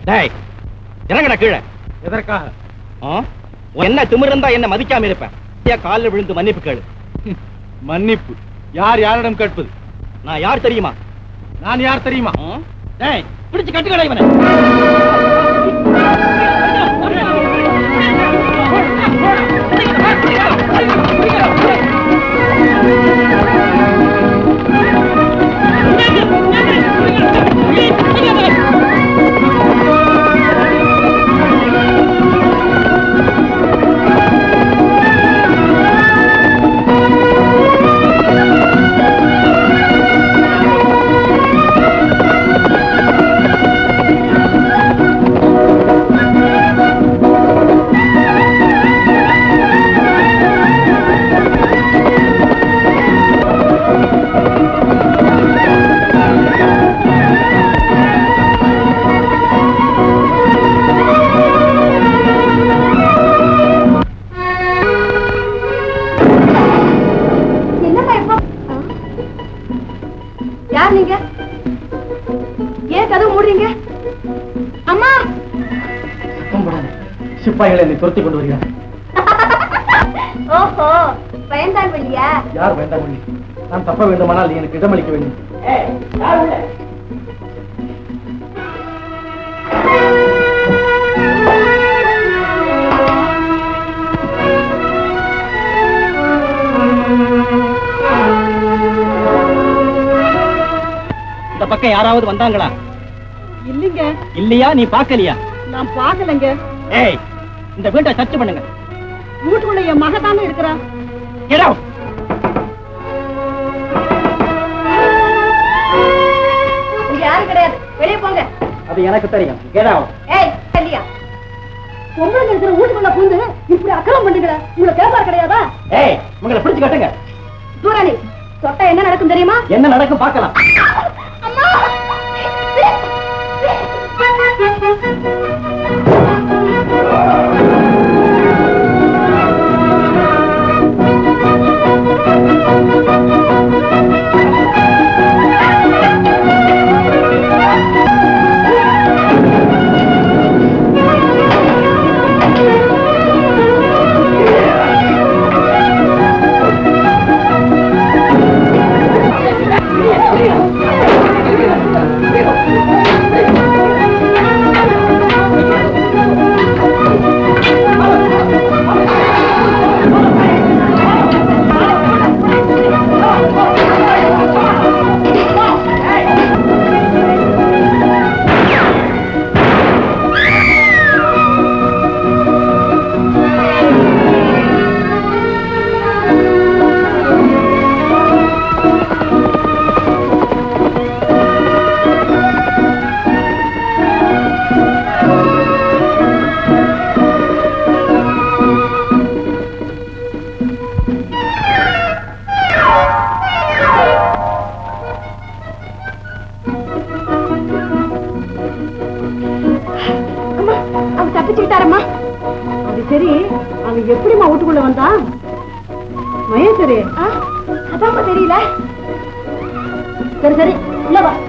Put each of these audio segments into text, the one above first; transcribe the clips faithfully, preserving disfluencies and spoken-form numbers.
டேய் இறங்கடா கீழே. எதற்காக? என்ன திமிரு இருந்தா என்ன மதிக்காம இருப்பேன். காலில் விழுந்து மன்னிப்பு கேளு. மன்னிப்பு? யார் யாரிடம் கேட்பது? நான் யார் தெரியுமா? நான் யார் தெரியுமா? டேய் பிடிச்சு கட்டுக்கடா இவனை. சிப்பாய்களை என்னை துரத்தி கொண்டு வருகிறார். ஓஹோ, பயந்தான் வள்ளியா? யார் பயந்தான் வள்ளி? நான் தப்ப வேண்டுமானால் எனக்கு இடமளிக்க வேண்டும். இந்த பக்கம் யாராவது வந்தாங்களா? இல்லைங்க. இல்லையா? நீ பாக்கலையா? நான் பாக்கலங்க. ஏய், இந்த வீட்டை சர்ச் பண்ணுங்க. வீட்டுக்குள்ள என் மக தானே இருக்கிறா. Get out. இங்க யாரும் கிடையாது, வெளியே போங்க. அது எனக்கு தெரியும். Get out. ஏய், இல்லையா? பொம்பளைங்க இருக்கிற வீட்டுக்குள்ள பூந்து இப்படி அக்கறம் பண்ணுங்களா? உங்களை பேப்பார் கிடையாதா? ஏய், உங்களை பிடிச்சு கட்டுங்க. தூராணி, தொட்டா என்ன நடக்கும் தெரியுமா? என்ன நடக்கும் பார்க்கலாம். அம்மா! சரி, அவன் எப்படிமா வீட்டுக்குள்ள வந்தான்? மகேஸ்வரி, அதான்மா தெரியல. சரி சரி, இல்ல வா.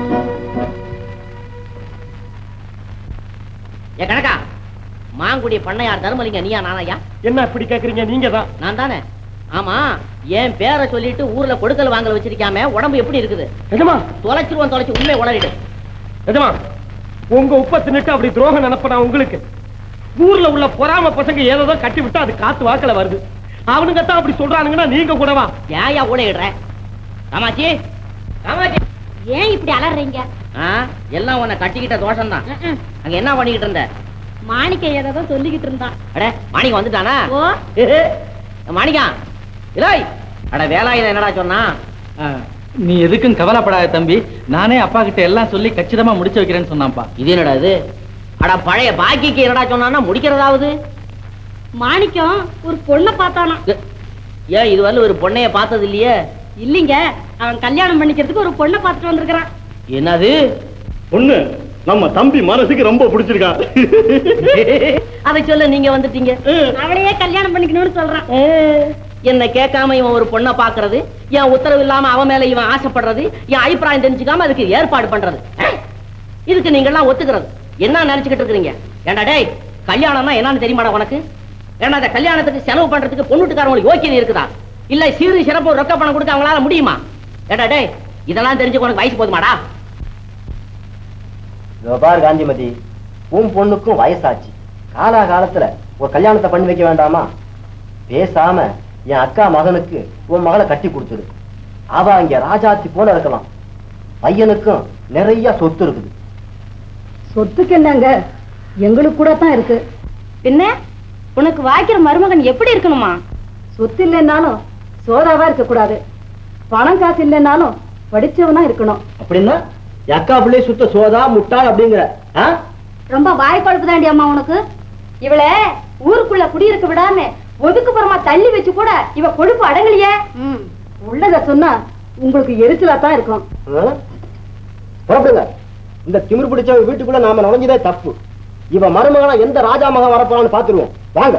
ஏ கணக்கா, மாங்குடி பண்ணையார் தர்மலிங்க நீயா நானாயா? என்ன இப்படி கேக்குறீங்க? நீங்க தான். நான் தானே. ஆமா, என் பேரை சொல்லிட்டு ஊர்ல கொடுக்கல் வாங்கல வச்சிருக்காம உடம்பு எப்படி இருக்குது? எஜமா, தொலைச்சிருவான் தொலைச்சு உண்மை உளறிடு. எஜமா, உங்க உப்ப தின்னுட்டு அப்படி துரோகம் நினைப்பா உங்களுக்கு? ஊர்ல உள்ள பொறாம பசங்க ஏதோ கட்டி விட்டா அது காத்து வாக்கல வருது. அவனுங்க தான் அப்படி சொல்றானுங்கன்னா நீங்க கூடவா? ஏயா ஊழையிடுற? காமாட்சி, காமாட்சி, ஏன் இப்படி அலறீங்க? எல்லாம் உன்னை கட்டிக்கிட்ட தோஷம் தான். அங்க என்ன பண்ணிக்கிட்டு இருந்த? மாணிக்க ஏதோ சொல்லிக்கிட்டு இருந்தான். அட, மாணிக்கம் வந்துட்டானா? மாணிக்கம், இல்லை அட வேலாயுதம் என்னடா சொன்னா? நீ எதுக்கும் கவலைப்படாத தம்பி, நானே அப்பா கிட்ட எல்லாம் சொல்லி கச்சிதமா முடிச்சு வைக்கிறேன்னு சொன்னான்ப்பா. இது என்னடா இது? அட பழைய பாக்கிக்கு என்னடா சொன்னா முடிக்கிறதாவது? மாணிக்கம் ஒரு பொண்ணை பார்த்தானா. ஏன் இது வரல ஒரு பொண்ணைய பார்த்தது இல்லையே? இல்லீங்க, அவன் கல்யாணம் பண்ணிக்கிறதுக்கு ஒரு பொண்ணை பார்த்துட்டு வந்திருக்கிறான். என்னது பொண்ணு? நம்ம தம்பி மனசுக்கு ரொம்ப பிடிச்சிருக்கா. அதை சொல்ல நீங்க வந்துட்டீங்க. அவளையே கல்யாணம் பண்ணிக்கணும்னு சொல்றான். என்ன கேட்காம இவன் ஒரு பொண்ணை பாக்குறது, என் உத்தரவு இல்லாம அவன் மேல இவன் ஆசைப்படுறது, என் அபிப்பிராயம் தெரிஞ்சுக்காம அதுக்கு ஏற்பாடு பண்றது, இதுக்கு நீங்க எல்லாம் ஒத்துக்கிறது? என்ன நினைச்சுக்கிட்டு இருக்கீங்க? ஏண்டா டேய், கல்யாணம்னா என்னன்னு தெரியுமாடா உனக்கு? ஏன்னா அந்த கல்யாணத்துக்கு செலவு பண்றதுக்கு பொண்ணுட்டுக்காரங்களுக்கு யோக்கியம் இருக்குதா? இல்ல சீரு சிறப்பு ரொக்க பணம் கொடுக்க அவங்களால முடியுமா? ஏண்டா டேய், இதெல்லாம் தெரிஞ்சு உனக்கு வயசு போதுமாடா? பார் காந்திமதி, உன் பொண்ணுக்கும் வயசாச்சு. காலா காலத்துல ஒரு கல்யாணத்தை பண்ணி வைக்க வேண்டாமா? பேசாம என் அக்கா மகனுக்கு உன் மகளை கட்டி கொடுத்துடு. அவ அங்க ராஜாத்தி போல இருக்கலாம். பையனுக்கும் நிறைய சொத்து இருக்குது. சொத்துக்கு என்னங்க, எங்களுக்கு கூட தான் இருக்கு. பின்ன உனக்கு வாய்க்கிற மருமகன் எப்படி இருக்கணுமா? சொத்து இல்லைன்னாலும் சோதாவா இருக்க கூடாது. பணம் காசு இல்லைன்னாலும் படிச்சவனா இருக்கணும். அப்படின்னா என் அக்கா பிள்ளை சுத்த சோதா முட்டாள் அப்படிங்கிற? ரொம்ப வாய்ப்பழுப்பு தாண்டி அம்மா உனக்கு. இவளை ஊருக்குள்ள குடியிருக்க விடாம ஒதுக்குப்புறமா தள்ளி வச்சு கூட இவ கொழுப்பு அடங்கலையே. உள்ளத சொன்னா உங்களுக்கு எரிச்சலா தான் இருக்கும். புறப்படுங்க. இந்த திமிர் பிடிச்ச வீட்டுக்குள்ள நாம நுழைஞ்சதே தப்பு. இவ மருமகனா எந்த ராஜா மகன் வரப்போறான்னு பாத்துருவோம். வாங்க.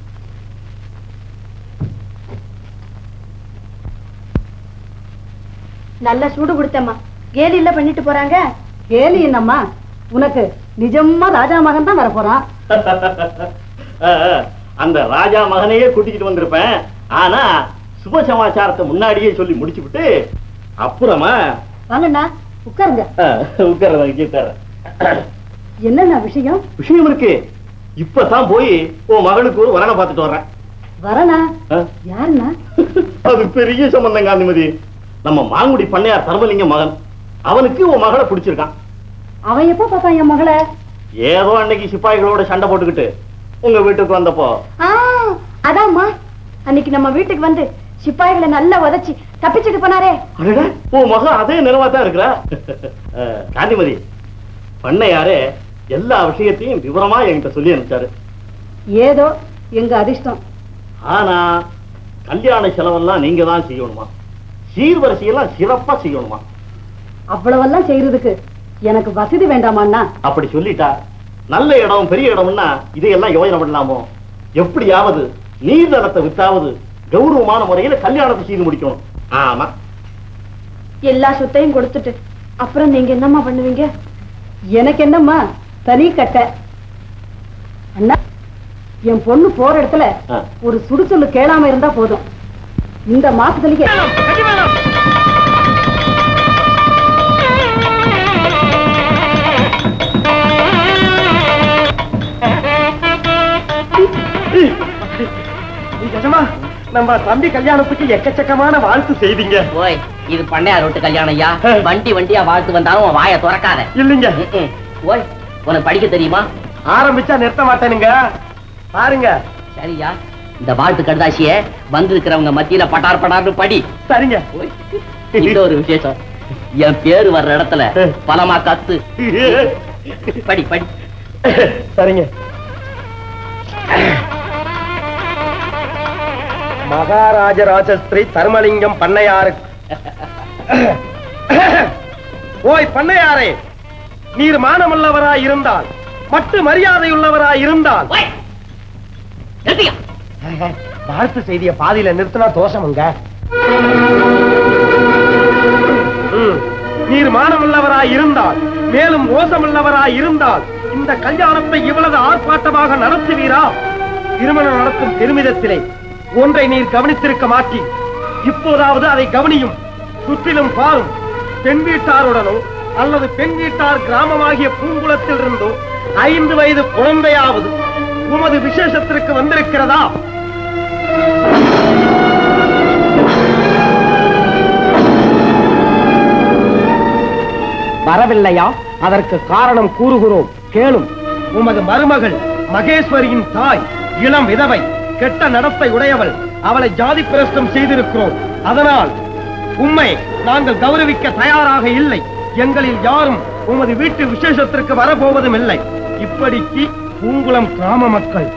நல்ல சூடு கொடுத்தம்மா. கேலி இல்ல பண்ணிட்டு போறாங்க. கேலி என்னம்மா, உனக்கு நிஜமா ராஜா மகன் தான் வரப்போறான். அந்த ராஜா மகனையே கூட்டிக்கிட்டு வந்திருப்பேன். ஆனா சுப சமாச்சாரத்தை முன்னாடியே சொல்லி முடிச்சு விட்டு அப்புறமா வாங்கண்ணா உட்காருங்க. உட்கார. என்னண்ணா விஷயம்? விஷயம் இருக்கு. இப்பதான் போய் உன் மகளுக்கு ஒரு வரனை பார்த்துட்டு வர்றேன். வரனா? யாருண்ணா? அது பெரிய சம்பந்தம் காந்திமதி. நம்ம மாங்குடி பண்ணையார் தர்மலிங்க மகன். அவனுக்கு உன் மகளை பிடிச்சிருக்கான். அவன் எப்ப பார்த்தான் என் மகளை? ஏதோ அன்னைக்கு சிப்பாய்களோட சண்டை போட்டுக்கிட்டு உங்க வீட்டுக்கு வந்தப்போ. அதாம்மா, அன்னைக்கு நம்ம வீட்டுக்கு வந்து சிப்பாய்களை நல்லா உதச்சி தப்பிச்சுட்டு போனாரே. உன் மகன் அதே நிலவா தான் இருக்கிறா. காந்திமதி, பண்ணையாரு எல்லா விஷயத்தையும் விவரமா என்கிட்ட சொல்லி அனுப்பிச்சாரு. ஏதோ எங்க அதிர்ஷ்டம். ஆனா கல்யாண செலவெல்லாம் நீங்க தான் செய்யணுமா? சீர்வரிசையெல்லாம் சிறப்பா செய்யணுமா? அவ்வளவெல்லாம் செய்யறதுக்கு எனக்கு வசதி வேண்டாமாண்ணா? அப்படி சொல்லிட்டா நல்ல இடம் பெரிய இடம்னா இதையெல்லாம் யோசனை பண்ணலாமோ? எப்படியாவது நீர்தளத்தை வித்தாவது கௌரவமான முறையில கல்யாணத்தை செய்து முடிக்கணும். ஆமா, எல்லா சொத்தையும் கொடுத்துட்டு அப்புறம் நீங்க என்னம்மா பண்ணுவீங்க? எனக்கு என்னம்மா தனி கட்ட. அண்ணா, என் பொண்ணு போற இடத்துல ஒரு சுடுசொல்லு கேளாம இருந்தா போதும். இந்த மாசத்துலயே நம்ம தம்பி கல்யாணத்துக்கு எக்கச்சக்கமான வாழ்த்து செய்தீங்க. ஓய், இது பண்ணையார் வீட்டு கல்யாணம் ஐயா. வண்டி வண்டியா வாழ்த்து வந்தாலும் வாயை துறக்காத. இல்லைங்க. ஓய், உனக்கு படிக்க தெரியுமா? ஆரம்பிச்சா நிறுத்த மாட்டேனுங்க. பாருங்க. சரியா, இந்த வாழ்த்து கடுதாசிய வந்திருக்கிறவங்க மத்தியில பட்டார் பட்டார்னு படி. சரிங்க. இந்த ஒரு விசேஷம், என் பேரு வர்ற இடத்துல பலமா கத்து படி படி. சரிங்க. மகாராஜ ராஜஸ்திரி தர்மலிங்கம் பண்ணையாரு. ஓய் பண்ணையாரே, நீர் மானமுள்ளவராய் இருந்தால், மட்டு மரியாதையுள்ளவராய் இருந்தால் வாழ்த்து செய்திய பாதியில நிறுத்தினா தோஷமுங்க. நீர் மானமுள்ளவராய் இருந்தால், மேலும் மோசமுள்ளவராய் இருந்தால் இந்த கல்யாணத்தை இவ்வளவு ஆர்ப்பாட்டமாக நடத்துவீரா? திருமணம் நடத்தும் பெருமிதத்திலே ஒன்றை நீர் கவனித்திருக்க மாட்டீர். இப்போதாவது அதை கவனியும். சுற்றிலும் பாரும். பெண் வீட்டாருடனோ அல்லது பெண் வீட்டார் கிராமமாகிய பூங்குளத்தில் இருந்தோ ஐந்து வயது குழந்தையாவது உமது விசேஷத்திற்கு வந்திருக்கிறதா? வரவில்லையா? அதற்கு காரணம் கூறுகிறோம், கேளும். உமது மருமகள் மகேஸ்வரியின் தாய் இளம் விதவை, கெட்ட நடத்தை உடையவள். அவளை ஜாதி பிரஸ்தம் செய்திருக்கிறோம். அதனால் உம்மை நாங்கள் கௌரவிக்க தயாராக இல்லை. எங்களில் யாரும் உமது வீட்டு விசேஷத்திற்கு வரப்போவதும் இல்லை. இப்படிக்கு பூங்குளம் கிராம மக்கள்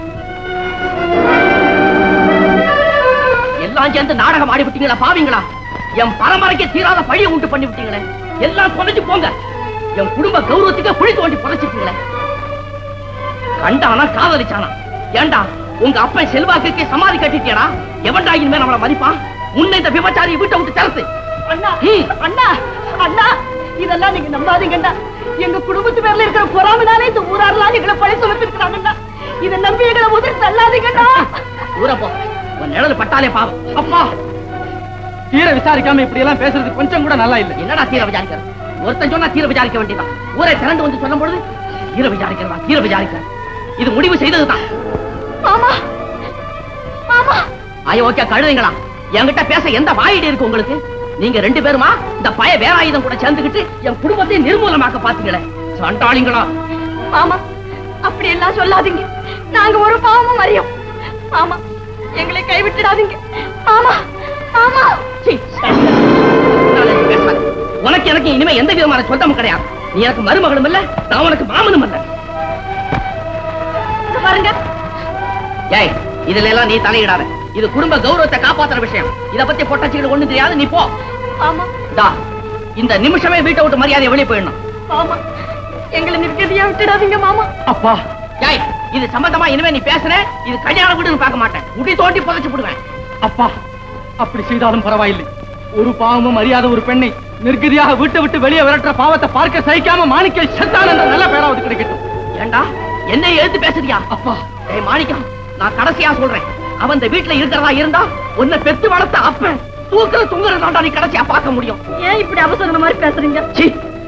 எல்லாம் சேர்ந்து நாடகம் ஆடி விட்டீங்களா பாவீங்களா? என் பரம்பரைக்கு தீராத பழியை உண்டு பண்ணி விட்டீங்களே. எல்லாம் தொலைஞ்சு போங்க. என் குடும்ப கௌரவத்துக்கு குழி தோண்டி புதைச்சிட்டீங்களே. கண்டானா காதலிச்சானா? ஏண்டா உங்க அப்பன் செல்வாக்கு சமாதி கட்டிட்டியடா? எவன்டா இனிமே நம்மள மதிப்பான்? உன்னை இந்த விபச்சாரியை வீட்டை விட்டு தரத்து. அண்ணா அண்ணா அண்ணா, இதெல்லாம் நீங்க நம்பாதீங்கண்ணா. எங்க குடும்பத்து பேர்ல இருக்கிற பொறாமனாலே இந்த ஊராரெல்லாம் எங்களை பழி சுமத்திருக்கிறாங்கண்ணா. இதை நம்பி எங்களை முதல் தள்ளாதீங்கண்ணா. ஊர போ, உன் நிழல் பட்டாலே பாவம். அப்பா, தீர விசாரிக்காம இப்படி எல்லாம் பேசுறது கொஞ்சம் கூட நல்லா இல்லை. என்னடா தீர விசாரிக்கிறது? ஒருத்தன் சொன்னா தீர விசாரிக்க வேண்டியதான். ஊரை திரண்டு வந்து சொல்லும் பொழுது தீர விசாரிக்கிறதா தீர விசாரிக்க. இது முடிவு செய்ததுதான். மாமா மாமா அயோக்கிய கழுதைங்களா, என்கிட்ட பேச எந்த வாயிடு இருக்கு உங்களுக்கு? நீங்க ரெண்டு பேருமா இந்த பய வேலாயுதம் கூட சேர்ந்துக்கிட்டு என் குடும்பத்தை நிர்மூலமாக்க பாத்தீங்களே, சண்டாளிங்களா. மாமா அப்படி எல்லாம் சொல்லாதீங்க. நாங்க ஒரு பாவமும் அறியோம். மாமா எங்களை கைவிட்டுடாதீங்க. மாமா மாமா சீ, பேசாத. உனக்கு எனக்கு இனிமே எந்த விதமான சொந்தமும் கிடையாது. நீ எனக்கு மருமகளும் இல்ல, நான் உனக்கு மாமனும் இல்ல. பாருங்க, ஏய், இதுல எல்லாம் நீ தலையிடாத. இது குடும்ப கௌரவத்தை காப்பாத்துற விஷயம். இத பத்தி பொட்டச்சிகள் ஒண்ணு தெரியாது. நீ போ. ஆமா டா, இந்த நிமிஷமே வீட்டை விட்டு மரியாதையை வெளியே போயிடணும். மாமா எங்களை நிற்கதியா விட்டுடாதீங்க மாமா. அப்பா, ஏய், இது சம்பந்தமா இனிமே நீ பேசுற, இது கல்யாண வீடுன்னு பார்க்க மாட்டேன். முடி தோண்டி புதைச்சு போடுவேன். அப்பா, அப்படி செய்தாலும் பரவாயில்லை. ஒரு பாவமும் அறியாத ஒரு பெண்ணை நிர்கதியாக வீட்டை விட்டு வெளியே விரட்டுற பாவத்தை பார்க்க சகிக்காம மாணிக்க செத்தான் என்ற நல்ல பேராவது கிடைக்கட்டும். ஏண்டா என்னை எழுத்து பேசுறியா? அப்பா, ஏய் மாணிக்கம், நான் கடைசியா சொல்றேன். அவன் இந்த வீட்டுல இருக்கிறதா இருந்தா உன்னை பெத்து வளர்த்த அப்ப தூக்குற துங்குறதாண்டா நீ கடைசியா பார்க்க முடியும். ஏன் இப்படி அவசரம் மாதிரி பேசுறீங்க? சீ,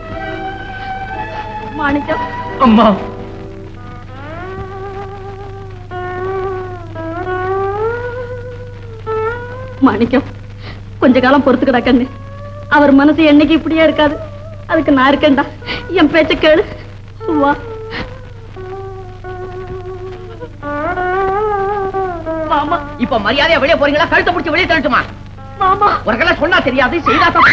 மாணிக்கம். அம்மா, மாணிக்கம், கொஞ்ச காலம் பொறுத்துக்கடா கண்ணு. அவர் மனசு என்னைக்கு இப்படியே இருக்காது. அதுக்கு நான் இருக்கேன்டா. என் பேச்ச கேளு. வா. மாமா, இப்ப மரியாதையா வெளியே போறீங்களா? கழுத்தை பிடிச்சு வெளியே தள்ளட்டுமா? மாமா, உனக்கெல்லாம் சொன்னா தெரியாது, செய்தா தான்.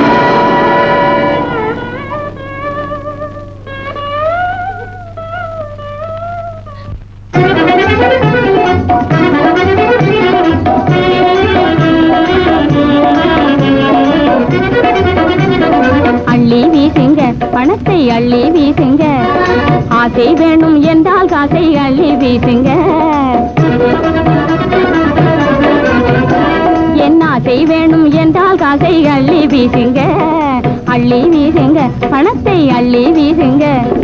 அள்ளி வீசுங்க பணத்தை, அள்ளி வீசுங்க. ஆசை வேணும் என்றால் காசை அள்ளி வீசுங்க. என் ஆசை வேணும் என்றால் காசை அள்ளி வீசுங்க. அள்ளி வீசுங்க பணத்தை, அள்ளி வீசுங்க.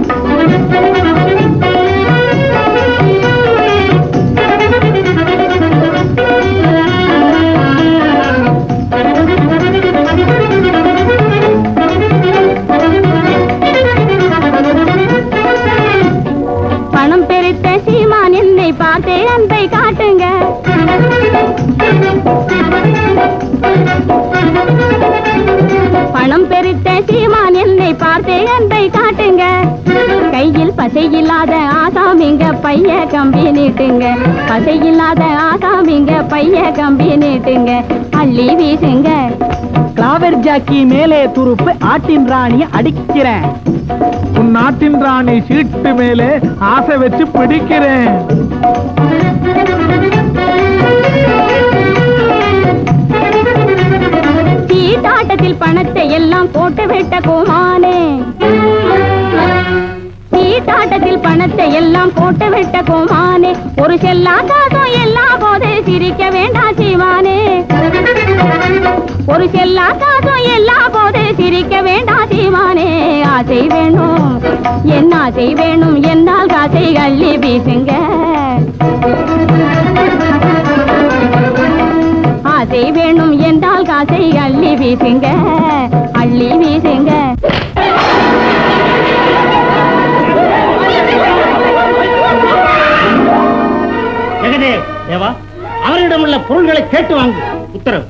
பணம் பெருத்த சீமான் என்னை பார்த்தே அன்பை காட்டுங்க. பணம் பெருத்த சீமான் என்னை பார்த்தே அன்பை காட்டுங்க. கையில் பசையில்லாத ஆசாமிங்க பைய கம்பி நீட்டுங்க. பசையில்லாத ஆசாமிங்க பைய கம்பி நீட்டுங்க. அள்ளி வீசுங்க. கிளாவர் ஜாக்கி மேலே துருப்பு ஆட்டின் ராணிய அடிக்கிறேன். உன் நாட்டின் ராணி சீட்டு மேலே ஆசை வச்சு பிடிக்கிறேன். சீட்டாட்டத்தில் பணத்தை எல்லாம் போட்டு விட்ட கோமானே. சீட்டாட்டத்தில் பணத்தை எல்லாம் போட்டு விட்ட கோமானே. ஒரு செல்லா காசும் எல்லா போது சிரிக்க வேண்டாம் சீமானே. ஒரு செல்லா காசும் எல்லா போது சிரிக்க வேண்டாம் சீமானே. ஆசை வேணும் என் ஆசை வேணும் என்னால் காசை அள்ளி வீசுங்க. ஆசை வேணும் என்றால் காசை அள்ளி வீசுங்க. அள்ளி வீசுங்க. ஜெகதேவ் தேவா, அவரிடம் உள்ள பொருள்களை கேட்டு வாங்கு. உத்தரவு.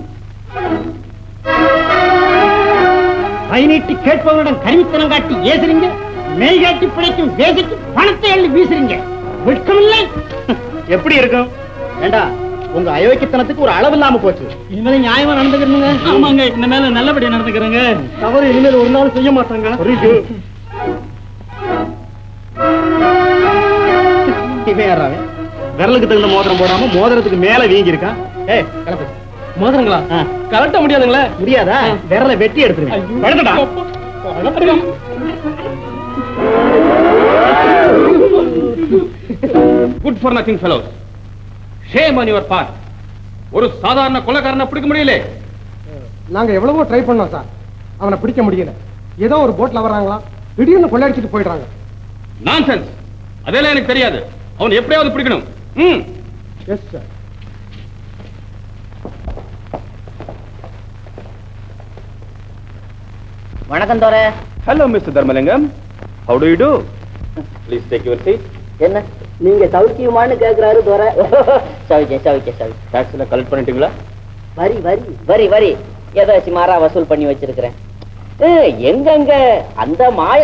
கை நீட்டி கேட்பவரிடம் கருவித்தனம் காட்டி ஏசுறீங்க. மெய் காட்டி பிழைக்கும் வேசிக்கு பணத்தை அள்ளி வீசுறீங்க. வெட்கமில்லை? எப்படி இருக்கும்? ஏண்டா, உங்க அயோக்கியத்தனத்துக்கு ஒரு அளவு இல்லாம போச்சு. இனிமேல் நியாயமா நடந்துக்கிறீங்க. ஆமாங்க, இந்த மேல நல்லபடியா நடந்துக்கிறேங்க. தவறு இனிமேல் ஒரு நாள் செய்ய மாட்டாங்க. விரலுக்கு தகுந்த மோதிரம் போடாம மோதிரத்துக்கு மேல வீங்கி இருக்கான். ஏய், கலப்பு மோதிரங்களா? கலட்ட முடியாதுங்களா? முடியாதா? விரலை வெட்டி எடுத்துருங்க. Good for nothing fellows. Shame on your part. ஒரு சாதாரண கொலைகாரனை பிடிக்க முடியல. நாங்க எவ்வளவோ ட்ரை பண்ணோம் சார், அவனை பிடிக்க முடியல. ஏதோ ஒரு போட்ல வர்றாங்களா, திடீர்னு கொள்ளையடிச்சிட்டு போயிடுறாங்க. நான்சென்ஸ், அதெல்லாம் எனக்கு தெரியாது. அவன் எப்படியாவது பிடிக்கணும். ம் எஸ் சார். வணக்கம் தோர. Hello mister Dharmalingam, how do you do? Please take your seat. என்ன நீங்க சௌக்கியமானு கேக்குறாரு தோர. சௌக்கிய சௌக்கிய சௌக்கிய. டாக்ஸில கலெக்ட் பண்ணிட்டீங்களா? வரி வரி வரி வரி ஏதோ சுமாரா வசூல் பண்ணி வச்சிருக்கிறேன். எங்கங்க அந்த மாய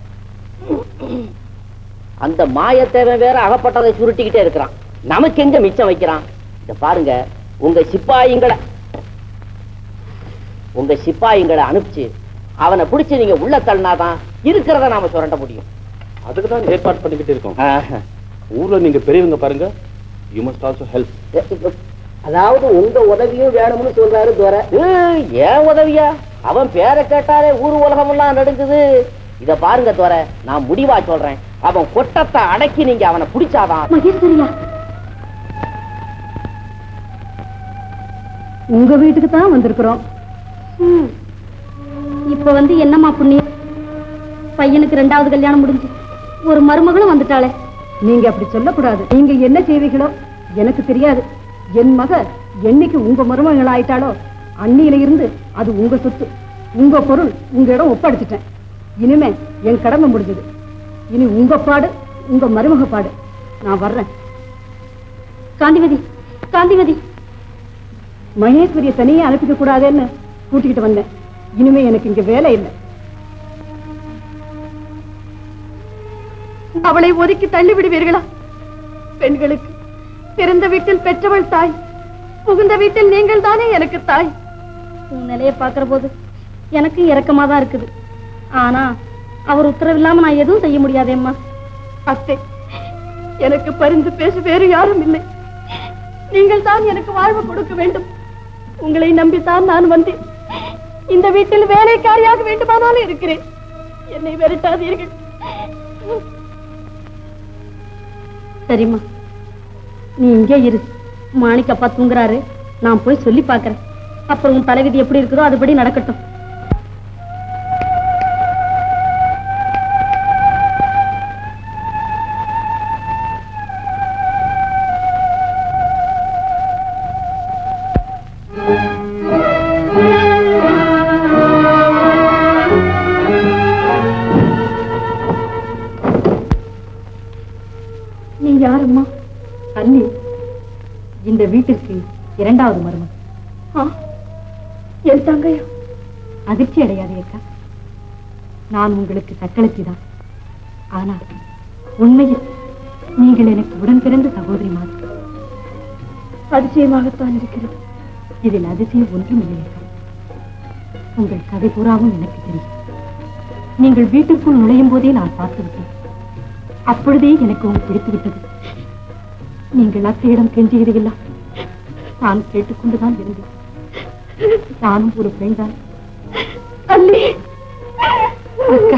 அந்த மாயத்தேவன் வேற அகப்பட்டதை சுருட்டிக்கிட்டே இருக்கிறான். நமக்கு எங்க மிச்சம் வைக்கிறான்? இத பாருங்க, உங்க சிப்பாயிங்களை உங்க சிப்பாயிங்களை அனுப்பிச்சு அவனை பிடிச்சு நீங்க உள்ள தள்ளினாதான் இருக்கிறத நாம சுரண்ட முடியும். அதுக்கு தான் ஏற்பாடு பண்ணிக்கிட்டு இருக்கோம். ஊர்ல நீங்க பெரியவங்க பாருங்க, யூ மஸ்ட் ஆல்சோ ஹெல்ப். அதாவது உங்க உதவியும் வேணும்னு சொல்றாரு தோர. ஏன் உதவியா? அவன் பேரை கேட்டாலே ஊர் உலகம் எல்லாம் நடுங்குது. இத பாருங்க தோர, நான் முடிவா சொல்றேன், அவன் கொட்டத்தை அடக்கி நீங்க அவனை பிடிச்சாதான். மகேஸ்வரியா, உங்க வீட்டுக்கு தான் வந்திருக்கிறோம். இப்ப வந்து என்னம்மா புண்ணியம், பையனுக்கு ரெண்டாவது கல்யாணம் முடிஞ்சு ஒரு மருமகளும் வந்துட்டாளே. நீங்க அப்படி சொல்லக்கூடாது. நீங்க என்ன செய்வீங்களோ எனக்கு தெரியாது. என் மக என்னைக்கு உங்க மருமகள் ஆயிட்டாலோ அன்னியில இருந்து அது உங்க சொத்து, உங்க பொருள், உங்க இடம் ஒப்படைச்சிட்டேன். இனிமே என் கடமை முடிஞ்சது. இனி உங்க பாடு, உங்க மருமக பாடு. நான் வர்றேன். காந்திமதி, காந்திமதி, மகேஸ்வரிய தனியே அனுப்பிக்க கூடாதுன்னு கூட்டிக்கிட்டு வந்தேன். இனிமே எனக்கு இங்க வேலை இல்லை. அவளை ஒதுக்கி தள்ளி விடுவீர்களா? பெண்களுக்கு பிறந்த வீட்டில் பெற்றவள் தாய், புகுந்த வீட்டில் நீங்கள் தானே எனக்கு தாய். உன் நிலையை பார்க்கிற போது எனக்கு இரக்கமா தான் இருக்குது. ஆனா அவர் உத்தரவில்லாம நான் எதுவும் செய்ய முடியாதேம்மா. அத்தை, எனக்கு பரிந்து பேச வேறு யாரும் இல்லை. நீங்கள் தான் எனக்கு வாழ்வு கொடுக்க வேண்டும். உங்களை நம்பித்தான் நான் வந்தேன். இந்த வீட்டில் வேலைக்காரியாக வேண்டுமானாலும் இருக்கிறேன். என்னை விரட்டாதீர்கள். சரிம்மா, நீ இங்கே இரு. மாணிக்கப்பா தூங்குறாரு, நான் போய் சொல்லி பார்க்கிறேன். அப்புறம் உன் தலைவிதி எப்படி இருக்குதோ அதுபடி நடக்கட்டும். நீ யாரம்மா? அண்ணி, இந்த வீட்டிற்கு இரண்டாவது மருமகள். என் தங்கையா? அதிர்ச்சி அடையாதே அக்கா, நான் உங்களுக்கு சக்களத்திதான். ஆனால் உண்மையில் நீங்கள் எனக்கு உடன் பிறந்த சகோதரி மாதிரி. அதிசயமாகத்தான் இருக்கிறது. இதில் அதிசயம் ஒன்றும் இல்லை அக்கா. உங்கள் கதை பூராவும் எனக்கு தெரியும். நீங்கள் வீட்டுக்குள் நுழையும் போதே நான் பார்த்து விட்டேன். அப்பொழுதே எனக்கு உங்க பிடித்து விட்டது. நீங்கள் அத்தையிடம் கெஞ்சியதில்லை, நான் கேட்டுக்கொண்டுதான் இருந்தேன். நானும் ஒரு பெண் தான். அக்கா,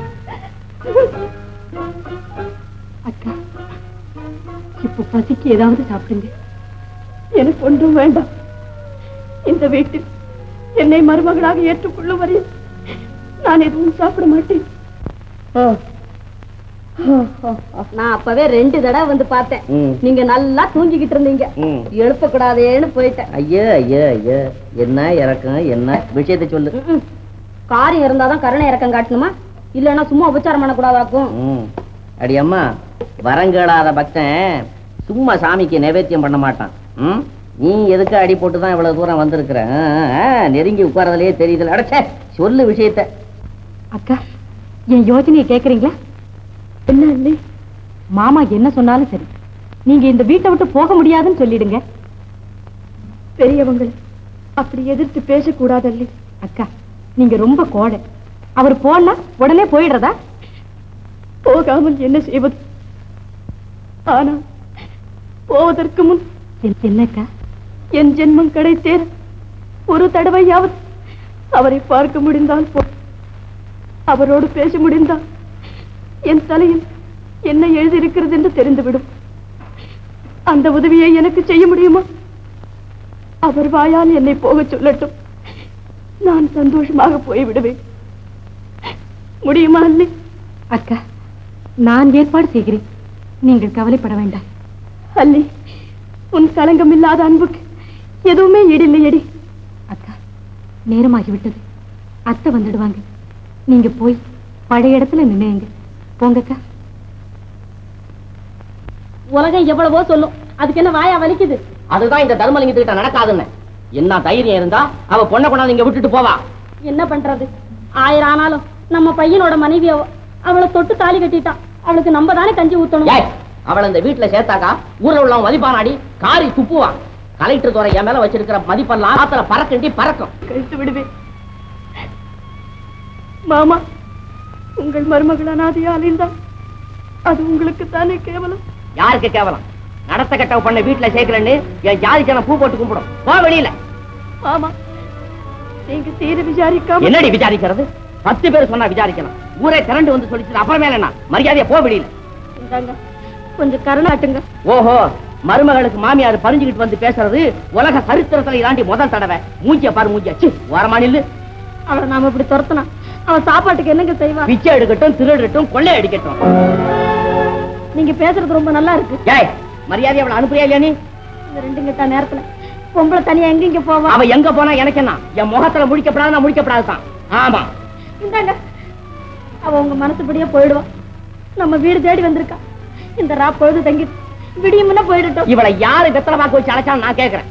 அக்கா, இப்ப பசிக்கு ஏதாவது சாப்பிடுங்க. எனக்கு ஒன்றும் வேண்டாம். இந்த வீட்டில் என்னை மருமகளாக ஏற்றுக்கொள்ளும் வரை நான் எதுவும் சாப்பிட மாட்டேன். நான் அப்பவே ரெண்டு தடவை வந்து பார்த்தேன். நீங்க நல்லா தூங்கிக்கிட்டு இருந்தீங்க. எழுப்ப கூடாதேன்னு போயிட்டேன். ஐயோ ஐயோ ஐயோ, என்ன இறக்கம், என்ன விஷயத்தை சொல்லு. காரியம் இருந்தாதான் கருணை இறக்கம் காட்டணுமா? இல்லன்னா சும்மா உபச்சாரம் பண்ணக்கூடாதாக்கும். அடி அம்மா, வரங்கேடாத பக்தன் சும்மா சாமிக்கு நைவேத்தியம் பண்ண மாட்டான். நீ எதுக்கு அடி போட்டுதான் இவ்வளவு தூரம் வந்திருக்கிற? நெருங்கி உட்கார்றதுலயே தெரியுதுல. அடச்சே, சொல்லு விஷயத்த. அக்கா, என் யோசனையை கேக்குறீங்களா? என்ன இல்லை, மாமா என்ன சொன்னாலும் சரி, நீங்க இந்த வீட்டை விட்டு போக முடியாதுன்னு சொல்லிடுங்க. பெரியவங்களை அப்படி எதிர்த்து பேசக்கூடாதல்ல. அக்கா, நீங்க ரொம்ப கோடை. அவர் போனா உடனே போயிடுறதா? போகாமல் என்ன செய்வது? ஆனா போவதற்கு முன் என்னக்கா, என் ஜென்மம் கிடைத்தேன். ஒரு தடவையாவது அவரை பார்க்க முடிந்தால் போ, அவரோடு பேச முடிந்தால் என் தலையில் என்ன எழுதியிருக்கிறது என்று தெரிந்துவிடும். அந்த உதவியை எனக்கு செய்ய முடியுமா? அவர் வாயால் என்னை போக சொல்லட்டும், நான் சந்தோஷமாக போய்விடுவேன். முடியுமா அல்லி? அக்கா, நான் ஏற்பாடு செய்கிறேன், நீங்கள் கவலைப்பட வேண்டாம். அல்லி, உன் களங்கம் இல்லாத அன்புக்கு எதுவுமே ஈடில்லையடி. அக்கா, நேரமாகிவிட்டது, அத்தை வந்துடுவாங்க. நீங்க போய் பழைய இடத்துல நின்னுங்க. போங்கக்கா. உலகம் எவ்வளவோ சொல்லும், அதுக்கு என்ன வாயா வலிக்குது? அதுதான் இந்த தர்மலிங்கத்துக்கிட்ட நடக்காதுன்னு. என்ன தைரியம் இருந்தா அவ பொண்ணை கொண்டாந்து இங்க விட்டுட்டு போவா. என்ன பண்றது? ஆயிரம் ஆனாலும் நம்ம பையனோட மனைவி அவ. அவளை தொட்டு தாலி கட்டிட்டான். அவளுக்கு நம்ம தானே கஞ்சி ஊத்தணும். அவளை இந்த வீட்டுல சேர்த்தாக்கா ஊர்ல உள்ளவன் மதிப்பானாடி காரி துப்புவான். கலெக்டர் துறை என் மேல வச்சிருக்கிற மதிப்பெல்லாம் ஆத்துல பறக்கண்டி பறக்கும். கழித்து விடுவேன் மாமா. உங்கள் மருமகள் அனாதையால் தான் அது உங்களுக்கு தானே கேவலம். யாருக்கு கேவலம்? நடத்த கட்ட பண்ண வீட்டுல சேர்க்கலன்னு என் ஜாதி ஜனம் பூ போட்டு கும்பிடும். போ வெளியில. ஆமா, நீங்க தீர விசாரிக்காம. என்னடி விசாரிக்கிறது? பத்து பேர் சொன்னா விசாரிக்கலாம். ஊரே திரண்டு வந்து சொல்லிச்சு அப்புறமேல என்ன மரியாதையா போ வெளியில. கொஞ்சம் கருணாட்டுங்க. ஓஹோ, மருமகளுக்கு மாமியார் பறிஞ்சுக்கிட்டு வந்து பேசுறது உலக சரித்திரத்துல இதாண்டி முதல் தடவை. மூஞ்சிய பாரு, மூஞ்சியாச்சு வரமானில்லு. அவளை நாம இப்படி துரத்தனா அவன் சாப்பாட்டுக்கு என்னங்க செய்வா? பிச்சை எடுக்கட்டும், திருடட்டும், கொள்ளை அடிக்கட்டும். நீங்க பேசுறது ரொம்ப நல்லா இருக்கு. ஏய், மரியாதை அவளை அனுப்புறியா இல்லையா நீ? இந்த ரெண்டு கிட்ட நேரத்துல பொம்பளை தனியா எங்க இங்க போவா? அவ எங்க போனா எனக்கு என்ன? என் முகத்துல முடிக்கப்படாது, நான் முடிக்கப்படாதுதான். ஆமா, இந்தாங்க. அவ உங்க மனசுபடியே போயிடுவான். நம்ம வீடு தேடி வந்திருக்கா. இந்த ரா பொழுது தங்கி விடியும்னா போயிடட்டும். இவளை யாரு வெத்தலை பாக்கு வச்சு அழைச்சாலும் நான் கேட்கிறேன்.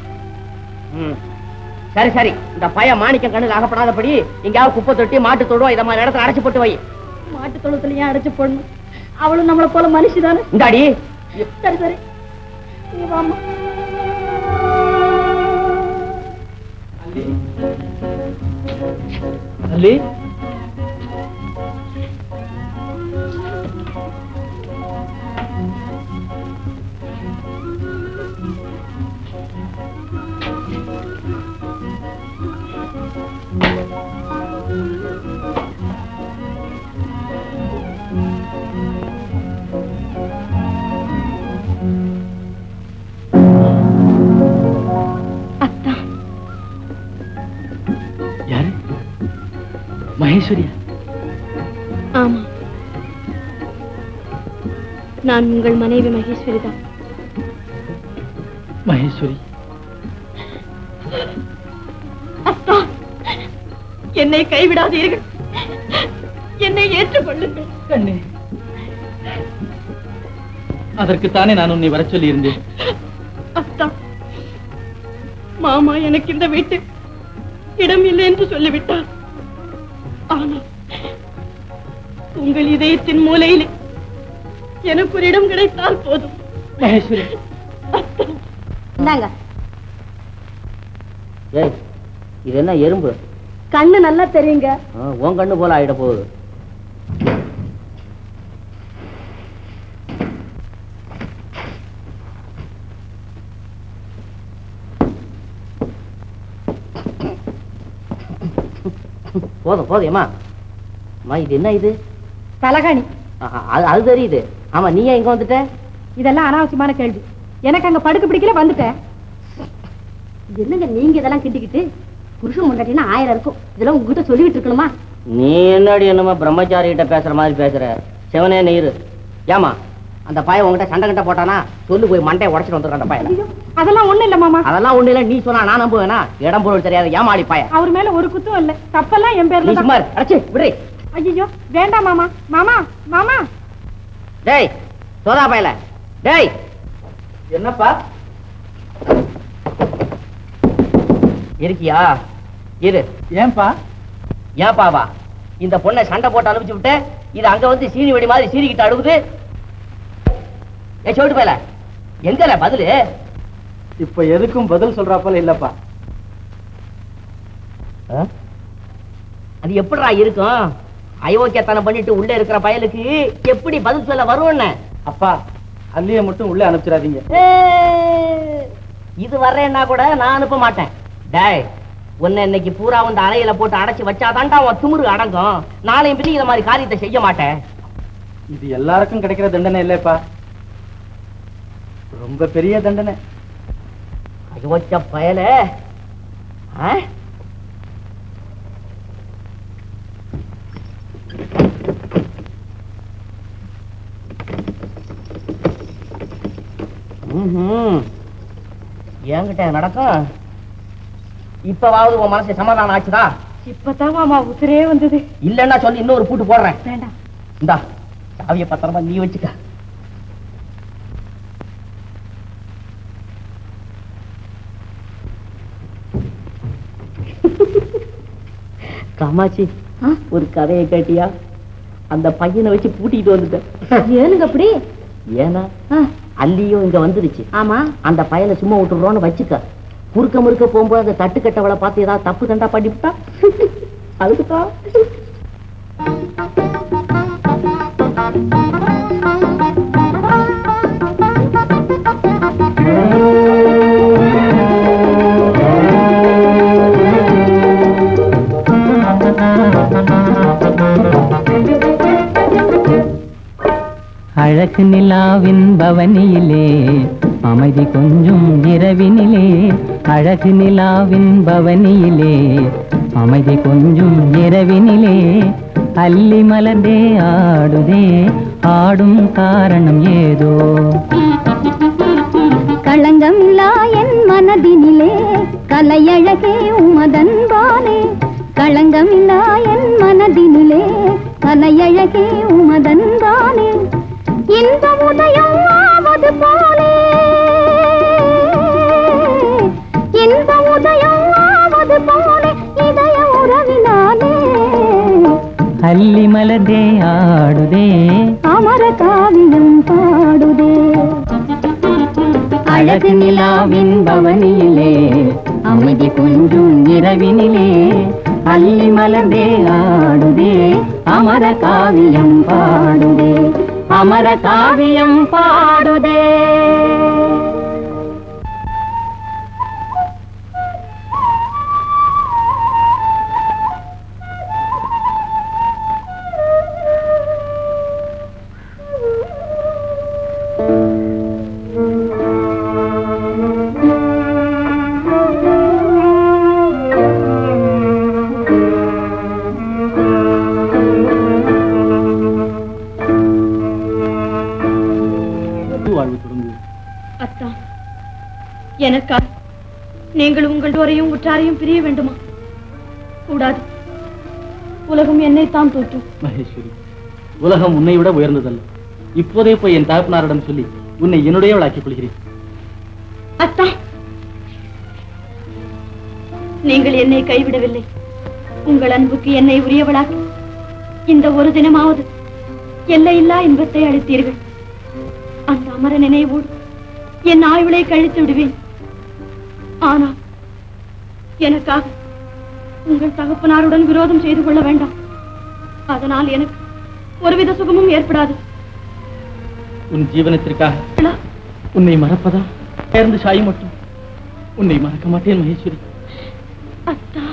சரி சரி, இந்த பையன் மாணிக்கம் கண்ணுக்கு அகப்படாதபடி எங்கேயாவது குப்பை தொட்டி மாட்டு தொடுவோம் இதை மாதிரி இடத்துல அடைச்சு போட்டு வை. மாட்டு தொழுத்துல ஏன் அடைச்சு போடணும்? அவளும் நம்மளை போல மனுஷி தானே. இந்தாடி. சரி சரி, நீ வாமா. அல்லி, மகேஸ்வரியா? ஆமா, நான் உங்கள் மனைவி மகேஸ்வரி தான். மகேஸ்வரி, அப்பா, என்னை கைவிடாதீர்கள், என்னை ஏற்றுக்கொள்ளுங்கள். கண்ணே, அதற்குத்தானே நான் உன்னை வர சொல்லி இருந்தேன். அத்தா, மாமா எனக்கு இந்த வீட்டு இடம் இல்லை என்று சொல்லிவிட்டார். ஆனால் உங்கள் இதயத்தின் மூலையிலே எனக்கு ஒரு இடம் கிடைத்தால் போதும். மகேஸ்வரி, இது என்ன எறும்பு? கண்ணு நல்லா தெரியுங்க. உன் கண்ணு போல ஆயிட போகுது. போதும் போதும். ஏமா அம்மா, இது என்ன? இது தலகாணி. அது தெரியுது. ஆமா, நீ எங்க வந்துட்ட? இதெல்லாம் அனாவசியமான கேள்வி. எனக்கு அங்க படுக்க பிடிக்கல, வந்துட்டேன். என்னங்க நீங்க இதெல்லாம் கிட்டிக்கிட்டு? புருஷன் முன்னாடினா ஆயிரம் இருக்கும், இதெல்லாம் உங்ககிட்ட சொல்லிட்டு இருக்கணுமா? நீ என்னடி என்னமா பிரம்மச்சாரி கிட்ட பேசுற மாதிரி பேசுற? செவனே நீரு. ஏமா, அந்த பையன் உங்ககிட்ட சண்டை கட்ட போட்டானா சொல்லு, போய் மண்டையை உடச்சிட்டு வந்துருக்க அந்த பையன். அதெல்லாம் ஒண்ணு இல்ல மாமா. அதெல்லாம் ஒண்ணு இல்ல நீ சொன்னா நான் நம்புவேனா? இடம் பொருள் தெரியாது ஏமாடி பையன். அவர் மேல ஒரு குத்தம் இல்ல, தப்பெல்லாம் என் பேர்ல. சும்மா அடச்சி விடு. ஐயோ வேண்டாம் மாமா. மாமா மாமா. டேய் சோதா பையல. டேய் என்னப்பா? இருக்கியா? இரு. ஏன்பா? ஏன்பாவா? இந்த பொண்ணை சண்டை போட்டு அனுப்பிச்சு விட்டு இது அங்க வந்து சீனி வெடி மாதிரி சீனிக்கிட்டு அழுகுது. ஏ சொல்லிட்டு போயல, எங்கல பதிலு? இப்ப எதுக்கும் பதில் சொல்றாப்பல இல்லப்பா. அது எப்படிடா இருக்கும்? அயோக்கியத்தனம் பண்ணிட்டு உள்ள இருக்கிற பயலுக்கு எப்படி பதில் சொல்ல வரும்னு? அப்பா, அல்லிய மட்டும் உள்ள அனுப்பிச்சிடாதீங்க. இது வர்றேன்னா கூட நான் அனுப்ப மாட்டேன். டேய், உன்னை இன்னைக்கு பூரா வந்து அறையில போட்டு அடைச்சு வச்சாதான்டா உன் திமிரு அடங்கும். நாளையும் பிடி இந்த மாதிரி காரியத்தை செய்ய மாட்டேன். இது எல்லாருக்கும் கிடைக்கிற தண்டனை இல்லப்பா, ரொம்ப பெரிய தண்டனை. அயோக்கிய பயல. என்கிட்ட நடக்கும். இப்பவாவது உன் மனசு சமாதானம் ஆச்சுதா? இப்பதான் மாமா உசுரே வந்தது. இல்லன்னா சொல்லி இன்னொரு பூட்டு போடுறேன். வேண்டாம். இந்தா சாவிய பத்திரமா நீ வச்சுக்க. காமாட்சி, ஒரு கதையை கேட்டியா? அந்த பையனை வச்சு பூட்டிட்டு வந்துட்டேன். ஏனுங்க அப்படி? ஏன்னா அல்லியும் இங்க வந்துருச்சு. ஆமா, அந்த பையனை சும்மா விட்டுறோன்னு வச்சுக்க. குறுக்க முறுக்க போகும்போது அந்த தட்டு கட்டவளை பார்த்து ஏதாவது தப்பு தண்டா பண்ணிவிட்டா அதுக்குதான். அழகு நிலாவின் பவனியிலே அமைதி கொஞ்சம் இரவினிலே. அழகு நிலாவின் பவனியிலே அமைதி கொஞ்சம் இரவினிலே. அல்லி மலர்ந்தே ஆடுதே, ஆடும் காரணம் ஏதோ. களங்கமில்லா என் மனதினிலே கலையழகே உமதன்பானே. களங்கமில்லா என் மனதினிலே கலையழகே உமதன்பானே. இன்ப உதயம் ஆவது போலே, இன்ப உதயம் ஆவது போலே இதய உறவினாலே. அல்லி மலர்ந்தே ஆடுதே, அமர காவியம் பாடுதே. அழகு நிலாவின் பவனியிலே அமைதி கொஞ்சம் இரவினிலே. அல்லி மலர்ந்தே ஆடுதே, அமர காவியம் பாடுதே, அமர காவியம் பாடுதே. எனக்கா நீங்கள் உங்கள் தோரையும் உற்றாரையும் பிரிய வேண்டுமா? கூடாது. உலகம் என்னைத்தான் தோற்றும். மகேஸ்வரி, உலகம் உன்னை விட உயர்ந்ததல்ல. இப்போதே போய் என் தகப்பனாரிடம் சொல்லி உன்னை என்னுடையவளாக்கிக் கொள்கிறேன். அத்தா, நீங்கள் என்னை கைவிடவில்லை. உங்கள் அன்புக்கு என்னை உரியவளாக்கி இந்த ஒரு தினமாவது எல்லையில்லா இன்பத்தை அளித்தீர்கள். அந்த அமர நினைவோடு என் ஆயுளை கழித்து விடுவேன். ஆனால் எனக்காக உங்கள் தகப்பனாருடன் விரோதம் செய்து கொள்ள வேண்டாம். அதனால் எனக்கு ஒருவித சுகமும் ஏற்படாது. உன் ஜீவனத்திற்காக உன்னை மறப்பதா? சேர்ந்து சாய் மட்டும் உன்னை மறக்க மாட்டேன் மகேஸ்வரி. அத்தா,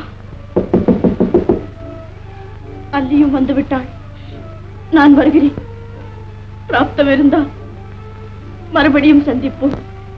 அல்லியும் வந்து விட்டாள். நான் வருகிறேன். பிராப்தம் இருந்தால் மறுபடியும் சந்திப்போம்.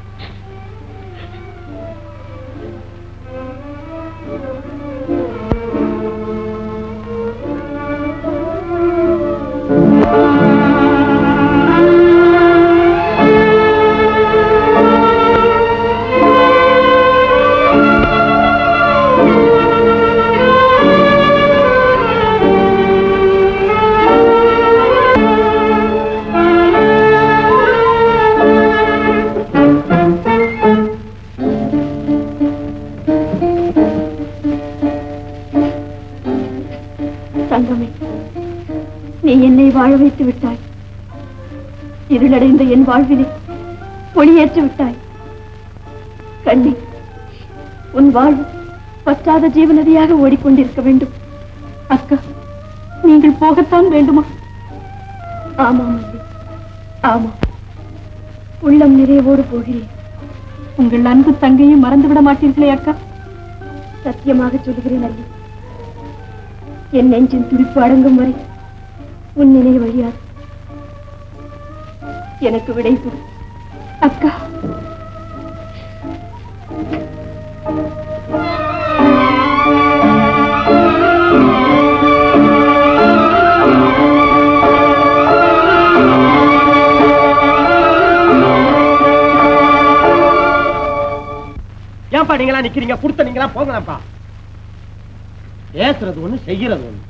நீ என்னை வாழ வைத்து விட்டாய். இருளடைந்த என் வாழ்வினை ஒளியேற்றி விட்டாய். கண்ணி, உன் வாழ்வு பற்றாத ஜீவநதியாக ஓடிக்கொண்டிருக்க வேண்டும். அக்கா, நீங்கள் போகத்தான் வேண்டுமா? ஆமாம் அல்லி, ஆமாம். உள்ளம் நிறைவோடு போகிறேன். உங்கள் அன்பு தங்கையும் மறந்துவிட மாட்டீர்களே அக்கா? சத்தியமாக சொல்கிறேன் அல்லி. என் நெஞ்சின் துடிப்பு அடங்கும் வரை உன் நினைவு வழியாது. எனக்கு விடை கொடு அக்கா. ஏன்பா நீங்களா நிக்கிறீங்க? கொடுத்த நீங்களா போங்கப்பா. பேசுறது ஒண்ணு, செய்யறது ஒண்ணு.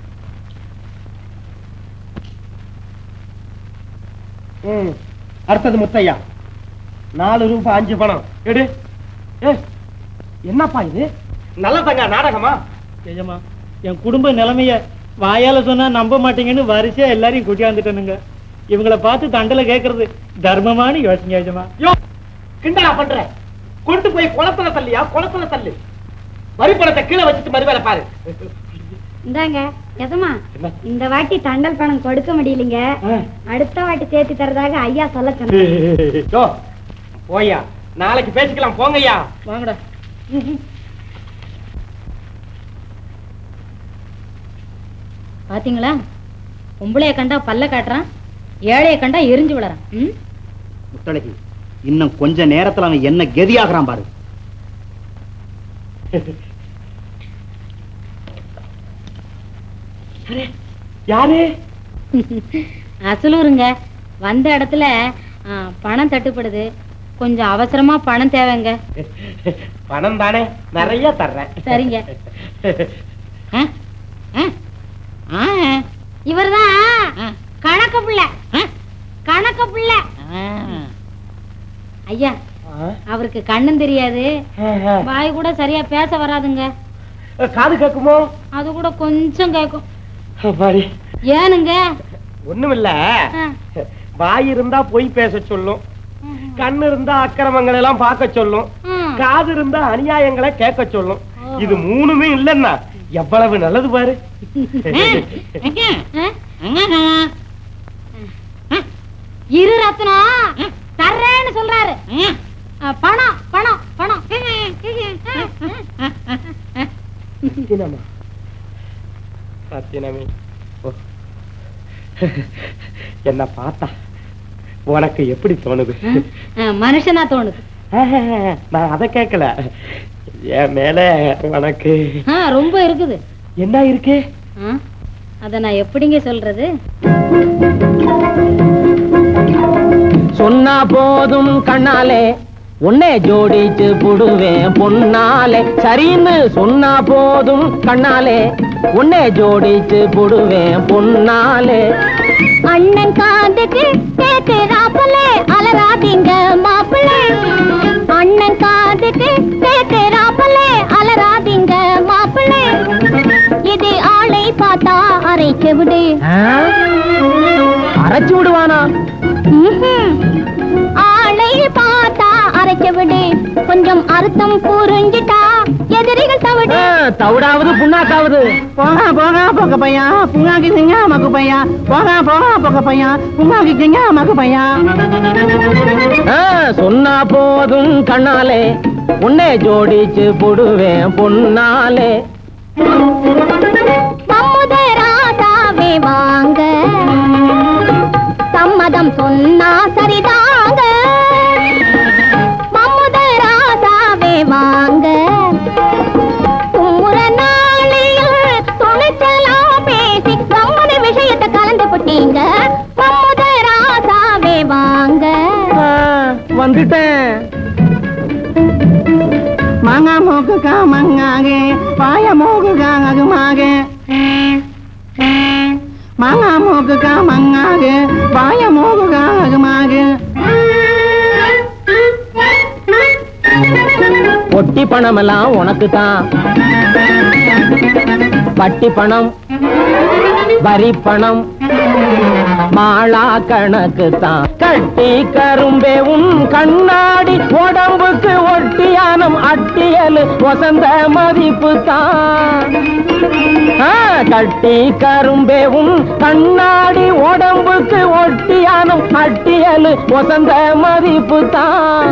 ம், அடுத்தது முத்தையா. நாலு ரூபாய் அஞ்சு பணம் எடு. என்னப்பா இது? நல்லதாங்க நாடகமா? நிஜமா என் குடும்ப நிலைமைய வாயால சொன்னா நம்ப மாட்டீங்கன்னு வரிசையா எல்லாரையும் கூட்டியாந்துட்டனுங்க. இவங்களை பார்த்து தண்டலை கேட்கறது தர்மமான யோசனை. நிஜமா கிண்டலா பண்ற? கொண்டு போய் குளத்துல தள்ளியா? குளத்துல தள்ளு. வரி பணத்தை கீழே வச்சுட்டு மறுவேலை பாரு. இந்தாங்க எதமா, இந்த வாட்டி தண்டல் பணம் கொடுக்க முடியலங்க, அடுத்த வாட்டி சேர்த்து தரதாக ஐயா சொல்ல சொன்ன. போயா, நாளைக்கு பேசிக்கலாம். போங்கய்யா. வாங்கடா. பாத்தீங்களா, பொம்பளைய கண்டா பல்ல காட்டுறான், ஏழைய கண்டா எரிஞ்சு விழறான். முத்தழகி, இன்னும் கொஞ்ச நேரத்துல அவன் என்ன கெதியாகிறான் பாரு. யாரு? அசலூருங்க. வந்த இடத்துல பணம் தட்டுப்படுது, கொஞ்சம் அவசரமா பணம் தேவைங்க. பணம் தானே, நிறைய தர்றேன். சரிங்க. இவர்தான் கணக்கு பிள்ளை. கணக்கு பிள்ளை ஐயா. அவருக்கு கண்ணும் தெரியாது, வாய் கூட சரியா பேச வராதுங்க. காது கேக்குமோ? அது கூட கொஞ்சம் கேக்கும். ஏனுங்க? ஒண்ணுமில்ல, வாய் இருந்தா பொய் பேச சொல்லும், கண்ணு இருந்தா அக்கிரமங்கள் எல்லாம் பார்க்க சொல்லும், காது இருந்தா அநியாயங்களை கேட்க சொல்லும். இது மூணுமே இல்லன்னா எவ்வளவு நல்லது பாரு. இரு ரத்னம் தர்றேன்னு சொல்றாரு. பணம் பணம் பணம். சத்தியமே என்ன பார்த்தா உனக்கு எப்படி தோணுது? மனுஷனா தோணுது. நான் அதை கேட்கல, என் மேல உனக்கு ரொம்ப இருக்குது. என்ன இருக்கு? அத நான் எப்படிங்க சொல்றது? சொன்னா போதும் கண்ணாலே உன்னை ஜோடிச்சு புடுவேன் பொன்னாலே. சரின்னு சொன்னா போதும் கண்ணாலே உன்னை ஜோடிச்சு புடுவேன் பொன்னாலே. அண்ணன் காதுக்கு கேக்குறாப்பலே அலராதீங்க மாப்பிள்ளை. அண்ணன் காதுக்கு கேக்குறாப்பலே அலராதீங்க மாப்பிள்ளை. இது ஆளை பார்த்தா அரைச்சு விடு. அரைச்சு விடுவானா? ஆளை பார்த்தா அரைச்சு விடு, கொஞ்சம் அர்த்தம் புரிஞ்சிட்டா எதிரிகள் தவிடு. தவிடாவது புண்ணாக்காவது. போகா போகா போக பையா புண்ணாக்கி செஞ்சா மக்கு பையா. போகா போகா போக பையா புண்ணாக்கி செஞ்சா மக்கு பையா. சொன்னா போதும் கண்ணாலே உன்னை ஜோடிச்சு புடுவேன் பொன்னாலே. ராதாவே வாங்க, சம்மதம் சொன்னா சரிதாங்க. மம்முத ராதாவே வாங்க, தும்முற நாளையில் துணிச்சலாம் பேசி சம்மத விஷயத்தை கலந்து போட்டீங்க. மம்முத ராதாவே வாங்க. வந்துட்டேன். மாங்கா மூக்குக்கா மங்காகே பாய மூக்குக்கா அகுமாகே. மாங்கா மூக்குக்கா மங்காகே பாய மூக்குக்கா அகுமாகே. பொட்டி பணம் எல்லாம் உனக்கு தான், பட்டி பணம் வரி பணம் மாளா கணக்கு தான். கட்டி கரும்பே உன் கண்ணாடி உடம்புக்கு ஒட்டியானம் அட்டியல் வசந்த மதிப்பு தான். கட்டி கரும்பே உன் கண்ணாடி உடம்புக்கு ஒட்டியானம் அட்டியல் வசந்த மதிப்பு தான்.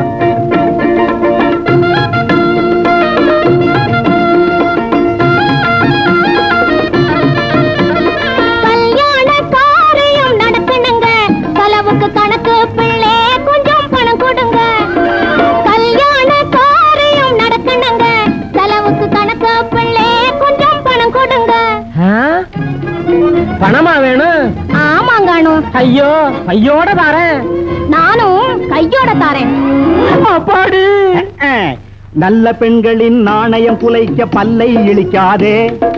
கணக்கு பிள்ளை கொஞ்சம் பணம் கொடுங்க. கல்யாண காரியம் நடக்கணுங்க, செலவுக்கு கணக்கு பிள்ளை கொஞ்சம் பணம் கொடுங்க. பணமா வேணும்? ஆமாங்கானு. ஐயோ ஐயோட தாரேன். நானும் கையோட தாரேன். அப்பாடி நல்ல பெண்களின் நாணயம் குலைக்க பல்லை இழிக்காதே,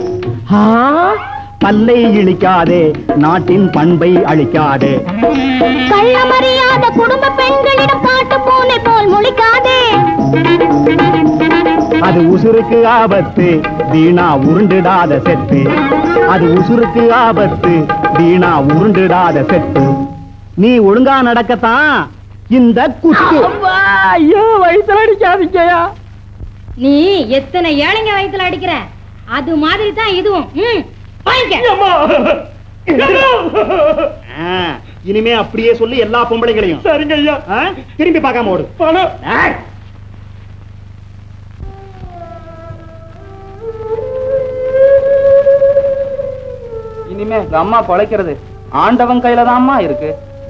பல்லை இழிக்காதே, நாட்டின் பண்பை அழிக்காதே. கள்ளமறியாத குடும்ப பெண்களிடம் காட்டு பூனை போல் முழிக்காதே, அது உசுருக்கு ஆபத்து, வீணா உருண்டுடாத செத்து. அது உசுருக்கு ஆபத்து, வீணா உருண்டுடாத செத்து. நீ ஒழுங்கா நடக்கத்தான் இந்த குத்து. ஐயோ, வயிற்றுல அடிக்காதீங்கயா. நீ எத்தனை ஏழைங்க வயிற்றுல அடிக்கிற, அது மாதிரி தான் இதுவும். இனிமே அப்படியே சொல்லி எல்லா பொம்பளைகளையும். சரிங்க ஐயா. திரும்பி பார்க்காம ஓடு. இனிமே அம்மா பழைக்கிறது ஆண்டவன் கையில தான் அம்மா இருக்கு.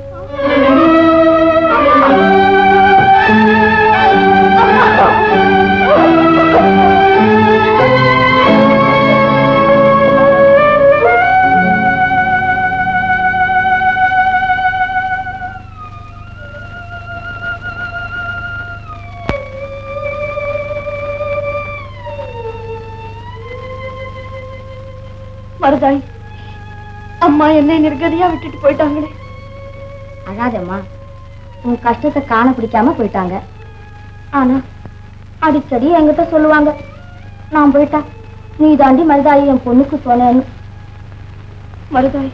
மருதாய், அம்மா என்ன நிர்கதியா விட்டுட்டு போயிட்டாங்களே. அழாதம்மா, உன் கஷ்டத்தை காண பிடிக்காம போயிட்டாங்க. ஆனா அடிக்கடி என்கிட்ட சொல்லுவாங்க, நான் போயிட்டா நீ தாண்டி மருதாயி என் பொண்ணுக்கு சொன்னேன்னு. மருதாய்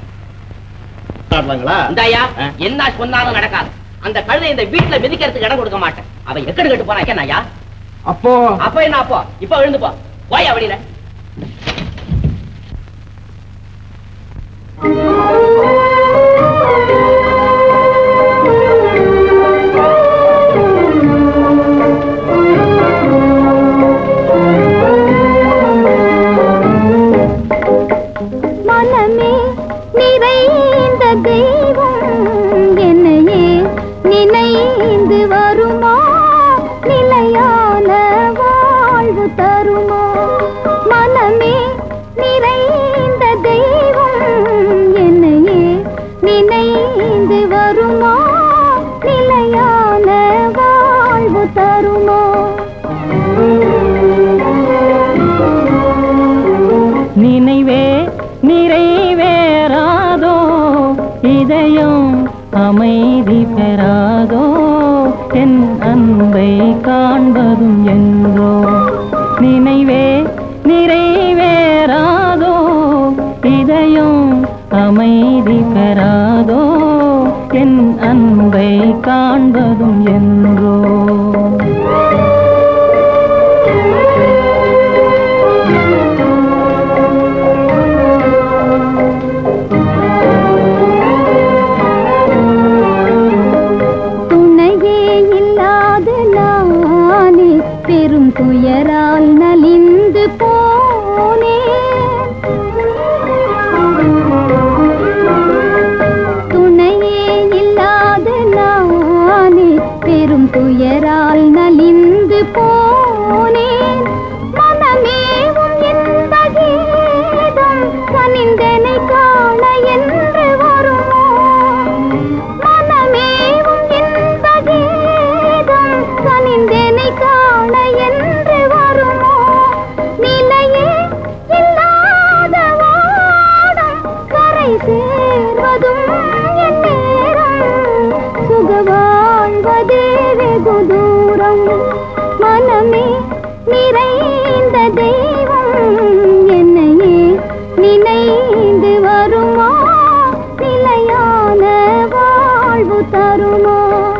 என்ன சொன்னாலும் நடக்காது. அந்த கழுதை இந்த வீட்டுல மிதிக்கிறதுக்கு இடம் கொடுக்க மாட்டேன். அவன் எக்கடு கட்டு போனா என்னையா? அப்போ அப்ப என்ன? அப்போ இப்ப எழுந்து போ, போயா வெளியில. மனமே நிறைந்த தெய்வம் என்னையே நினைந்து வருமா, நிலையான வாழ்வு தருமா. மனமே நிறைந்த தெய்வம் என்னையே நினைந்து வருமா, நிலையான வாழ்வு தருமா. நினைவே நிறைவேறாதோ, இதயம் அமைதி பெறாதோ, என் அன்பை காண்பதும் என்றோ. நினைவே நிறைவேறாதோ, இதயம் அமைதி பெறாதோ, என் அன்பை காண்பதும் என்றோ. துயரால் நலிந்து போனே, துணையே இல்லாத நானே பெரும் துயரால் நலிந்து போனேன். மனமேவும் என்ப கீதம் கனிந்தனை காண என்று வருமோ, மனமேவும் என்ப கீதம் கனிந்தனை காண என்று வருமோ. நிலையே இல்லாத வாடம் கரை சேர்வதும் என் நேரம், சுக வாழ்வதே வெகு தூரம். மனமே நிறைந்த தெய்வம் என்னையே நினைந்து வருமா, நிலையான வாழ்வு தருமா.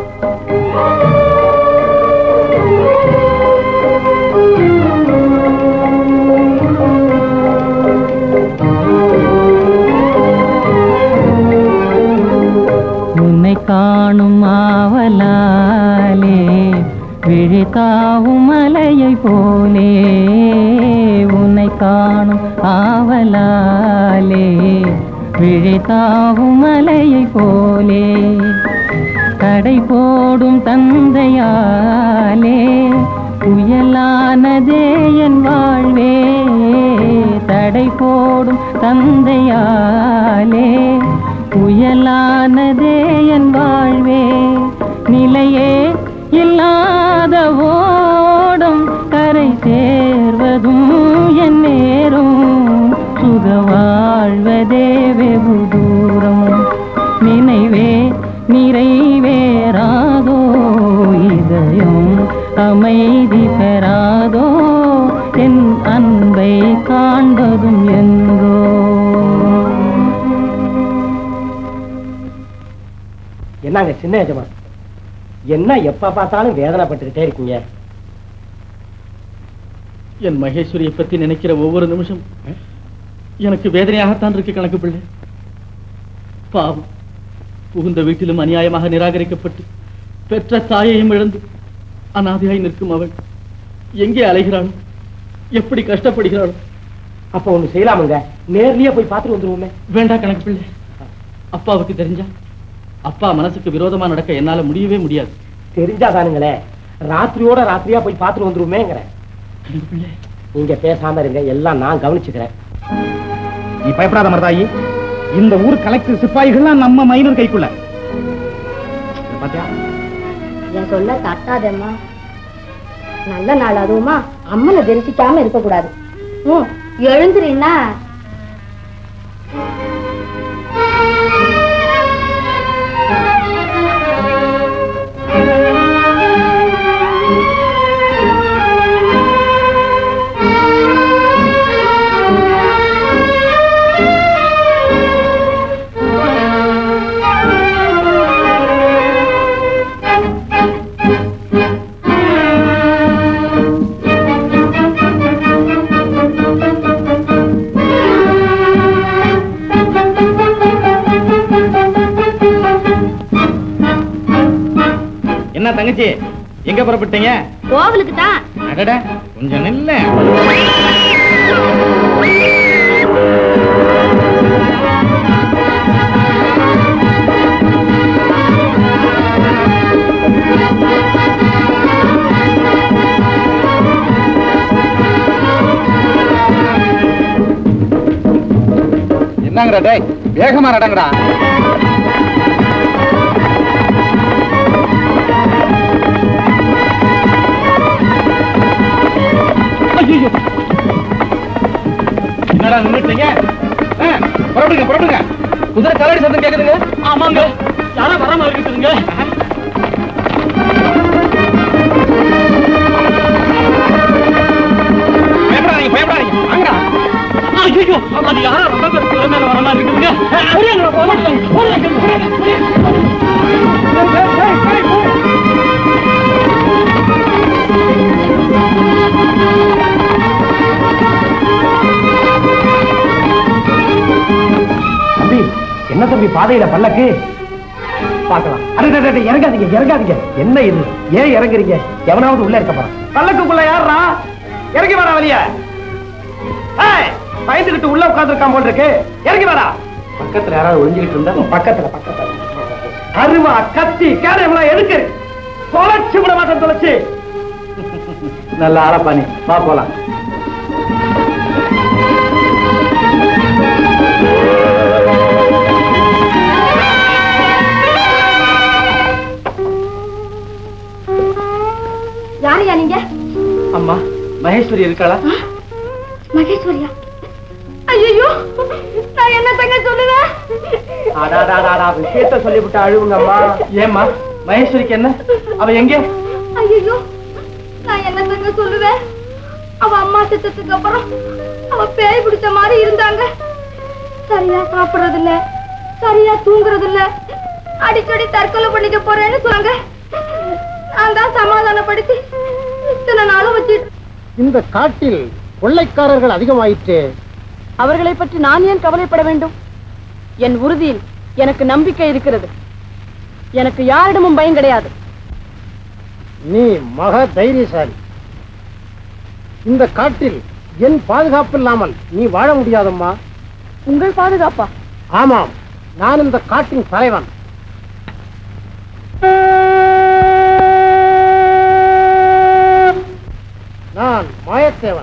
உன்னை காணும் ஆவலாலே விழித்தாவும் மலையை போலே, உன்னை காணும் ஆவலாலே விழித்தாவும் மலையை போலே. கடை போடும் தந்தையாலே புயலானதே என் வாழ்வே, தடை போடும் தந்தையாலே புயலானதே என் வாழ்வே. நிலையே இல்லாத ஓடும் சேர்வதும் என் நேரம் சுக வாழ்வதே வெகு தூரம் நினைவே நிறைவேறாதோ இதயம் அமைதி பெறாதோ என் அன்பை காண்பதும் என்றோ. என்னங்க சின்ன எஜமா, என்ன எப்ப பார்த்தாலும் வேதனைப்பட்டுக்கிட்டே இருக்கீங்க? என் மகேஸ்வரியை பத்தி நினைக்கிற ஒவ்வொரு நிமிஷம் எனக்கு வேதனையாகத்தான் இருக்கு கணக்கு பிள்ளை. பாவம், புகுந்த வீட்டிலும் அநியாயமாக நிராகரிக்கப்பட்டு பெற்ற தாயையும் இழந்து அனாதையாய் நிற்கும் அவள் எங்கே அலைகிறாளோ, எப்படி கஷ்டப்படுகிறாளோ. அப்ப ஒண்ணு செய்யலாமுங்க, நேர்லயே போய் பார்த்துட்டு வந்துருவோமே. வேண்டாம் கணக்கு பிள்ளை, அப்பாவுக்கு தெரிஞ்சா அப்பா மனசுக்கு விரோதமா நடக்க என்னால முடியவே முடியாது. தெரிஞ்சாதானுங்களே, ராத்திரியோட ராத்திரியா போய் பார்த்துட்டு வந்துருவோமேங்கிற. நீங்க பேசாம இருங்க, எல்லாம் நான் கவனிச்சுக்கிறேன். நீ பயப்படாத மருதாயி, இந்த ஊர் கலெக்டர் சிப்பாய்கள்லாம் நம்ம மைனர் கைக்குள்ள. பாத்தியா, என் சொல்ல தட்டாதேம்மா. நல்ல நாள் அதுவுமா அம்மனை தரிசிக்காம இருக்க கூடாது. எழுந்துறீன்னா என்ன தங்கச்சி, எங்க புறப்பட்டீங்க? கோவிலுக்கு தான். அடடா, கொஞ்சம் நில்ல. என்னங்கடா டேய், வேகமா நடங்கடா. என்னடா நின்னுட்டீங்க? புறப்படுங்க புறப்படுங்க. குதிரை கரடி சத்தம் கேக்குதுங்க. ஆமாங்க, யாரா வர மாதிரி இருக்குதுங்க. பயப்படாதீங்க பயப்படாதீங்க, வாங்கடா. ஐயோ, அது யாரா ரொம்ப மேல வர மாதிரி இருக்குதுங்க. தம்பி, என்ன தம்பி பாதையில பல்லக்கு? பார்க்கலாம். அடடடட, இறங்காதீங்க இறங்காதீங்க. என்ன இது, ஏன் இறங்குறீங்க? எவனாவது உள்ள இருக்க போறான். பல்லக்குக்குள்ள யாரா? இறங்கி வாடா வெளிய. ஏய், பயந்துகிட்டு உள்ள உட்கார்ந்திருக்கான் போல் இருக்கு. இறங்கி வாடா. பக்கத்துல யாராவது ஒளிஞ்சுகிட்டு இருந்தா? பக்கத்துல பக்கத்துல அருவா கத்தி கேர எவ்வளவு எதுக்கு? தொலைச்சு விட மாட்டேன், தொலைச்சு. நல்ல ஆளப்பானி, வா போலாம். யாரையா நீங்க? அம்மா, மகேஸ்வரி இருக்காளா? மகேஸ்வரியா? ஐயோ, நான் என்ன தங்க சொல்லுவேன்? அடாடாடா, விஷயத்த சொல்லிவிட்டு அழுவுங்க அம்மா. ஏம்மா, மகேஸ்வரிக்கு என்ன? அவ எங்கே? ஐயோ, நான் என்ன தங்க சொல்லுவேன்? அவ அம்மா செத்ததுக்கு அப்புறம் அவ பேய் பிடிச்ச மாதிரி இருந்தாங்க. சரியா சாப்பிடுறது இல்ல, சரியா தூங்குறது இல்ல, அடிக்கடி தற்கொலை பண்ணிக்க போறேன்னு சொன்னாங்க. நான் தான் சமாதானப்படுத்தி இத்தனை நாளும் வச்சுட்டு. இந்த காட்டில் கொள்ளைக்காரர்கள் அதிகமாயிற்று. அவர்களை பற்றி நான் ஏன் கவலைப்பட வேண்டும்? என் உறுதியில் எனக்கு நம்பிக்கை இருக்கிறது. எனக்கு யாரிடமும் பயம் கிடையாது. நீ மக தைரியசாலி. இந்த காட்டில் என் பாதுகாப்பு இல்லாமல் நீ வாழ முடியாதம்மா. உங்கள் பாதுகாப்பா? ஆமாம், நான் இந்த காட்டின் தலைவன். நான் மாயத்தேவன்.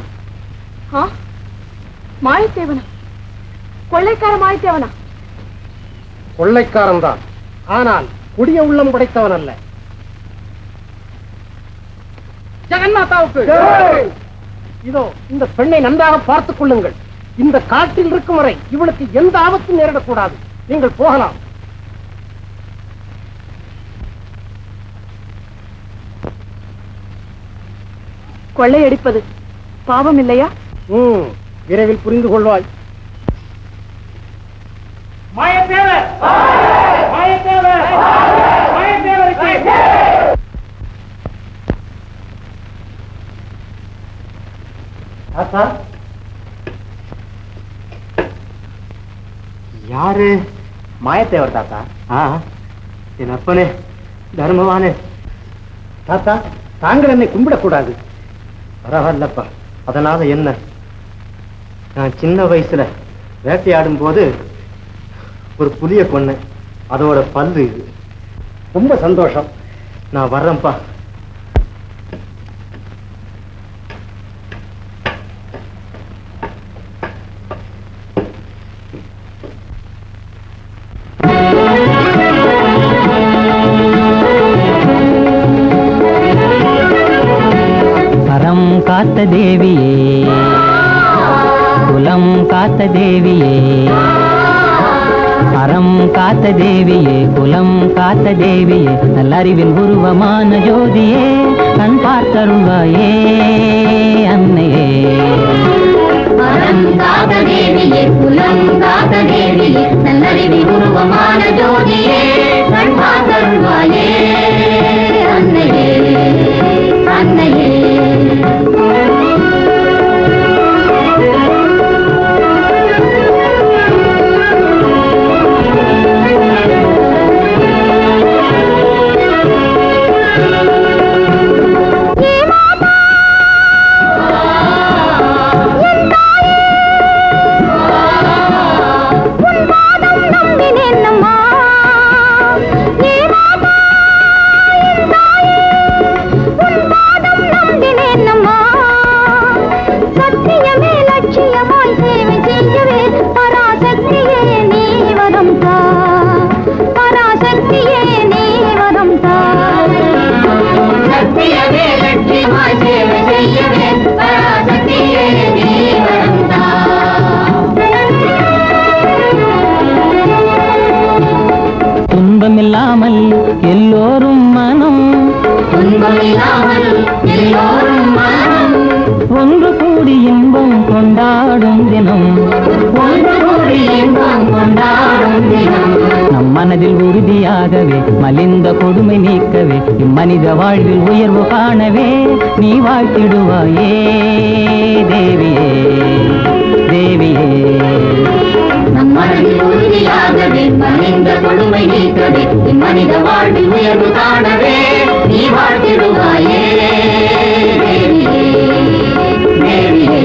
மாயத்தேவனா? கொள்ளைக்கார மாயத்தேவனா? கொள்ளைக்காரன் தான், ஆனால் கொடிய உள்ளம் படைத்தவன் அல்ல. ஜெகன்மாதாவுக்கு இதோ இந்த பெண்ணை நன்றாக பார்த்துக் கொள்ளுங்கள். இந்த காட்டில் இருக்கும் வரை இவளுக்கு எந்த ஆபத்தும் நேரிடக்கூடாது. நீங்கள் போகலாம். கொள்ளையடிப்பது பாவம் இல்லையா? ம், விரைவில் புரிந்து கொள்வாய். மாயத்தேவர்! மாயத்தேவர்! மாயத்தேவருக்கு! தாத்தா, யாரு? மாயத்தேவர் தாத்தா. என் அப்பனே, தர்மவானே. தாத்தா, தாங்கள் என்னை கும்பிடக்கூடாது. பரவாயில்லப்பா, அதனால என்ன? நான் சின்ன வயசுல வேட்டையாடும் போது ஒரு புலிய கொன்னேன். அதோட பல்லு இது. ரொம்ப சந்தோஷம். நான் வர்றேன்ப்பா. அறம் காத்த தேவியே, குலம் காத்த தேவியே, அறம் காத்த தேவியே, குலம் காத்த தேவியே, நல்லறிவின் உருவமான ஜோதியே, கண் பார்த்தருள்வாயே அன்னையே. அறம் காத்த தேவியே, குலம் காத்த தேவியே, நல்லறிவின் உருவமான ஜோதியே, கண் பார்த்தருள்வாயே அன்னையே, அன்னையே. துன்பமில்லாமல் எல்லோரும் மனம், துன்பமில்லாமல் எல்லோரும் மனம், ஒன்று கூடி இன்பம் கொண்டாடும் தினம், ஒன்று கூடி இன்பம் கொண்டாடும் தினம், நம் மனதில் உறுதியாகவே மலிந்த கொடுமை நீக்கவே இம்மனித வாழ்வில் உயர்வு காணவே நீ வாழ்த்திடுவாயே தேவியே, தேவியே. நம் மனதில் உறுதியாகவே மனித கொடுமை நீக்கவே இம்மனித வாழ்வில் உயர்வு காணவே நீ வாழ்த்திடுவாயே தேவியே, தேவியே.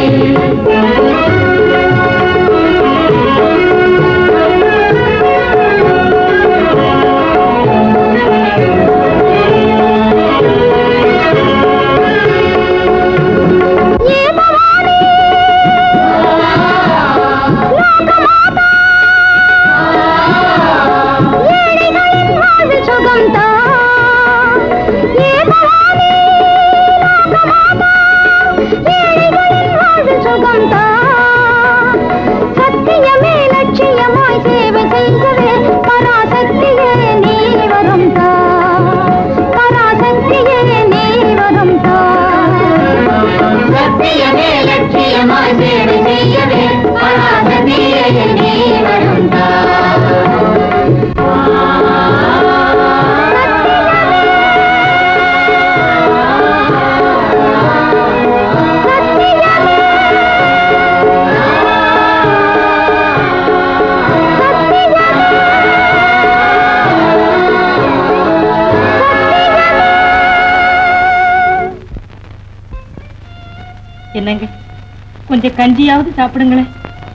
என்னங்க, கொஞ்சம் கஞ்சியாவது சாப்பிடுங்களேன்.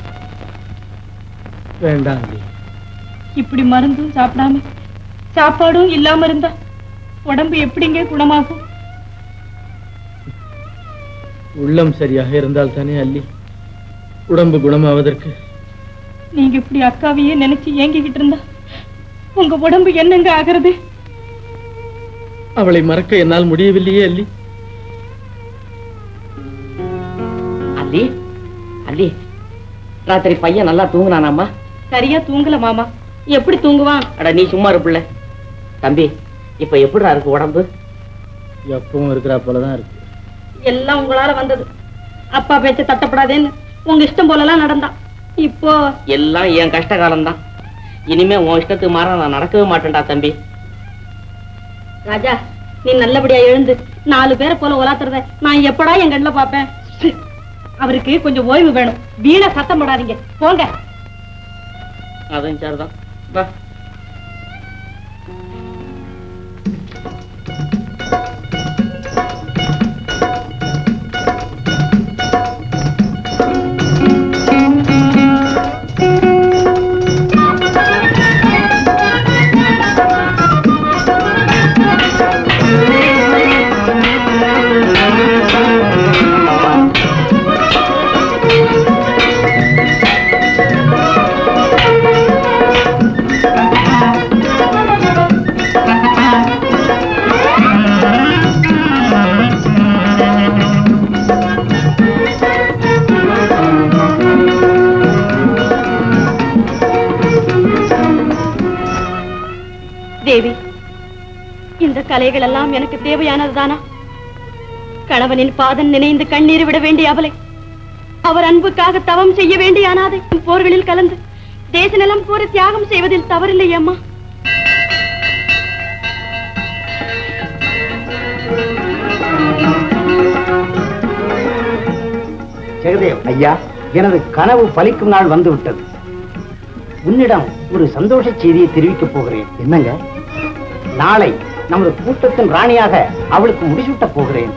வேண்டாம். இப்படி மருந்தும் சாப்பிடாம சாப்பாடும் இல்லாம இருந்தா உடம்பு எப்படிங்க குணமாகும்? உள்ளம் சரியாக இருந்தால் தானே அல்லி உடம்பு குணமாவதற்கு. நீங்க இப்படி அக்காவையே நினைச்சு ஏங்கிக்கிட்டு இருந்தா உங்க உடம்பு என்னங்க ஆகிறது? அவளை மறக்க என்னால் முடியவில்லையே அல்லி. அல்லி அல்லி ராத்திரி பையன் நல்லா தூங்குனானாமா? சரியா தூங்கல மாமா. எப்படி தூங்குவான்? அட நீ சும்மா இருப்பில்ல. தம்பி இப்ப எப்படிடா இருக்கு உடம்பு? எப்பவும் இருக்கிற போலதான் இருக்கு. எல்லாம் உங்களால வந்தது. அப்பா பேச்ச தட்டப்படாதேன்னு உங்க இஷ்டம் போலலாம் நடந்தான். இப்போ எல்லாம் என் கஷ்ட காலம்தான். இனிமே உன் இஷ்டத்துக்கு மாற நான் நடக்கவே மாட்டேன்டா தம்பி. ராஜா, நீ நல்லபடியா எழுந்து நாலு பேரை போல உலாத்துறத நான் எப்படா என் கண்ணுல பாப்பேன்? அவருக்கு கொஞ்சம் ஓய்வு வேணும். வீணா சத்தம் போடாதீங்க, போங்க. அதுவும் சரிதான். வா. தேவி, இந்த கலைகள் எல்லாம் எனக்கு தேவையானதுதானா? கணவனின் பாதம் நினைந்து கண்ணீர் விட வேண்டிய அவளை, அவர் அன்புக்காக தவம் செய்ய வேண்டிய அனாதை போர்களில் கலந்து தேச நலம் கோரி தியாகம் செய்வதில் தவறில்லை அம்மா. ஜெகதேவ் ஐயா, எனது கனவு பலிக்கும் நாள் வந்து விட்டது. உன்னிடம் ஒரு சந்தோஷ செய்தியை தெரிவிக்கப் போகிறேன். என்னங்க? நாளை நமது கூட்டத்தின் ராணியாக அவளுக்கு முடிசூட்டப் போகிறேன்.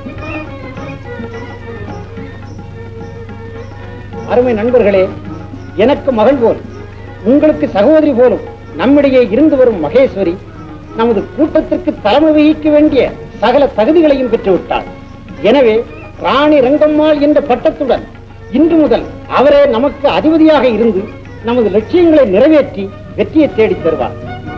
அருமை நண்பர்களே, எனக்கு மகள் போல் உங்களுக்கு சகோதரி போலும் நம்மிடையே இருந்து வரும் மகேஸ்வரி நமது கூட்டத்திற்கு தலைமை வகிக்க வேண்டிய சகல தகுதிகளையும் பெற்றுவிட்டாள். எனவே ராணி ரங்கம்மாள் என்ற பட்டத்துடன் இன்று முதல் அவரே நமக்கு அதிபதியாக இருந்து நமது லட்சியங்களை நிறைவேற்றி வெற்றியை தேடித் தருவார்.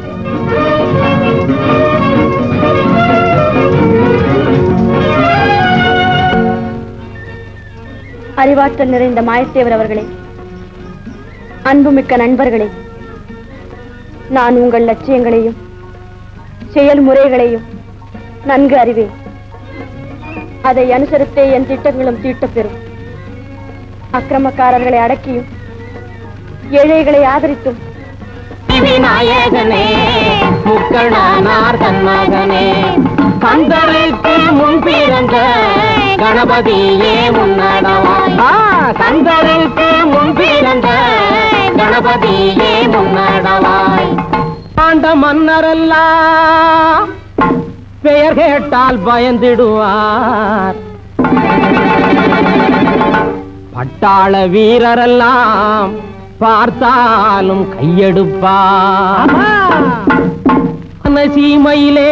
அறிவாற்றல் நிறைந்த மாயத்தேவர் அவர்களே, அன்புமிக்க நண்பர்களே, நான் உங்கள் லட்சியங்களையும் செயல்முறைகளையும் நன்கு அறிவேன். அதை அனுசரித்தே என் திட்டங்களும் தீட்டப்பெறும். அக்கிரமக்காரர்களை அடக்கியும் ஏழைகளை ஆதரித்தும் விநாயகனே, முக்கணனார் தன்மகனே, கந்தருக்கு முன் பிறந்த கணபதியே முன்னடவாய். கந்தருக்கு முன் பிறந்த கணபதியே முன்னடவாய். ஆண்ட மன்னரெல்லாம் பெயர் கேட்டால் பயந்திடுவார். பட்டாள வீரரெல்லாம் பார்த்தாலும் கையெடுப்பார். சீமையிலே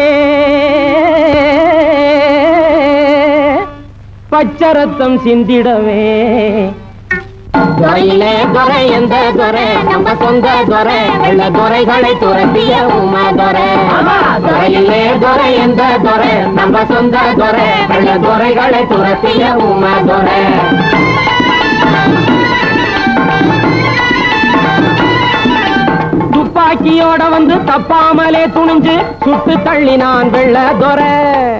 பச்சரத்தம் சிந்திடவே துறையிலே துறை எந்த துறை நம்ம சொந்த துறை வெள்ள துறைகளை துரத்திய உமா துறை. துறையிலே துறை எந்த துறை நம்ம சொந்த துறை வெள்ள துறைகளை துரத்திய உமா துறை. துப்பாக்கியோட வந்து தப்பாமலே துணிஞ்சு சுட்டு தள்ளினான் வெள்ள துறை.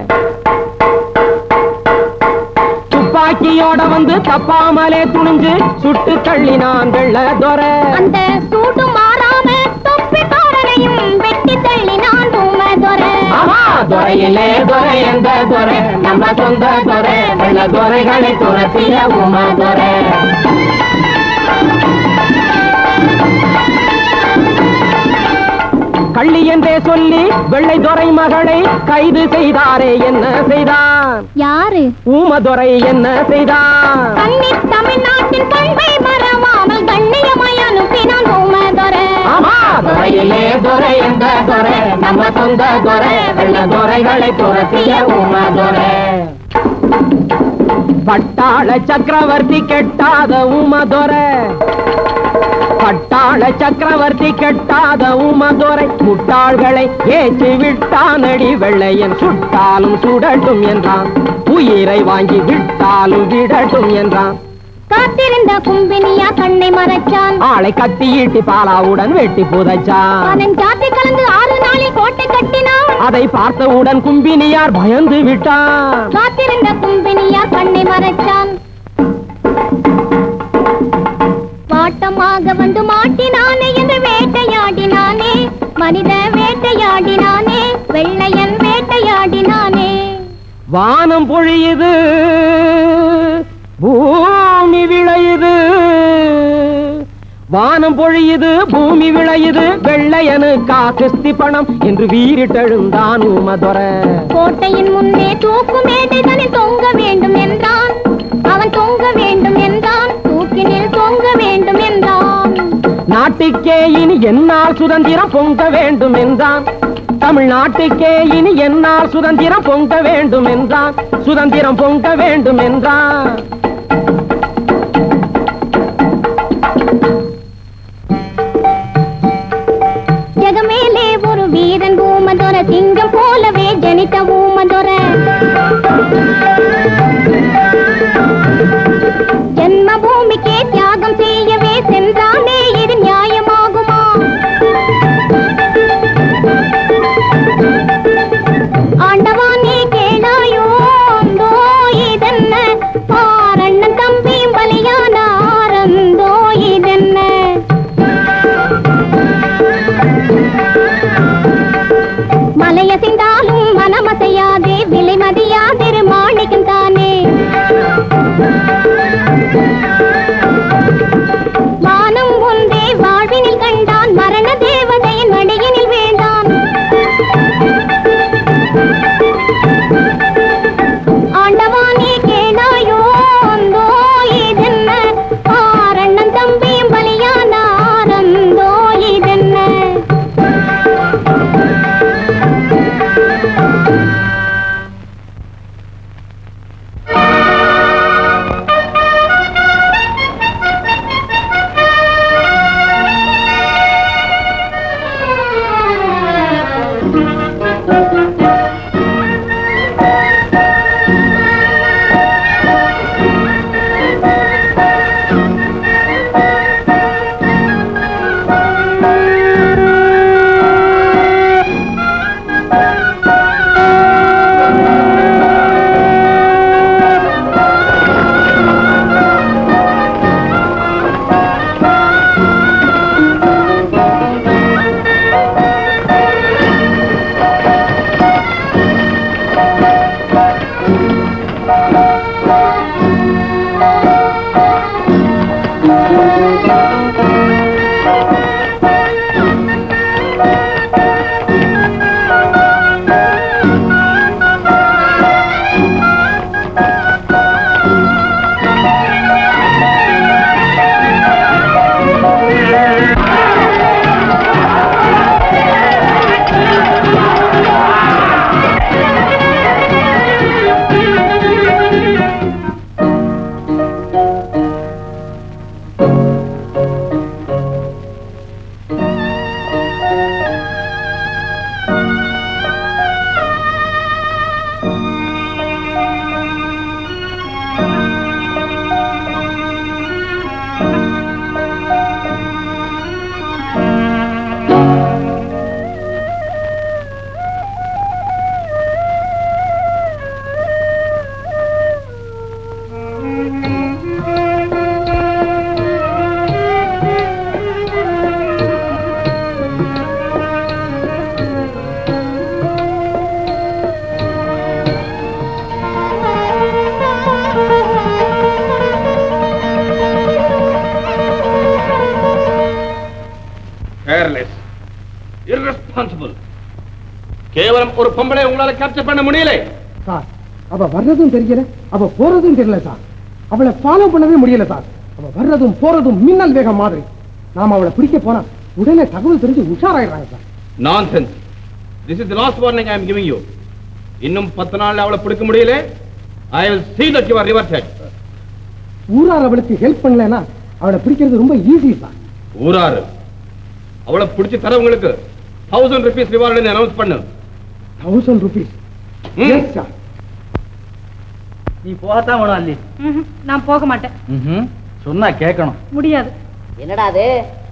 துப்பாக்கியோட வந்து தப்பாமலே துணிஞ்சு சுட்டு தள்ளினான் வெள்ள துறை. அந்த சூட்டு மாறாம தொப்பிக்காரனையும் வெட்டி தள்ளினான் உமா துறை. துறையிலே துறை எந்த துறை நம்ம சொந்த துறை வெள்ள துறைகளை துரத்திய உமா துறை. கள்ளி என்றே சொல்லி வெள்ளை துறை மகளை கைது செய்தாரே என்ன செய்தான்? யாரு? ஊமதுரை என்ன செய்தான்? கண்ணி தமிழ்நாட்டின் பண்பை மறவாமல் கண்ணியமாய் அனுப்பினான் ஊமதுரை. துறையிலே துறை எந்த துறை நம்ம சொந்த துறை வெள்ள துறைகளை துரத்திய ஊமதுரை. பட்டாள சக்கரவர்த்தி கெட்டாத ஊமதுரை. பட்டாள சக்கரவர்த்தி கெட்டாத ஊமதுரை முட்டாள்களை ஏற்றி விட்டானடி வெள்ளையன். சுட்டாலும் சுடட்டும் என்றான், உயிரை வாங்கி விட்டாலும் விடட்டும் என்றான். காத்திருந்த கும்பினியா கண்ணை மறைச்சான். ஆளை கட்டி ஈட்டி பாலாவுடன் வெட்டி புதைச்சான். அதன் ஜாத்தி கலந்து ஆறு நாளில் கோட்டை கட்டினான். அதை பார்த்தவுடன் கும்பினியார் பயந்து விட்டான். காத்திருந்த கும்பினியா கண்ணை மறைச்சான். வாட்டமாக வந்து மாட்டினானே என்று வேட்டையாடினானே, மனித வேட்டையாடினானே, வெள்ளையன் வேட்டையாடினானே. வானம் பொழியுது, பூமி விளையுது, வானம் பொழியுது, பூமி விளையுது, வெள்ளையனுக்கா கிஸ்தி பணம் என்று வீரிட்டெழுந்தான் ஊமதொர. கோட்டையின் முன்னே தூக்கு மேடைகளில் தொங்க வேண்டும் என்றான். அவன் தொங்க வேண்டும் என்றான், தூக்கினில் தொங்க வேண்டும் என்றான். நாட்டுக்கே இனி என்னால் சுதந்திரம் பொங்க வேண்டும் என்றான். தமிழ்நாட்டுக்கே இனி என்னால் சுதந்திரம் பொங்க வேண்டும் என்றான். சுதந்திரம் பொங்க வேண்டும் என்றான். ஜகமேலே ஒரு வீரன் ஊமதொர, சிங்கம் போலவே ஜனித்த ஊமதொர. ஜன்ம பூமிக்கே தியாகம் செய்யவே சென்றானே, இது நியாயமாகுமா? ஆண்டவா நீ கேளாயோ, அந்தோ இதென்ன, பாரண்ணன் தம்பியும் பலியானார், அந்தோ இதென்ன. மலையசிந்தாலும் மனமசையாதே, விலை மதியாதிரு மாணிக்கம் தானே. வானம் ஒன்றே வாழ்வினில் கண்டான், மரண தேவதையின் மடியினில் வேண்டான். ஆண்டவா நீ கேளாயோ, அந்தோ இதென்ன, பாரண்ணன் தம்பியும் பலியானார், அந்தோ இதென்ன. கேவலம் ஒரு பொம்பளை உங்களால கேப்சர் பண்ண முடியல சார். அவ வர்றதும் தெரியல, அவ போறதும் தெரியல சார். அவளை ஃபாலோ பண்ணவே முடியல சார். அவ வர்றதும் போறதும் மின்னல் வேகம் மாதிரி. நாம அவளை பிடிக்க போனா உடனே தகவல் தெரிஞ்சு உஷாராயிடுறாங்க sir. Nonsense. This is the last warning I am giving you. இன்னும் பத்து நாள்ல அவளை பிடிக்க முடியல. I will see that you are reverted. ஊரார் அவளுக்கு ஹெல்ப் பண்ணலனா அவளை பிடிக்கிறது ரொம்ப ஈஸி சார். ஊரார் அவளை பிடிச்சு தரவங்களுக்கு thousand rupees reward னு அனௌன்ஸ் பண்ணு. thousand rupees. Yes sir. நீ போகத்தான் வேணும் அல்லி. நான் போக மாட்டேன். சொன்னா கேட்கணும். முடியாது. என்னடா அது?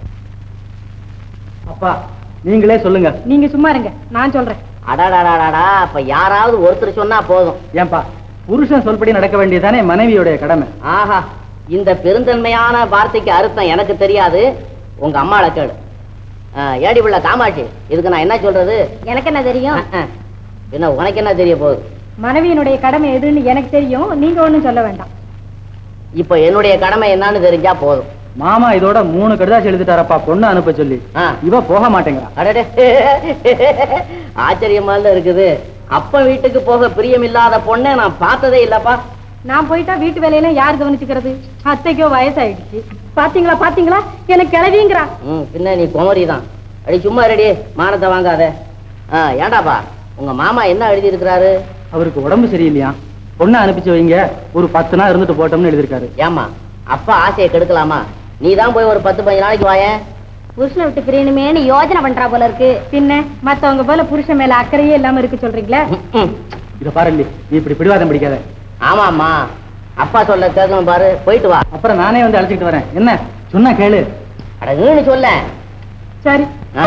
அப்பா நீங்களே சொல்லுங்க. நீங்க சும்மா இருங்க, நான் சொல்றேன். அடாடாடாடா, அப்ப யாராவது ஒருத்தர் சொன்னா போதும். ஏன்பா, புருஷன் சொல்படி நடக்க வேண்டியதானே மனைவியோடைய கடமை. ஆஹா, இந்த பெருந்தன்மையான வார்த்தைக்கு அர்த்தம் எனக்கு தெரியாது. உங்க அம்மாளை கேளு. ஏடி பிள்ளை காமாட்சி, இதுக்கு நான் என்ன சொல்றது? எனக்கு என்ன தெரியும்? என்ன உனக்கு என்ன தெரிய போகுது? மனைவியினுடைய கடமை எதுன்னு எனக்கு தெரியும், நீங்க ஒண்ணும் சொல்ல வேண்டாம். இப்ப என்னுடைய கடமை என்னன்னு தெரிஞ்சா போதும். மாமா இதோட மூணு கடிதாசி எழுதிட்டாரப்பா பொண்ணு அனுப்ப சொல்லி. இவ போக மாட்டேங்கிறா. அடடே, ஆச்சரியமா இருக்குது. அப்ப வீட்டுக்கு போக பிரியம் இல்லாத பொண்ணை நான் பார்த்ததே இல்லப்பா. நான் போயிட்டா வீட்டு வேலையெல்லாம் யார் கவனிச்சுக்கிறது? அத்தைக்கோ வயசாயிடுச்சு. பாத்தீங்களா பாத்தீங்களா, எனக்கு கிளவிங்கிறா. ம், பின்ன நீ குமரி தான். அடி சும்மா ரெடி, மானத்தை வாங்காத. ஏண்டாப்பா, உங்க மாமா என்ன எழுதி இருக்கிறாரு? அவருக்கு உடம்பு சரியில்லையா, பொண்ணை அனுப்பிச்சு வைங்க, ஒரு பத்து நாள் இருந்துட்டு போட்டோம்னு எழுதிருக்காரு. ஏமா அப்பா ஆசையை கெடுக்கலாமா? நீ தான் போய் ஒரு பத்து பதினஞ்சு நாளைக்கு வாயேன். புருஷனை விட்டு பிரியணுமேனு யோஜனை பண்றா போல இருக்கு. பின்ன மத்தவங்க போல புருஷன் மேல அக்கறையே இல்லாம இருக்கு சொல்றீங்களா? இத பாரு, நீ இப்படி பிடிவாதம் பிடிக்காத. ஆமாமா, அப்பா சொல்ல கேட்கணும் பாரு. போயிட்டு வா, அப்புறம் நானே வந்து அழைச்சிட்டு வரேன். என்ன சொன்னா கேளு. அடங்குன்னு சொல்ல. சரி.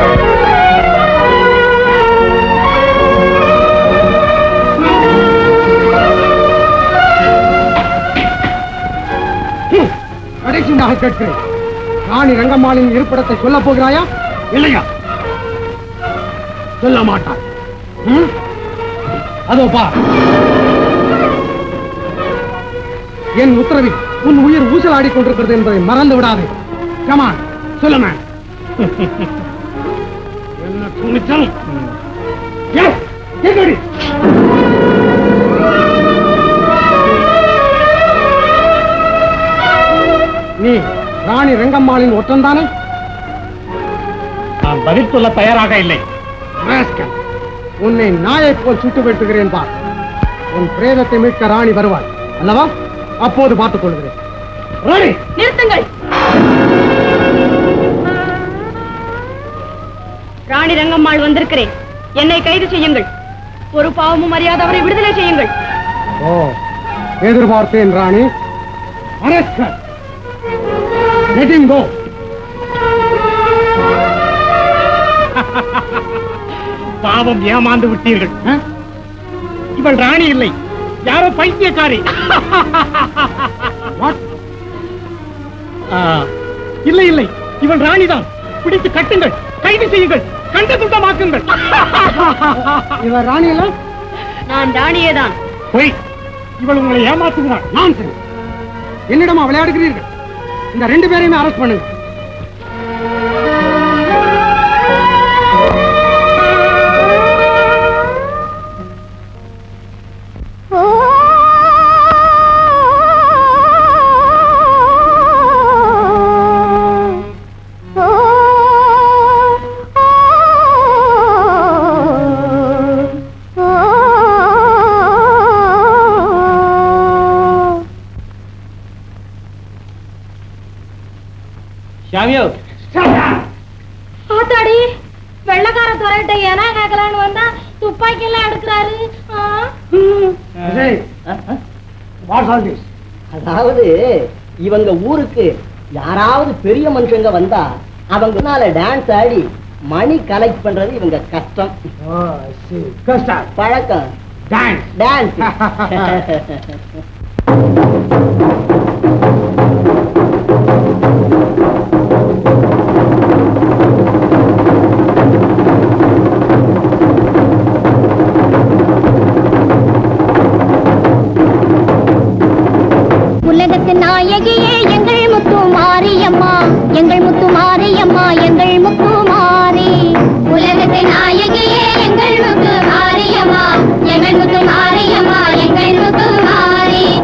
கடைசியாக கேட்கிறேன், ராணி ரங்கம்மாளின் இருப்பிடத்தை சொல்ல போகிறாயா இல்லையா? சொல்ல மாட்டார். அதோ பார், என் உத்தரவில் உன் உயிர் ஊசலாடி கொண்டிருக்கிறது என்பதை மறந்து விடாதே. கமான், சொல்லுமே. என்ன துணிச்சல்! நீ ராணி ரங்கம்மாளின் ஒற்றன்தானே? நான் பதில் சொல்ல தயாராக இல்லை. உன்னை நாயை போல் சுட்டு வெட்டுகிறேன் பார். உன் பிரேதத்தை மீட்க ராணி வருவாள் அல்லவா? அப்போது பார்த்துக் கொள்கிறேன். ராணி, நிறுத்துங்கள். ராணி ரங்கம்மாள் வந்திருக்கிறேன், என்னை கைது செய்யுங்கள். ஒரு பாவமும் அறியாதவரை விடுதலை செய்யுங்கள். ஓ, எதிர்பார்த்தேன் Rani. Arrest her. Let him go. பாவம், ஏமாந்து விட்டீர்கள். இவள் ராணி இல்லை, யாரோ பைத்தியக்காரி. இல்லை இல்லை, இவள் ராணிதான். பிடித்து கட்டுங்கள், கைது செய்யுங்கள், கண்ட துண்டமாக்குங்கள். இவள் ராணி இல்ல? நான் ராணியேதான். போய், இவள் உங்களை ஏமாத்துகிறாள். நான் சரி, என்னிடமா விளையாடுகிறீர்கள்? இந்த ரெண்டு பேரையுமே அரெஸ்ட் பண்ணுங்க. ஆத்தாடி, வெள்ளக்கார துறையிட்ட ஏனா கேட்கலான்னு வந்தா துப்பாக்கி எல்லாம் எடுக்கிறாரு. அதாவது இவங்க ஊருக்கு யாராவது பெரிய மனுஷங்க வந்தா அவங்க டான்ஸ் ஆடி மணி கலெக்ட் பண்றது இவங்க கஷ்டம். பழக்கம் டான்ஸ் டான்ஸ். உலகத்தின் நாயகியே எங்கள் முத்து மாரியம்மா, எங்கள் முத்து மாரியம்மா, எங்கள் முத்து மாரி. உலகத்தின் நாயகியே எங்கள் முத்து மாரியம்மா, எங்கள் முத்து மாரியம்மா, எங்கள் Muthu Mari.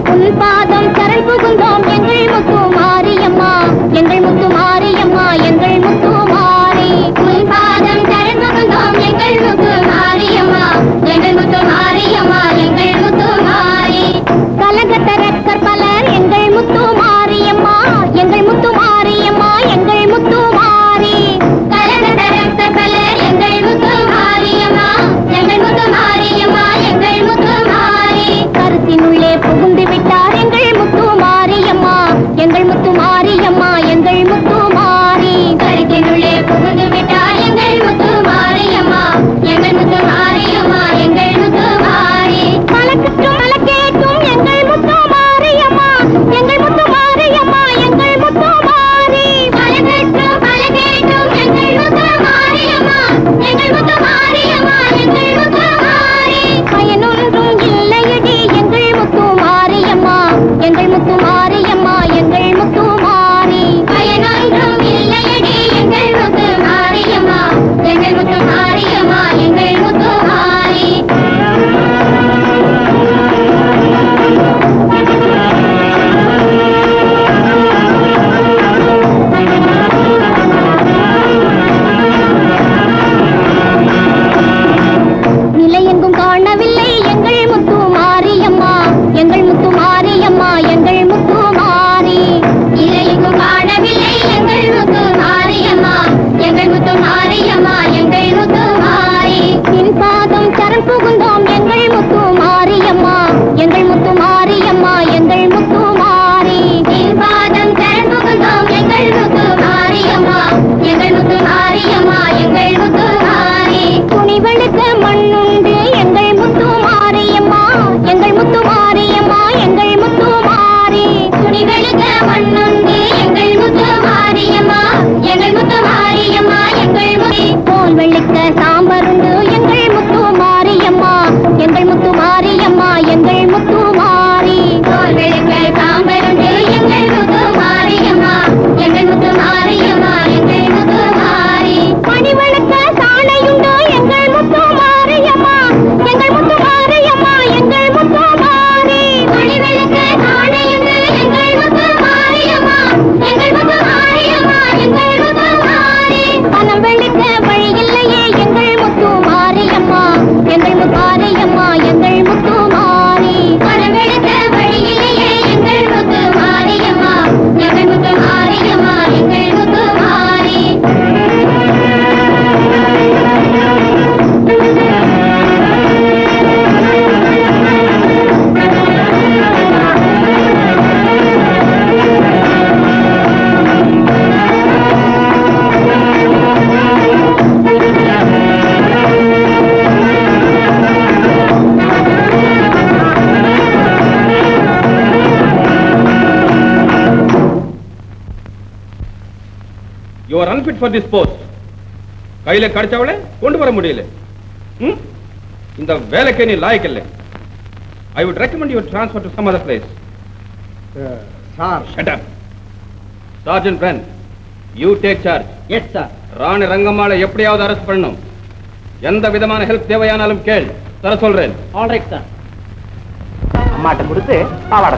You are unfit for this post. கையில கடிச்சவளை கொண்டு வர முடியல. இந்த வேலைக்கு நீ லாயக்கு இல்லை. I would recommend you transfer to some other place. Sir shut up. Sergeant friend, you take charge. Yes sir. Rani ரங்கம்மாளை எப்படியாவது அரெஸ்ட் பண்ணணும். எந்த விதமான ஹெல்ப் தேவையானாலும் கேள், தர சொல்றேன். All right sir. அம்மாட்ட கொடுத்து பாவாடை.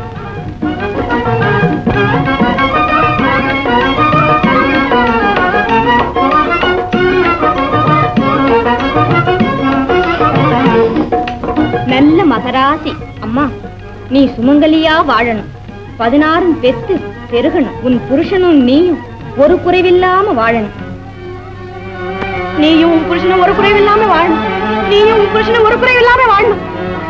நல்ல மகராசி அம்மா, நீ சுமங்கலியா வாழணும், பதினாறும் பெத்து பெருகணும், உன் புருஷனும் நீயும் ஒரு குறைவில்லாம வாழணும். நீயும் உன் புருஷனும் ஒரு குறைவில்லாம வாழணும். நீயும் உன் புருஷனும் ஒரு குறைவில்லாம வாழணும்.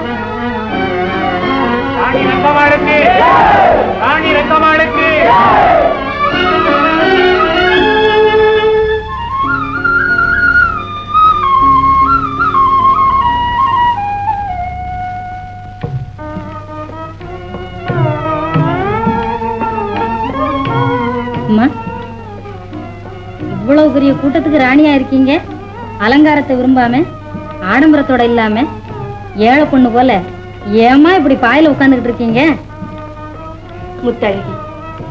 ராணி ரங்கம்மாளுக்கு, ராணி ரங்கம்மாளுக்கு. அம்மா, இவ்வளவு பெரிய கூட்டத்துக்கு ராணியா இருக்கீங்க, அலங்காரத்தை விரும்பாம ஆடம்பரத்தோட இல்லாம ஏழை பொண்ணு போல ஏமா இப்படி பாயில உட்கார்ந்துகிட்டு இருக்கீங்க? முத்தழகி,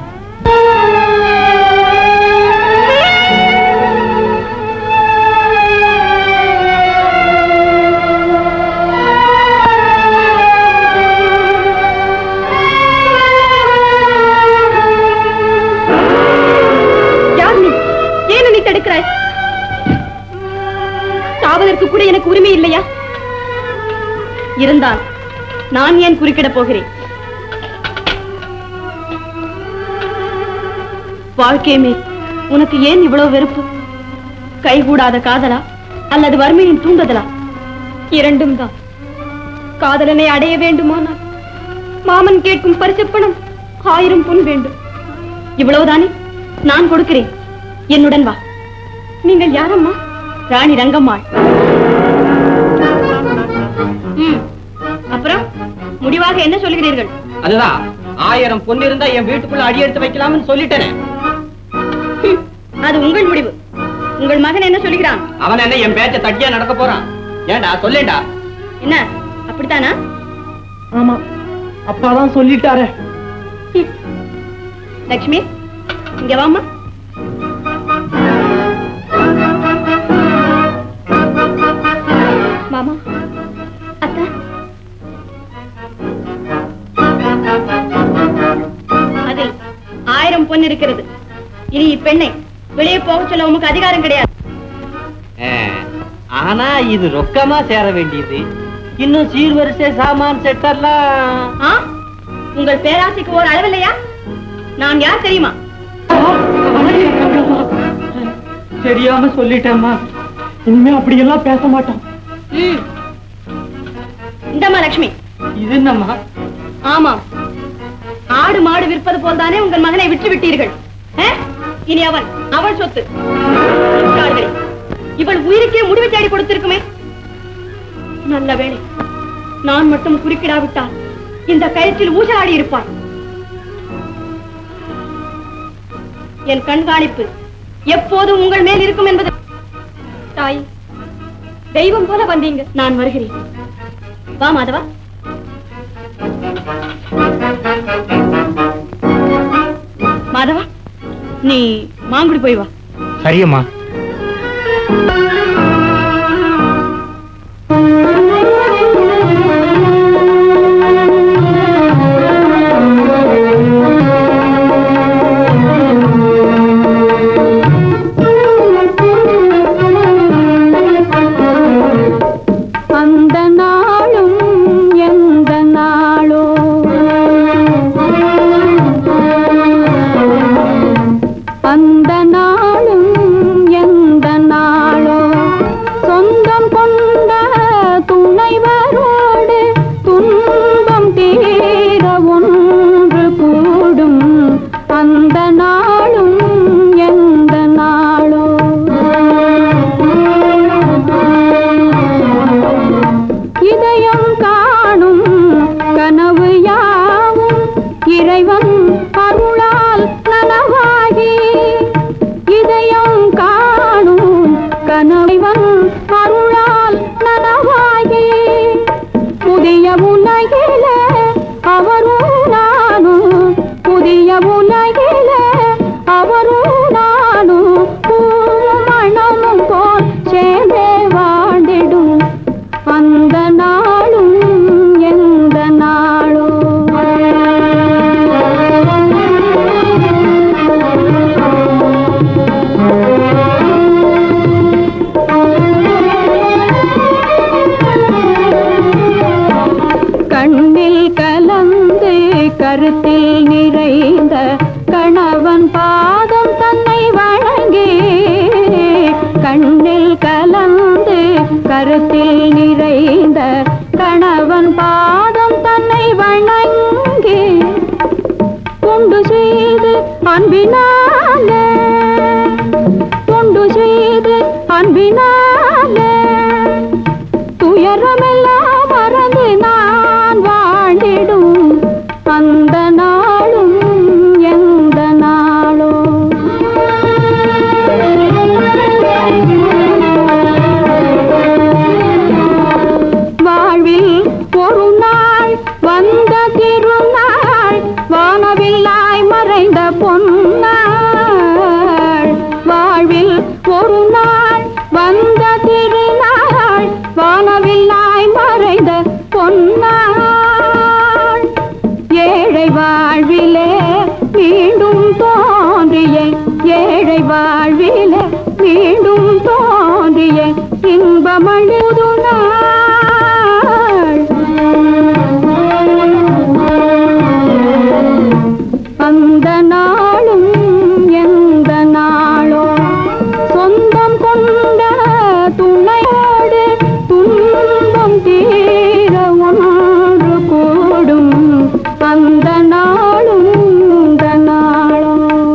தடுக்கிறாய்? சாவதற்கு கூட எனக்கு உரிமை இல்லையா? இருந்தால் நான் ஏன் குறுக்கிட போகிறேன்? வாழ்க்கை மேல் உனக்கு ஏன் இவ்வளவு வெறுப்பு? கைகூடாத காதலா அல்லது வறுமையின் தூண்டுதலா? இரண்டும் தான். காதலனை அடைய வேண்டுமானால் மாமன் கேட்கும் பரிசு பணம் ஆயிரம் பொன் வேண்டும். இவ்வளவுதானே? நான் கொடுக்கிறேன். என்னுடன் வா. நீங்கள் யாரம்மா? ராணி ரங்கம்மாள். அப்புறம் முடிவாக என்ன சொல்கிறீர்கள்? அதுதான், ஆயிரம் பொண்ணு இருந்தா என் வீட்டுக்குள்ள அடி எடுத்து வைக்கலாம்னு சொல்லிட்டேனே. அது உங்கள் முடிவு. உங்கள் மகன் என்ன சொல்கிறான்? அவன் என்ன என் பேச்ச தட்டியா நடக்க போறான்? ஏண்டா சொல்லேண்டா. என்ன அப்படித்தானா? ஆமா, அப்பாதான் சொல்லிட்டாரு. லட்சுமி, இங்க வாமா. மாமா, அத்தா, அதில் ஆயிரம் பொன் இருக்கிறது. இனி இப்பெண்ணை வெளியே போக சொல்ல உமக்கு அதிகாரம் கிடையாது. ஆனா இது ரொக்கமா சேர வேண்டியது. இன்னும் சீர்வரிசை சாமான் செட்டர்லாம். உங்கள் பேராசைக்கு ஒரு அளவில்லையா? நான் யார் தெரியுமா? தெரியாம சொல்லிட்டேம்மா, இனிமே அப்படி எல்லாம் பேச மாட்டோம். இந்தம்மா லட்சுமி. இது என்னம்மா? ஆமா, ஆடு மாடு விற்பது போல் தானே உங்கள் மகனை விட்டு விட்டீர்கள். இனி அவன் அவள் சொத்து. இவள் உயிருக்கே முடிவு தேடி கொடுத்திருக்குமே. நல்ல வேளை நான் மட்டும் குறுக்கிடாவிட்டால் இந்த கயிற்றில் ஊசலாடி இருப்பான். என் கண்காணிப்பு எப்போதும் உங்கள் மேல் இருக்கும் என்பது. தாய், தெய்வம் போல வந்தீங்க. நான் வருகிறேன். வா மாதவா. மாதவா, நீ மாங்குடி போய் வா. சரியம்மா. சொந்தம் கொண்ட கணவன் பாதம் தன்னை வணங்கி கண்ணில் கலந்து கருத்தில் நிறைந்த கணவன் பாதம் தன்னை வணங்கி தொண்டு செய்து அன்பினாலே தொண்டு செய்து அன்பினாலே துயரமெல்லாம் மறந்து நான் வாழ்ந்திடும் அந்த நாளும் எந்த நாளோ வாழ்வில் ஒரு நாள் வந்த திருநாள் வானவில்லாய் மறைந்த பொன்னாள் வாழ்வில் ஒரு நாள் வந்த திருநாள் வானவில்லாய் மறைந்த பொன்னாள் ஏழை வாழ்விலே மீண்டும் தோன்றிய ஏழை வாழ்விலே மீண்டும் தோன்றிய இன்பமழுது நாள் அந்த நாளும் எந்த நாளோ சொந்தம் கொண்ட துணையோடு துன்பம் தீர ஒன்று கூடும் அந்த நாளும் இந்த நாளோ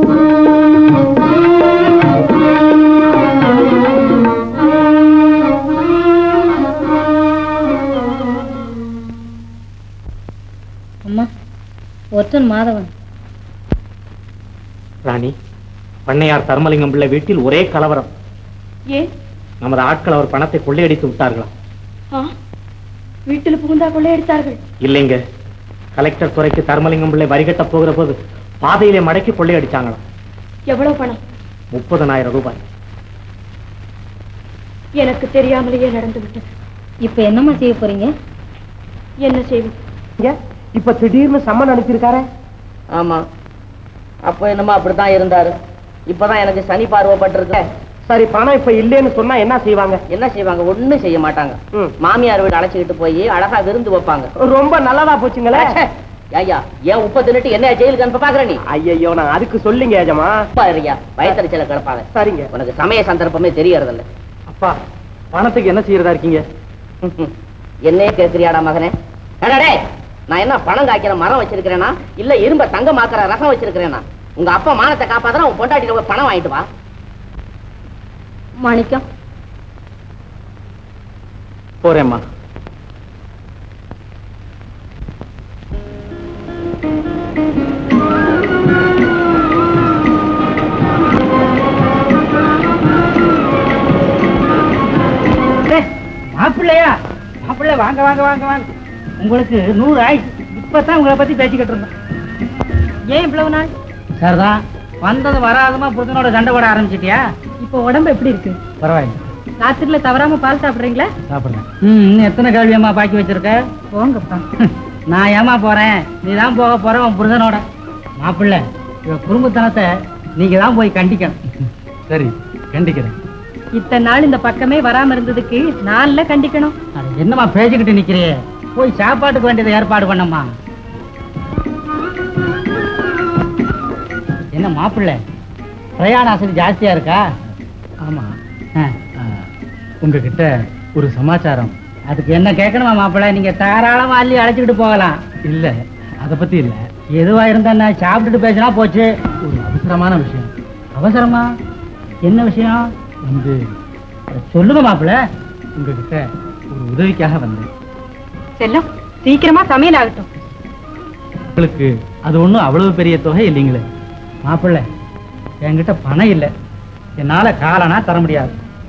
அம்மா ஒற்றன் மாதவன். ராணி, பண்ணையார் தர்மலிங்கம் பிள்ளை வீட்டில் ஒரே கலவரம். ஏன்? நமது ஆட்கள் அவர் பணத்தை கொள்ளையடித்து விட்டார்களாம். வீட்டில் புகுந்தா கொள்ளையடித்தார்கள்? இல்லைங்க, கலெக்டர் துறைக்கு தர்மலிங்கம் பிள்ளை வரி கட்ட போகிற போது பாதையிலே மடக்கி கொள்ளையடிச்சாங்களாம். எவ்வளவு பணம்? முப்பதனாயிரம் ரூபாய். எனக்கு தெரியாமலேயே நடந்து விட்டது. இப்ப என்னம்மா செய்ய போறீங்க? என்ன செய்வீங்க? இப்ப திடீர்னு சம்மன் அனுப்பியிருக்காரு. ஆமா, அப்ப என்னமோ அப்படித்தான் இருந்தாரு. இப்பதான் எனக்கு சனி பார்வைப்பட்டிருக்கு. சரி, பணம் இப்ப இல்லேன்னு சொன்னா என்ன செய்வாங்க? என்ன செய்வாங்க? ஒண்ணும் செய்ய மாட்டாங்க. மாமியார் வீடு அழைச்சிக்கிட்டு போய் அழகா விருந்து வைப்பாங்க. ரொம்ப நல்லதா போச்சுங்களே. ஐயா, ஏன் உப்ப தின்னுட்டு என்ன ஜெயிலுக்கு அனுப்ப பாக்குற நீ? ஐயோ, நான் அதுக்கு சொல்லுங்க ஏஜமா. ஐயா, வயத்தறிச்சல கிடப்பாங்க. சரிங்க, உனக்கு சமய சந்தர்ப்பமே தெரியறதில்ல. அப்பா, பணத்துக்கு என்ன செய்யறதா இருக்கீங்க? என்னையே கேட்கிறியாடா மகனே? அடடே, நான் என்ன பணம் காய்க்கிற மரம் வச்சிருக்கிறேனா இல்ல இரும்ப தங்கமாக்குற ரசம் வச்சிருக்கிறேனா? உங்க அப்பா மானத்தை காப்பாத்துறா, உன் பொண்டாட்டில போய் பணம் வாங்கிட்டு வா. மாணிக்கம், போறேம்மா. மாப்பிள்ளையா? மாப்பிள்ளை வாங்க வாங்க வாங்க வாங்க. உங்களுக்கு நூறு ஆயிடுச்சு. இப்பதான் உங்களை பத்தி பேசிக்கிட்டு இருந்தோம். ஏன் இவ்வளவு நாள்? சரிதான், வந்தது வராதமா புருஷனோட சண்டை போட ஆரம்பிச்சிட்டியா? இப்ப உடம்பு எப்படி இருக்கு? பரவாயில்ல. ராத்திரில தவறாம பால் சாப்பிடுறீங்களா? சாப்பிடுறேன். ம், இன்னும் எத்தனை கேள்வி அம்மா பாக்கி வச்சிருக்க? போங்கப்பா. நான் ஏமா போறேன், நீ தான் போக போற உன் புருஷனோட. மாப்பிள்ளை, இவ குடும்பத்தனத்தை நீங்க தான் போய் கண்டிக்கணும். சரி, கண்டிக்கிறேன். இத்தனை நாள் இந்த பக்கமே வராம இருந்ததுக்கு நான்ல கண்டிக்கணும். அது என்னமா பேசிக்கிட்டு நிக்கிறியே? போய் சாப்பாட்டுக்கு வேண்டியதை ஏற்பாடு பண்ணம்மா. என்ன மாப்பிள்ளை, பிரயாண ஆசை ஜாஸ்தியா இருக்கா? ஆமா, உங்ககிட்ட ஒரு சமாச்சாரம். அதுக்கு என்ன கேட்கணுமா மாப்பிள்ளை? நீங்க தாராளமா அள்ளி அழைச்சிக்கிட்டு போகலாம். இல்ல, அதை பத்தி இல்ல. எதுவா இருந்தா சாப்பிட்டுட்டு பேசினா போச்சு. ஒரு அவசரமான விஷயம். அவசரமா? என்ன விஷயம்? வந்து சொல்லுங்க மாப்பிள்ளை. உங்ககிட்ட ஒரு உதவிக்காக வந்தேன். செல்லம், சீக்கிரமா சமையல் ஆகட்டும். உங்களுக்கு அது ஒண்ணும் அவ்வளவு பெரிய தொகை இல்லைங்களே. மாப்பிள்ளை, என்கிட்ட பணம் இல்லை, என்னால காலனா தர முடியாது.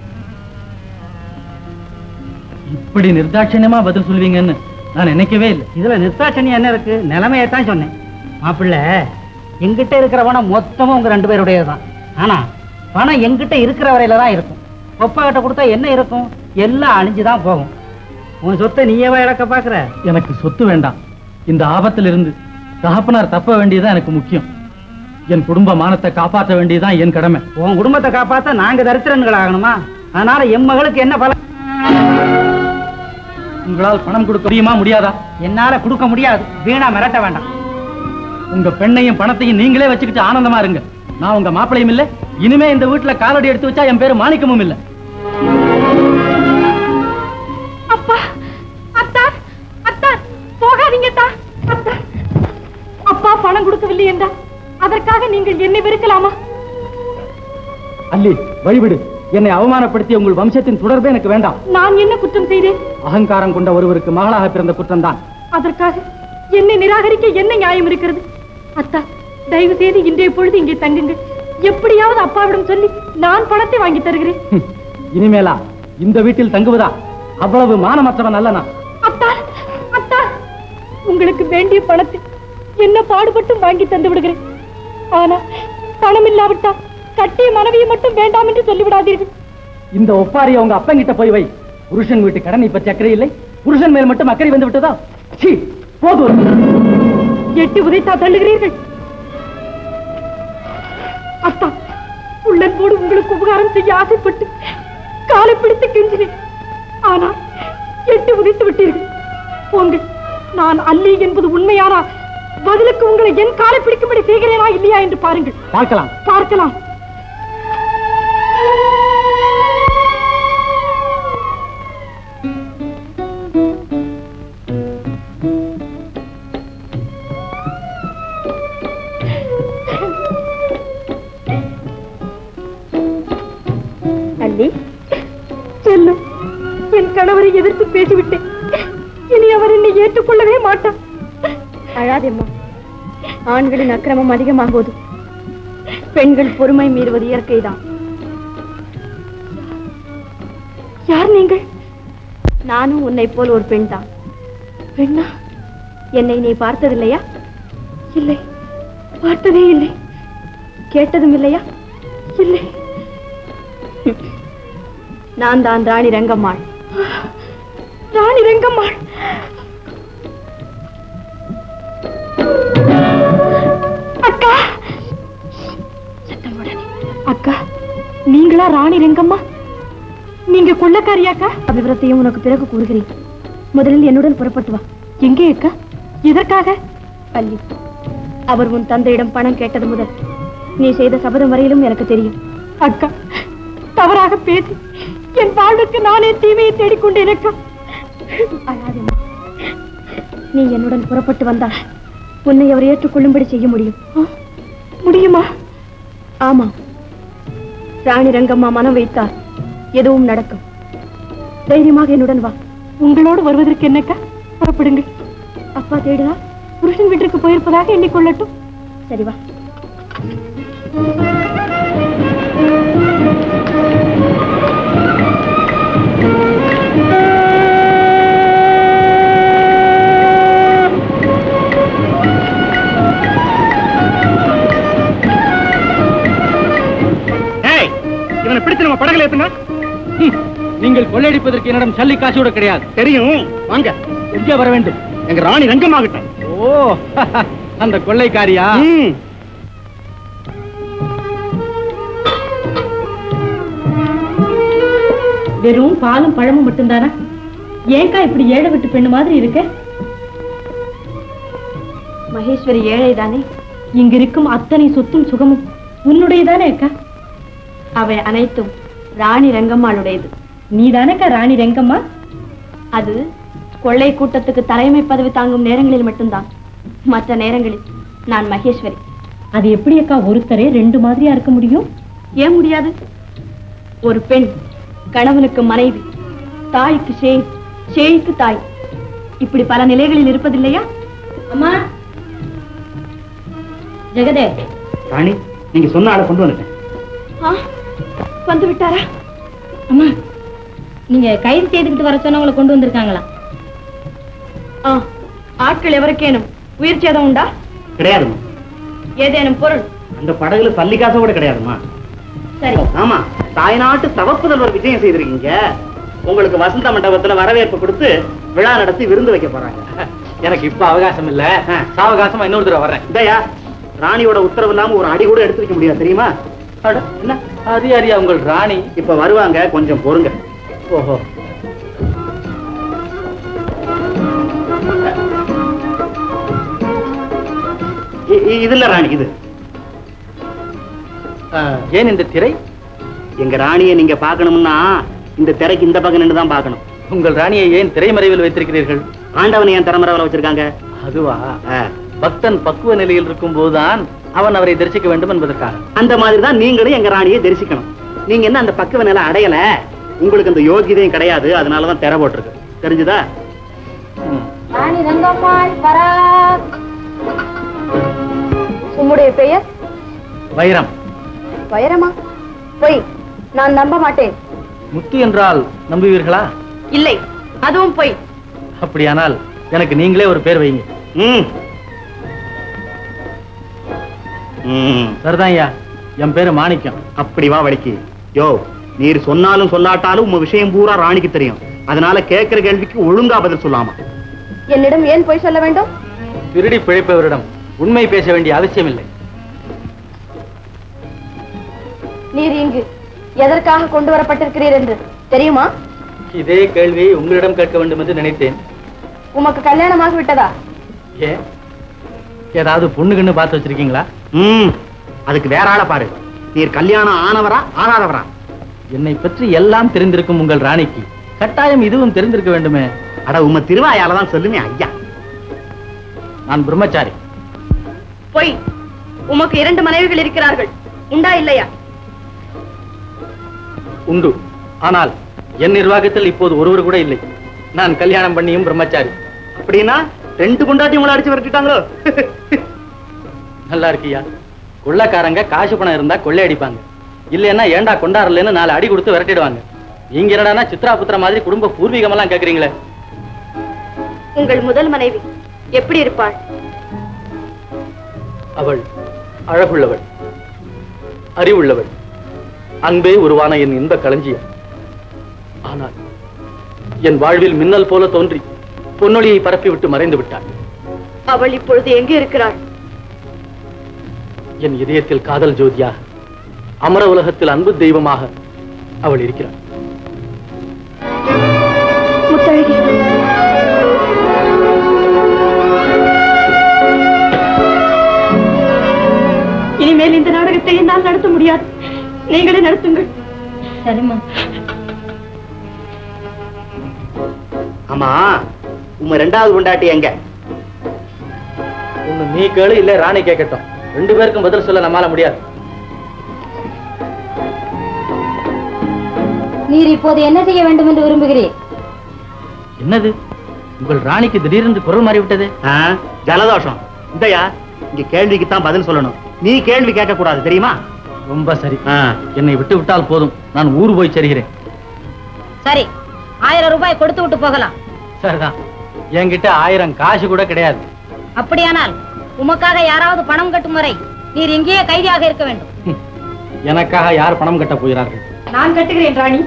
இப்படி நிர்தாட்சண்யமா பதில் சொல்வீங்கன்னு நான் நினைக்கவே இல்லை. இதுல நிர்தாட்சண்யம் என்ன இருக்கு? நிலைமையத்தான் சொன்னேன். மாப்பிள்ளை, எங்கிட்ட இருக்கிற பணம் மொத்தமும் உங்க ரெண்டு பேருடையதுதான். ஆனா பணம் எங்கிட்ட இருக்கிற வரையில தான் இருக்கும். ஒப்பா கிட்ட கொடுத்தா என்ன இருக்கும்? எல்லாம் அழிஞ்சுதான் போகும். உன் சொத்தை நீயவா இழக்க பாக்குற? எனக்கு சொத்து வேண்டாம். இந்த ஆபத்தில் இருந்து தகப்பனார் தப்ப வேண்டியதுதான் எனக்கு முக்கியம். என் குடும்ப மானத்தை காப்பாற்ற வேண்டியதுதான் என் கடமை. உன் குடும்பத்தை காப்பாத்த நாங்க தரித்திரன்கள் ஆகணுமா? அதனால என் மகளுக்கு என்ன பலன்? உங்களால் பணம் கொடுக்க முடியுமா முடியாதா? என்னால கொடுக்க முடியாது. வீணா மிரட்ட வேண்டாம். உங்க பெண்ணையும் பணத்தையும் நீங்களே வச்சுக்கிட்டு ஆனந்தமா இருங்க. நான் உங்க மாப்பிளையும் இல்ல, இனிமே இந்த வீட்டுல காலடி எடுத்து வச்சா என் பேரு மாணிக்கமும் இல்ல. அப்பா, அத்தா, அத்தா, போகாதீங்க அத்தா. அத்தா, அப்பா பணம் கொடுக்கவில்லை என்றால் அதற்காக நீங்கள் என்னை வெறுக்கலாமா? அல்லி, வழிவிடு. என்னை அவமானப்படுத்திய உங்கள் வம்சத்தின் தொடர்பே எனக்கு வேண்டாம். நான் என்ன குற்றம் செய்தேன்? அகங்காரம் கொண்ட ஒருவருக்கு மகளாக பிறந்த குற்றம் தான். அதற்காக என்னை நிராகரிக்க என்ன நியாயம் இருக்கிறது? அத்தா, தயவு செய்து இன்றைய பொழுது இங்கே தங்குங்கள். எப்படியாவது அப்பாவிடம் சொல்லி நான் பணத்தை வாங்கி தருகிறேன். இனிமேலா இந்த வீட்டில் தங்குவதா? அவ்வளவு மானமற்றவன் அல்ல நான். அத்தா, அத்தா, உங்களுக்கு வேண்டிய பணத்தை என்ன பாடுபட்டும் வாங்கி தந்து விடுகிறேன். ஆனா பணம் இல்லாவிட்டா கட்டிய மனைவியை மட்டும் வேண்டாம் என்று சொல்லிவிடாதீர்கள். இந்த ஒப்பாரியை உங்க அப்பங்கிட்ட போய் வை. புருஷன் வீட்டு கடன் இப்ப அக்கறை இல்லை, புருஷன் மேல் மட்டும் அக்கறை வந்து விட்டதா? போதும். எட்டி உதைத்தா தள்ளுகிறீர்கள். அத்தா, உள்ளன்போடு உங்களுக்கு உபகாரம் செய்ய ஆசைப்பட்டு காலை பிடித்து கெஞ்சினேன். ஆனால் எட்டி உதைத்து விட்டீர்கள். போங்கள். நான் அல்லி என்பது உண்மையானா பதிலுக்கு உங்களை என் காலை பிடிக்கும்படி செய்கிறேனா இல்லையா என்று பாருங்கள். பார்க்கலாம், பார்க்கலாம். அல்லி, செல்லும். என் கணவரை எதிர்த்து பேசிவிட்டேன். இனி அவர் என்னை ஏற்றுக்கொள்ளவே மாட்டார். அழாதேம்மா. ஆண்களின் அக்கிரமம் அதிகமாகுவது பெண்கள் பொறுமை மீறுவது இயற்கைதான். யார் நீங்கள்? நானும் உன்னை போல் ஒரு பெண் தான். பெண்ணா? என்னை நீ பார்த்ததில்லையா? இல்லை, பார்த்ததே இல்லை. கேட்டதும் இல்லையா? இல்லை. நான் தான் ராணி ரங்கம்மாள். ராணி ரங்கம்மாள். அக்கா, அக்கா, நீங்களா ராணி ரங்கம்மா? நீங்க கொள்ளக்காரியாக்கா? விவரத்தையும் உனக்கு பிறகு கூறுகிறேன். முதலில் என்னுடன் புறப்பட்டு வா. எங்கே அக்கா? எதற்காக? பள்ளி. அவர் உன் தந்தையிடம் பணம் கேட்டது முதல் நீ செய்த சபதம் வரையிலும் எனக்கு தெரியும். அக்கா, தவறாக பேசி என் வாழ்வுக்கு நானே தீமையை தேடிக்கொண்டேன் அக்கா. அழாதேம்மா. நீ என்னுடன் புறப்பட்டு வந்தால் உன்னை அவர் ஏற்றுக்கொள்ளும்படி செய்ய முடியும். முடியுமா? ஆமா. ராணி ரங்கம்மா மனம் வைத்தார் எதுவும் நடக்கும். தைரியமாக என்னுடன் வா. உங்களோடு வருவதற்கு என்னக்கா? புறப்படுங்கள். அப்பா தேடுதா புருஷன் வீட்டிற்கு போயிருப்பதாக எண்ணிக்கொள்ளட்டும். சரி வா. இவனை பிடிச்சு நம்ம படகுல ஏத்துங்க. நீங்கள் கொள்ளையடிப்பதற்கு என்னிடம் சல்லி காசு கூட கிடையாது. தெரியும். வாங்க. எங்கே வர வேண்டும்? எங்க ராணி ரங்கமாகட்டும். ஓ, அந்த கொள்ளைக்காரியா? வெறும் பாலும் பழமும் மட்டும்தானா? ஏங்கா இப்படி ஏழை விட்டு பெண்ணு மாதிரி இருக்க? மகேஸ்வரி ஏழைதானே. இங்க இருக்கும் அத்தனை சொத்தும் சுகமும் உன்னுடையதானே அக்கா? அவை அனைத்தும் ராணி ரங்கம்மாளுடையது. நீதானக்கா ராணி ரங்கம்மா? அது கொள்ளை கூட்டத்துக்கு தலைமை பதவி தாங்கும் நேரங்களில் மட்டும்தான். மற்ற நேரங்களில் நான் மகேஸ்வரி. அது எப்படி அக்கா ஒருத்தரே ரெண்டு மாதிரியா இருக்க முடியும்? ஏன் முடியாது? ஒரு பெண் கணவனுக்கு மனைவி, தாய்க்கு சேய், சேய்க்கு தாய், இப்படி பல நிலைகளில் இருப்பதில்லையா? அம்மா, ஜெகதே. ராணி, நீங்க சொன்ன ஆளை கொண்டு வந்துட்டேன். வந்து விட்டாரா? அம்மா, நீங்க கைது செய்துக்கிட்டு வர சொன்னவங்களை கொண்டு வந்திருக்காங்களா? ஆட்கள் எவருக்கேனும் உயிர் சேதம் உண்டா? கிடையாதுமா. ஏதேனும் பொருள்? அந்த படகுல சல்லி காசு கூட கிடையாதுமா. சரி. ஆமா, தாய்நாட்டு தவப்புதல்வர் விஜயம் செய்திருக்கீங்க. உங்களுக்கு வசந்த மண்டபத்துல வரவேற்பு கொடுத்து விழா நடத்தி விருந்து வைக்க போறாங்க. எனக்கு இப்ப அவகாசம் இல்ல, சாவகாசமா இன்னொரு தடவை வர்றேன். இதையா, ராணியோட உத்தரவு இல்லாம ஒரு அடி கூட எடுத்து வைக்க முடியாது தெரியுமா? என்ன அதிகாரியா உங்கள் ராணி? இப்ப வருவாங்க, கொஞ்சம் பொறுங்க. ஓஹோ. இது இல்ல ராணி, இது. ஏன் இந்த திரை? எங்க ராணியை நீங்க பாக்கணும்னா இந்த திரைக்கு இந்த பக்கம் நின்று தான் பார்க்கணும். உங்கள் ராணியை ஏன் திரைமறைவில் வைத்திருக்கிறீர்கள்? ஆண்டவனை ஏன் திரைமறைவில் வச்சிருக்காங்க? அதுவா, பக்தன் பக்குவ நிலையில் இருக்கும் போதுதான் அவன் அவரை தரிசிக்க வேண்டும் என்பதற்காக. அந்த மாதிரி தான் நீங்களும் எங்க ராணியை தரிசிக்கணும். நீங்க என்ன அந்த பக்குவ நிலை அடையல, உங்களுக்கு அந்த யோகியதையும் கிடையாது, அதனாலதான் திரை போட்டிருக்கு. தெரிஞ்சுதா? ராணி ரங்கம்மாள் பராக். உம்முடைய பெயர்? வைரம். வைரமா? பொய், நான் நம்ப மாட்டேன். முத்து என்றால் நம்புவீர்களா? இல்லை, அதுவும் பொய். அப்படியானால் எனக்கு நீங்களே ஒரு பேர் வைங்க. சரிதான் ஐயா, என் பேரு மாணிக்கம். அப்படி வா வழிக்கு. யோ, நீர் சொன்னாலும் சொல்லாட்டாலும் உங்க விஷயம் பூரா ராணிக்கு தெரியும். அதனால கேட்கிற கேள்விக்கு ஒழுங்கா பதில் சொல்லாமா. என்னிடம் ஏன் பொய் சொல்ல வேண்டும்? திருடி பிழைப்பவரிடம் உண்மை பேச வேண்டிய அவசியம் இல்லை. நீர் இங்கு எதற்காக கொண்டு வரப்பட்டிருக்கிறீர் என்று தெரியுமா? இதே கேள்வியை உங்களிடம் கேட்க வேண்டும் என்று நினைத்தேன். உமக்கு கல்யாணமாகி விட்டதா? ஏன், ஏதாவது பொண்ணுக்குன்னு பார்த்து வச்சிருக்கீங்களா? ம், அதுக்கு வேற ஆளை பாரு. நீர் கல்யாணம் ஆனவரா ஆனாதவரா? என்னை பற்றி எல்லாம் தெரிந்திருக்கும் உங்கள் ராணிக்கு கட்டாயம் இதுவும் தெரிந்திருக்க வேண்டுமே. அட, உம்ம திருவாயாலதான் சொல்லுமே ஐயா. நான் பிரம்மச்சாரி. பொய். உமக்கு இரண்டு மனைவிகள் இருக்கிறார்கள், உண்டா இல்லையா? உண்டு, ஆனால் என் நிர்வாகத்தில் இப்போது ஒருவர் கூட இல்லை. நான் கல்யாணம் பண்ணியும் பிரம்மச்சாரி. அப்படின்னா ரெண்டு கொண்டாட்டி உங்களை அடிச்சு விரட்டிட்டாங்களோ? நல்லா இருக்கியா? கொள்ளைக்காரங்க காசு பணம் இருந்தா கொள்ளை அடிப்பாங்க, இல்லைன்னா ஏண்டா கொண்டாடலன்னு நாலு அடி கொடுத்து விரட்டிடுவாங்க. நீங்க என்னடா சித்ரா புத்திர மாதிரி குடும்ப பூர்வீகம் எல்லாம் கேக்குறீங்களே. உங்கள் முதல் மனைவி எப்படி இருப்பாள்? அவள் அழகுள்ளவள், அறிவுள்ளவள், அன்பே உருவான என் இன்ப களஞ்சியம். ஆனால் என் வாழ்வில் மின்னல் போல தோன்றி பொன்னொழியை பரப்பிவிட்டு மறைந்து விட்டாள். அவள் இப்பொழுது எங்கே இருக்கிறாள்? என் இதயத்தில் காதல் ஜோதியாக, அமர உலகத்தில் அன்பு தெய்வமாக அவள் இருக்கிறாள். முத்தழகி, இனிமேல் இந்த நாடகத்தை என்னால் நடத்த முடியாது. நீங்களே நடத்துங்கள். சரிம்மா. ஆமா, உம்ம ரெண்டாவது கொண்டாட்டி எங்க? ஒண்ணு நீ கேளு, இல்ல ராணி கேட்கட்டும். ரெண்டு பேருக்கும் பதில் சொல்ல நம்மால முடியாது. நீர் இப்போது என்ன செய்ய வேண்டும் என்று விரும்புகிறீர்? என்னது, உங்கள் ராணிக்கு திடீரென்று குரல் மாறிவிட்டது? ஜலதோஷம். இதையா, இங்க கேள்விக்கு தான் பதில் சொல்லணும், நீ கேள்வி கேட்க கூடாது, தெரியுமா? ரொம்ப சரி, என்னை விட்டு விட்டால் போதும், நான் ஊர் போய் செல்கிறேன். சரி, ஆயிரம் ரூபாய் கொடுத்து விட்டு போகலாம். சரிதான், என்கிட்ட ஆயிரம் காசு கூட கிடையாது. அப்படியானால் உமக்காக யாராவது பணம் கட்டும் வரை நீர் இங்கேயே கைதியாக இருக்க வேண்டும். எனக்காக யார் பணம் கட்ட போகிறார்கள்? நான் கட்டுகிறேன் ராணி.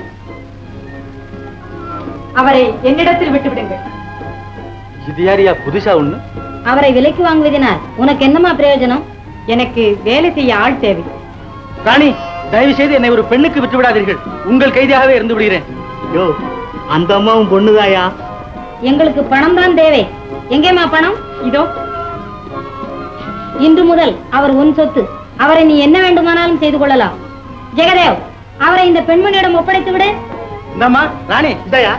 அவரை என்னிடத்தில் விட்டு விடுங்கள். இது யாரியா புதுசா ஒண்ணு? அவரை விலைக்கு வாங்குவதனால் உனக்கு என்னமா பிரயோஜனம்? எனக்கு வேலை செய்ய ஆள் தேவை. ராணி, தயவு செய்து என்னை ஒரு பெண்ணுக்கு விட்டு விடாதீர்கள். உங்கள் கைதியாகவே இருந்து விடுகிறேன். யோ, அந்த அம்மாவும் பொண்ணுதாயா? எங்களுக்கு பணம் தான் தேவை. எங்கேமா பணம்? இதோ. இன்று முதல் அவர் உன் சொத்து. அவரை நீ என்ன வேண்டுமானாலும் செய்து கொள்ளலாம். ஜெகதேவ், அவரை இந்த பெண்மணியிடம் ஒப்படைத்து விடு. இந்தம்மா ராணி, இதையா?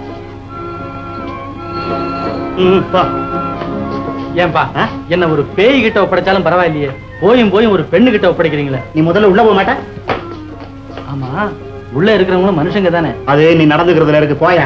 ஏன்பா என்ன ஒரு பேய் கிட்ட ஒப்படைச்சாலும் பரவாயில்லையே, போயும் போயும் ஒரு பெண்ணு கிட்ட ஒப்படைக்கிறீங்களே. நீ முதல்ல உள்ள போக மாட்ட? ஆமா, உள்ள இருக்கிறவங்களும் மனுஷங்க தானே. அது நீ நடந்துக்கிறதுல இருக்கு, போயா.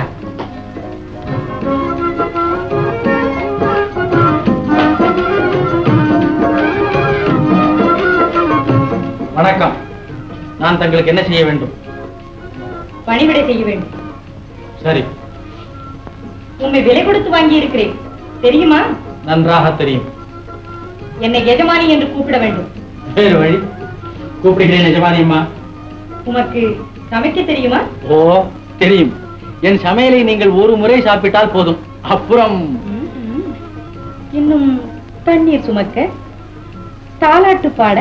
வணக்கம், நான் தங்களுக்கு என்ன செய்ய வேண்டும்? பணிவிடை செய்ய வேண்டும். சரி. உண்மை விலை கொடுத்து வாங்கி இருக்கிறேன், தெரியுமா? நன்றாக தெரியும். என்னை எஜமானி என்று கூப்பிட வேண்டும். வேறு வழி, கூப்பிடுகிறேன் எஜமானி அம்மா. உமக்கு சமைக்க தெரியுமா? ஓ, தெரியும். என் சமையலை நீங்கள் ஒரு முறை சாப்பிட்டால் போதும், அப்புறம் இன்னும் தண்ணீர் சுமக்க, தாலாட்டு பாட,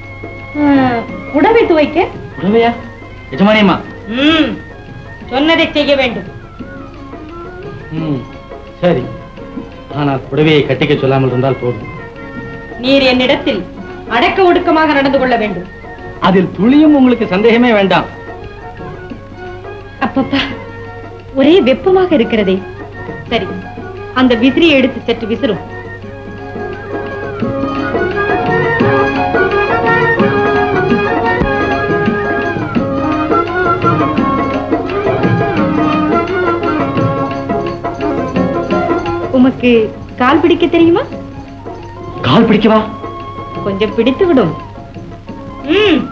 உடவை துவைக்க. உடவையா எஜமானி அம்மா? சொன்னதை செய்ய வேண்டும். சரி, ஆனால் புடவையை கட்டிக்க சொல்லாமல் இருந்தால் போதும். நீர் என்னிடத்தில் அடக்க ஒடுக்கமாக நடந்து கொள்ள வேண்டும். அதில் துளியும் உங்களுக்கு சந்தேகமே வேண்டாம். அப்பப்பா, ஒரே வெப்பமாக இருக்கிறதே. சரி, அந்த விசிறியை எடுத்து சற்று விசிறும். உமக்கு கால் பிடிக்க தெரியுமா? கால் பிடிக்கவா? கொஞ்சம் பிடித்து விடும். ம்.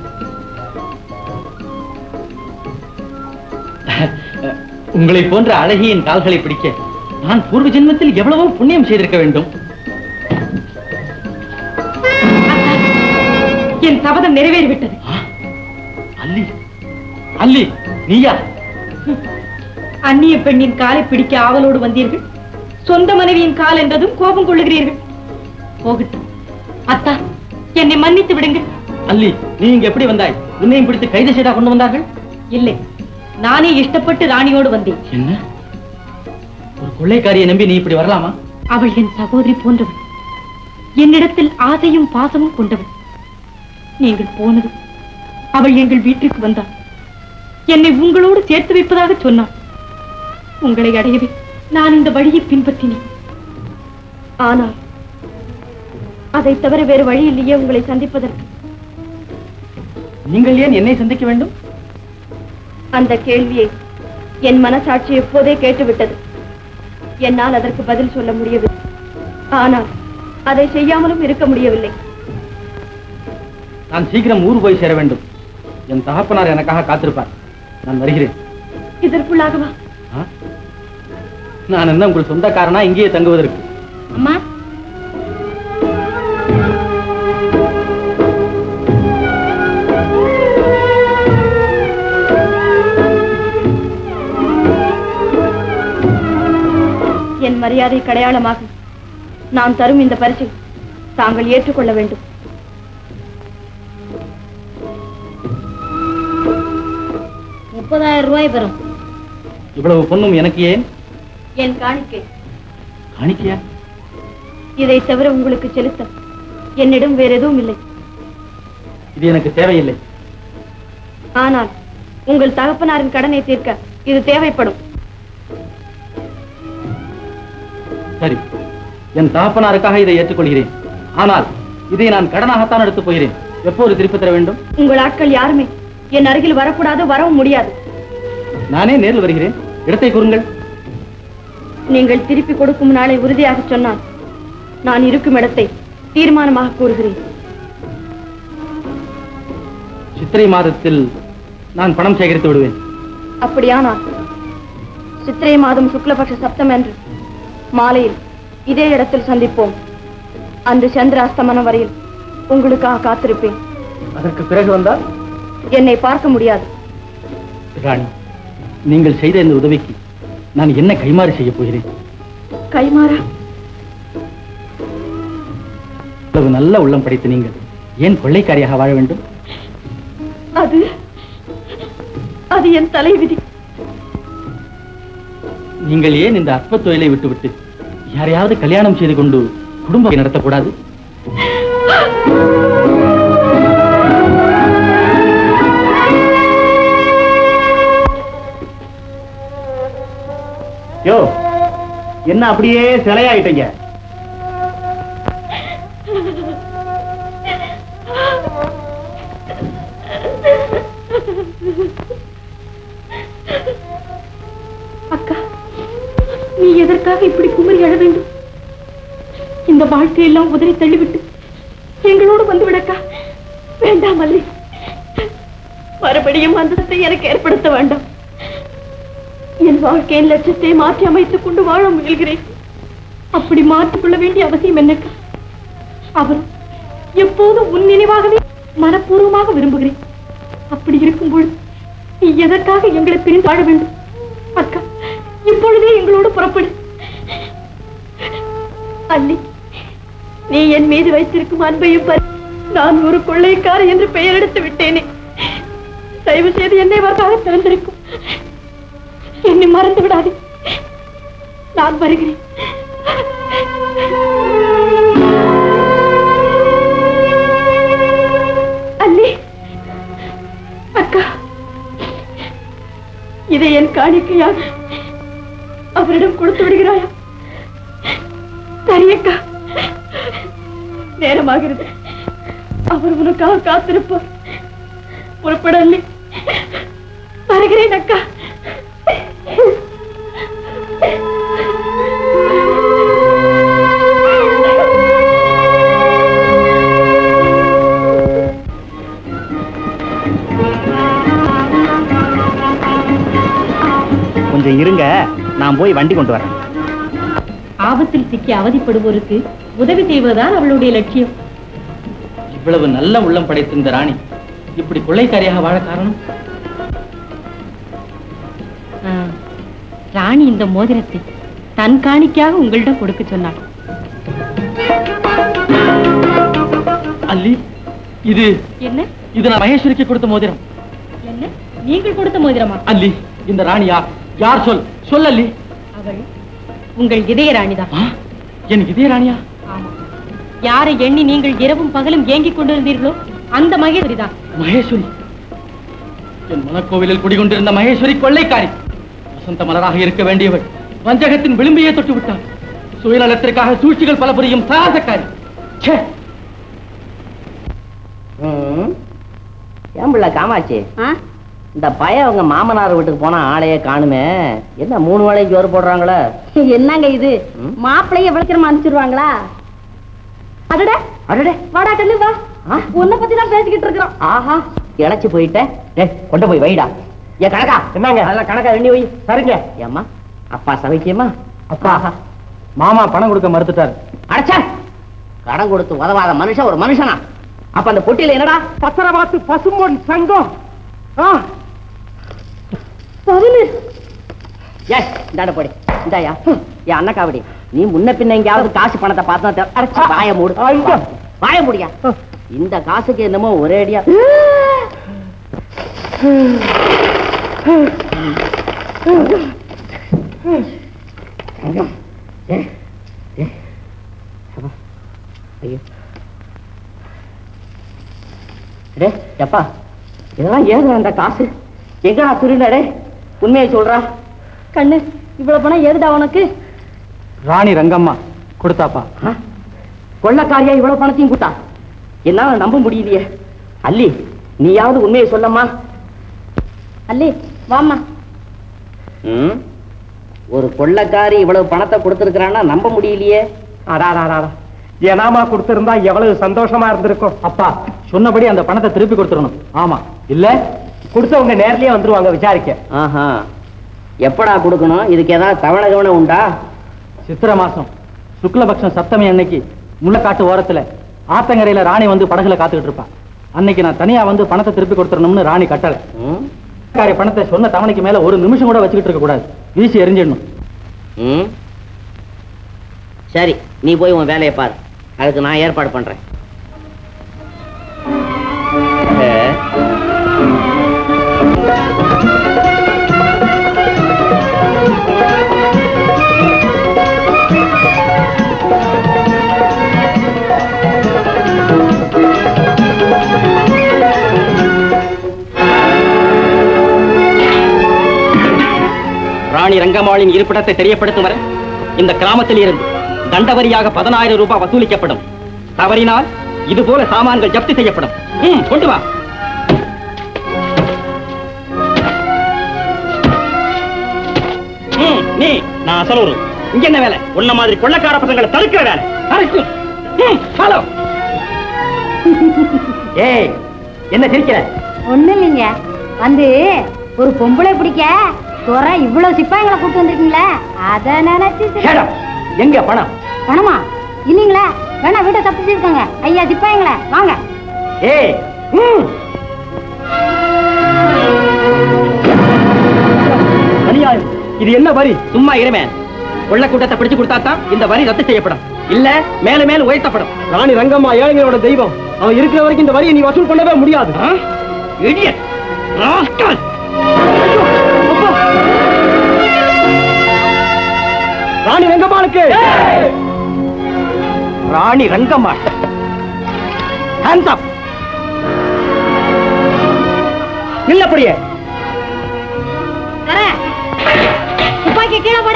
உங்களை போன்ற அழகியின் கால்களை பிடிக்க நான் பூர்வ ஜென்மத்தில் எவ்வளவோ புண்ணியம் செய்திருக்க வேண்டும். என் சபதம் நிறைவேறிவிட்டது. அல்லி, அல்லி, நீயா? அந்நிய பெண்ணின் காலை பிடிக்க ஆவலோடு வந்தீர்கள். சொந்த மனைவியின் கால் என்றதும் கோபம் கொள்ளுகிறீர்கள். போகட்டும் அத்தா, என்னை மன்னித்து விடுங்கள். அல்லி, நீ இங்க எப்படி வந்தாய்? உன்னையும் பிடித்து கைது செய்தா கொண்டு வந்தார்கள்? இல்லை, நானே இஷ்டப்பட்டு ராணியோடு வந்தேன். என்ன, ஒரு கொள்ளைக்காரியை நம்பி நீ இப்படி வரலாமா? அவள் என் சகோதரி போன்றவள், என்னிடத்தில் ஆசையும் பாசமும் கொண்டவள். நீங்கள் போனதும் அவள் எங்கள் வீட்டிற்கு வந்தாள். என்னை உங்களோடு சேர்த்து வைப்பதாக சொன்னாள். உங்களை அடையவே நான் இந்த வழியை பின்பற்றினேன். ஆனால் அதை தவிர வேறு வழி இல்லையே உங்களை சந்திப்பதற்கு. நீங்கள் ஏன் என்னை சந்திக்க வேண்டும்? அந்த கேள்வியை என் மனசாட்சி எப்போதே கேட்டுவிட்டது. என்னால் அதற்கு பதில் சொல்ல முடியவில்லை. ஆனால் அதை செய்யாமலும் இருக்க முடியவில்லை. நான் சீக்கிரம் ஊர் போய் சேர வேண்டும். என் தகப்பனார் எனக்காக காத்திருப்பார். நான் வருகிறேன். இதற்குள்ளாகவா? நான் என்ன உங்கள் சொந்தக்காரனா இங்கேயே தங்குவதற்கு? அம்மா, என் மரியாதை கடையாளமாக நான் தரும் இந்த பரிசை தாங்கள் ஏற்றுக்கொள்ள வேண்டும். முப்பதாயிரம் ரூபாய் பெறும். இவ்வளவு பொண்ணும் எனக்கு ஏன்? என் காணிக்கை. காணிக்கையா? இதை தவிர உங்களுக்கு செலுத்த என்னிடம் வேற எதுவும் இல்லை. இது எனக்கு தேவையில்லை. ஆனால் உங்கள் தகப்பனாரின் கடனை தீர்க்க இது தேவைப்படும். சரி, என் தகப்பனாருக்காக இதை ஏற்றுக்கொள்கிறேன். ஆனால் இதை நான் கடனாகத்தான் எடுத்து போகிறேன். எப்போது திருப்பி தர வேண்டும்? உங்கள் ஆட்கள் யாருமே என் அருகில் வரக்கூடாது, வரவும் முடியாது. நானே நேரில் வருகிறேன். இடத்தை கூறுங்கள். நீங்கள் திருப்பி கொடுக்கும் நாளை உறுதியாக சொன்னால் நான் இருக்கும் இடத்தை தீர்மானமாக கூறுகிறேன். சித்திரை மாதத்தில் நான் பணம் சேகரித்து விடுவேன். அப்படியானால் சித்திரை மாதம் சுக்லபக்ஷ சப்தம் என்று மாலையில் இதே இடத்தில் சந்திப்போம். அன்று சந்திர அஸ்தமனம் வரையில் உங்களுக்காக காத்திருப்பேன். அதற்கு பிறகு வந்தால் என்னை பார்க்க முடியாது. ராணி, நீங்கள் செய்த இந்த உதவிக்கு நான் என்ன கைமாறு செய்ய போகிறேன்? கைமாறா? இவ்வளவு நல்ல உள்ளம் படைத்து நீங்கள் ஏன் கொள்ளைக்காரியாக வாழ வேண்டும்? அது அது என் தலைவிதி. நீங்கள் ஏன் இந்த அற்ப தொழிலை விட்டுவிட்டு யாரையாவது கல்யாணம் செய்து கொண்டு குடும்பத்தை நடத்தக்கூடாது? யோ, என்ன அப்படியே சிலையாயிட்டீங்க? அக்கா, நீ எதற்காக இப்படி குமரி அழ வேண்டும்? இந்த வாழ்க்கையெல்லாம் உதறி தள்ளிவிட்டு எங்களோடு வந்து விடக்கா. வேண்டாம் அல்லி, மறுபடியும் அந்த எனக்கு ஏற்படுத்த வேண்டாம். என் வாழ்க்கையின் லட்சத்தை மாற்றி அமைத்துக் கொண்டு வாழ முயல்கிறேன். அப்படி மாற்றிக்கொள்ள வேண்டிய அவசியம் என்னக்கா? அவர் எப்போதும் உன் நினைவாகவே மனப்பூர்வமாக விரும்புகிறேன். அப்படி இருக்கும் பொழுது நீ எதற்காக எங்களை பிரிந்து வாழ வேண்டும்? அக்கா, இப்பொழுதே எங்களோடு புறப்படு. அல்லி, நீ என் மீது வைத்திருக்கும் அன்பையும் பார். நான் ஒரு கொள்ளைக்காரர் என்று பெயர் எடுத்து விட்டேனே. தயவு செய்து என்னை வரதாக திறந்திருக்கும். என்னை மறந்து விடாதே. நான் வருகிறேன். காணிக்கையாக அவரிடம் கொடுத்து விடுகிறாயா? சரியக்கா, நேரமாகிறது. அவர் உனக்காக காத்திருப்பார். புறப்படலே. வருகிறேன் அக்கா. கொஞ்சம் இருங்க, நான் போய் வண்டி கொண்டு வரேன். ஆபத்தில் சிக்கி அவதிப்படுவோருக்கு உதவி செய்வதுதான் அவளுடைய லட்சியம். இவ்வளவு நல்ல உள்ளம் படைத்த இந்த ராணி இப்படி கொள்ளைக்காரியாக வாழ காரணம்? ராணி இந்த மோதிரத்தை தன் காணிக்காக உங்களிடம் கொடுக்க சொன்னாள். அல்லி, இது என்ன? இது நான் மகேஸ்வரிக்கு கொடுத்த மோதிரம். என்ன, நீங்கள் கொடுத்த மோதிரமா? அல்லி, இந்த ராணி யார்? யார்? சொல் சொல் அல்லி. அவள் உங்கள் இதய ராணிதான். என் இதய ராணியா? ஆமா. யாரை எண்ணி நீங்கள் இரவும் பகலும் ஏங்கிக் கொண்டிருந்தீர்களோ அந்த மகேஸ்வரி தான். மகேஸ்வரி? என் மனக்கோவிலில் குடிகொண்டிருந்த மகேஸ்வரி கொள்ளைக்காரி. வசந்த மலராக இருக்க வேண்டியவள் வஞ்சகத்தின் விளிம்பையே தொட்டு விட்டாள். சுயநலத்திற்காக சூழ்ச்சிகள் பல புரியும் சாசக்காரி. ஏன் பிள்ளை காமாச்சி, இந்த பையன் அவங்க மாமனார் வீட்டுக்கு போனா ஆளையே காணுமே, என்ன மூணு வேளைக்கு ஜோறு போடுறாங்களே? என்னங்க இது, மாப்பிள்ளைய விளக்கிறமா அனுப்பிச்சிருவாங்களா? அடடே அடடே, வாடா கண்ணு வா, உன்னை பத்தி தான் பேசிக்கிட்டு இருக்கிறோம். ஆஹா, இழைச்சு போயிட்டேன். கொண்டு போய் வைடா. ஏ கணக்கா, என்னங்க அதெல்லாம் கணக்கா எண்ணி வை. சரிங்க. ஏம்மா, அப்பா சமைக்கியம்மா? அப்பா, மாமா பணம் கொடுக்க மறுத்துட்டாரு. அடைச்சா, கடன் கொடுத்து உதவாத மனுஷன் ஒரு மனுஷனா? அப்ப அந்த பொட்டியில என்னடா? பத்திரமாத்து பசும்பொன் சங்கம். இந்தாண்ட போடி. இந்தாயா என் அண்ணா காவடி. நீ முன்ன பின்ன எங்கேயாவது காசு பணத்தை பார்த்தா அரைச்சு வாய மூடு. வாய முடியா? இந்த காசுக்கு என்னமோ ஒரே அடியா. எப்பா, இதெல்லாம் ஏது அந்த காசு? எங்கடா திருடே? உண்மையை சொல்றா கண்ணு. இவ்வளவு பணம் ஏதுடா உனக்கு? ராணி ரங்கம்மா கொடுத்தாப்பா. கொள்ளக்காரியா இவ்வளவு பணத்தையும் கூட்டா? என்னால நம்ப முடியலையே. அல்லி, நீயாவது உண்மையை சொல்லம்மா. அல்லி வாமா. ம், ஒரு கொள்ளக்காரி இவ்வளவு பணத்தை கொடுத்திருக்கிறான்னா நம்ப முடியலையே. அடாடா, ஏனாமா கொடுத்திருந்தா எவ்வளவு சந்தோஷமா இருந்திருக்கும். அப்பா சொன்னபடி அந்த பணத்தை திருப்பி கொடுத்துடணும். ஆமா, இல்ல கொடுத்தவங்க நேர்லயே வந்துருவாங்க விசாரிக்க. ஆஹா, எப்படா கொடுக்கணும்? இதுக்கு ஏதாவது தவணை கவனம் உண்டா? சித்திரை மாசம் சுக்லபக்ஷம் சப்தமி அன்னைக்கு முள்ளக்காட்டு ஓரத்துல ஆத்தங்கரையில ராணி வந்து படகுல காத்துக்கிட்டு இருப்பா. அன்னைக்கு நான் தனியா வந்து பணத்தை திருப்பி கொடுத்துடணும்னு ராணி கட்டளை. பணத்தை சொன்ன தவணைக்கு மேல ஒரு நிமிஷம் கூட வச்சுக்கிட்டு இருக்க கூடாது, வீசி எரிஞ்சிடணும். ம், சரி, நீ போய் உன் வேலையை பாரு. அதுக்கு நான் ஏற்பாடு பண்றேன். ராணி ரங்கம்மாளின் இருப்பிடத்தை தெரியப்படுத்தும் வரை இந்த கிராமத்தில் இருந்து தண்டவரியாக பதினாயிரம் ரூபாய் வசூலிக்கப்படும். தவறினால் இது போல சாமான்கள் ஜப்தி செய்யப்படும். கொண்டு வா. நீ நான் அசலூர். இங்க என்ன வேலை? உன்ன மாதிரி கொள்ளக்கார பசங்களை தடுக்கிற வேலை. ஹலோ. ஏய், என்ன சிரிக்கிற? ஒண்ணு இல்லைங்க, வந்து ஒரு பொம்பளை பிடிக்க துறை இவ்வளவு சிப்பாய்களை கூட்டு வந்திருக்கீங்களே, அத நினைச்சு. எங்க பணம்? பணமா? இல்லீங்களா? வேணா வீட்டை தப்பிச்சிருக்காங்க. ஐயா சிப்பாய்ங்களே, வாங்க. ஏய், இது என்ன வரி? சும்மா இருமே. கொள்ள கூட்டத்தை பிடிச்சு கொடுத்தாத்தான் இந்த வரி ரத்து செய்யப்படும். இல்ல மேல மேல உயர்த்தப்படும். ராணி ரங்கம்மா ஏழைங்களோட தெய்வம். அவன் இருக்கிற வரைக்கும் இந்த வரியை நீ வசூல் பண்ணவே முடியாது. ராணி ரங்கம்மாளுக்கு. Rani Rangamma hands up. இல்ல அப்படியே கீழே போட.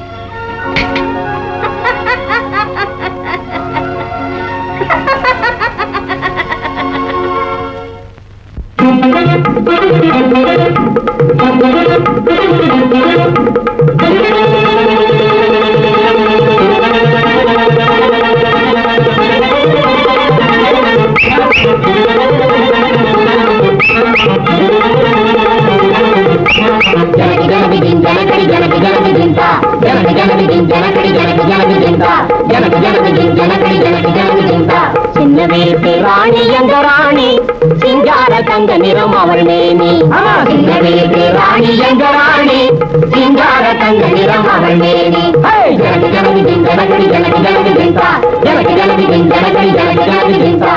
சின்ன வீட்டு ராணி எங்க ராணி சிங்கார தங்க நிறம் அவள் மேனி. சின்ன வீட்டு ராணி எங்க ராணி சிங்கார தங்க நிறம் அவள் மேனி. ஜனக்கு ஜனக்கு ஜனகடி ஜனக்கு ஜனக்கு ஜெந்தா ஜனக்கு ஜனக்கு ஜனகடி ஜனக்கு ஜனக்கு ஜெந்தா.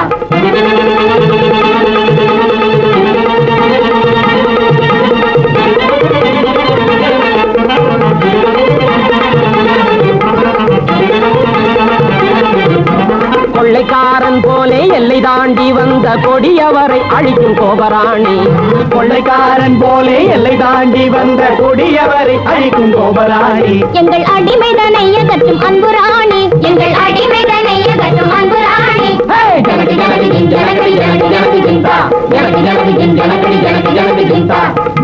கொள்ளைக்காரன் போலே எல்லை தாண்டி வந்த கொடியவரை அழிக்கும் கோபராணி. கொள்ளைக்காரன் போலே எல்லை தாண்டி வந்த கொடியவரை அழிக்கும் கோபராணி. எங்கள் அடிமைதனை அகற்றும் அன்பு ராணி, எங்கள் அடிமைதனை அகற்றும் அன்பு ராணி. ஜனக்கு ஜனக்கு ஜனகடி ஜனக்கு ஜனக்கு ஜெந்தா ஜனக்கு ஜனக்கு ஜனகடி ஜனக்கு ஜனக்கு ஜெந்தா.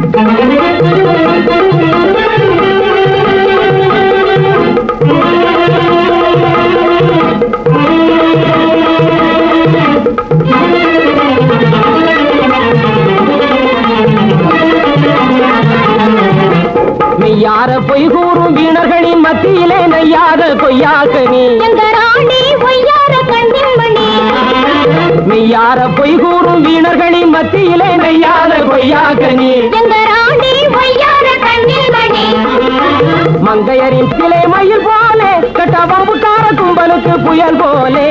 மெய்யார பொய் கூறும் வீணர்களின் மத்தியிலே நெய்யாத கொய்யாக நீ. எங்க ராணி பொய்யார கண்ணின் மணி. மெய்யார பொய் கூறும் வீணர்களின் மத்தியிலே நெய்யாத கொய்யாக நீ. எங்க ராணி பொய்யார கண்ணின் மணி. மங்கையரின் சிலை மயில் போலே கட்டபாபுக்கார கும்பலுக்கு புயல் போலே.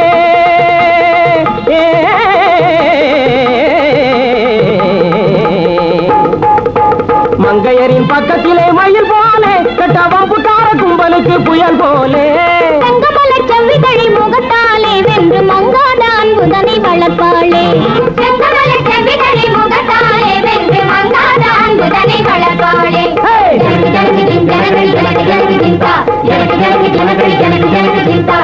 மங்கையரின் பக்கத்திலே மயில் போலே கட்டபாபுக்கார கும்பலுக்கு புயல் போலே. தங்கமல செவ்விதழை முகத்தாலே வென்று மங்காத அன்புதனை வளர்ப்பாளே. தங்கமல செவ்விதழை முகத்தாலே வென்று மங்காத அன்புதனை வளர்ப்பாளே. ஜனக்கு ஜனக்கு ஜனகடி ஜனக்கு ஜனக்கு ஜெந்தா ஜனக்கு ஜனக்கு ஜனகடி ஜனக்கு ஜனக்கு ஜெந்தா.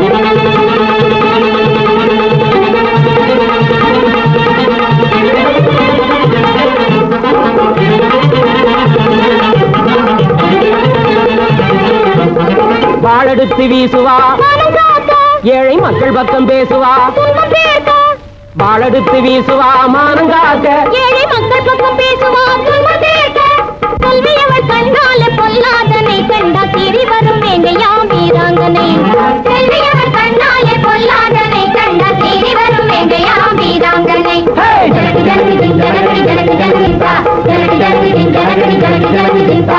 வாழெடுத்து வீசுவா ஏழை மக்கள் பக்கம் பேசுவா. வாழெடுத்து வீசுவா மானங்காக்க ஏழை மக்கள் பக்கம் பேசுவா. கல்வியவள் கண்ணால பொல்லாதனை கண்டா திரி வரும் வேங்கையா வீராங்கனை. கல்வியவள் கண்ணால பொல்லாதனை கண்டா திரி வரும் வேங்கையா வீராங்கனை. ஜனக்கு ஜனக்கு ஜனகடி ஜனக்கு ஜனக்கு ஜெந்தா ஜனக்கு ஜனக்கு ஜனகடி ஜனக்கு ஜனக்கு ஜெந்தா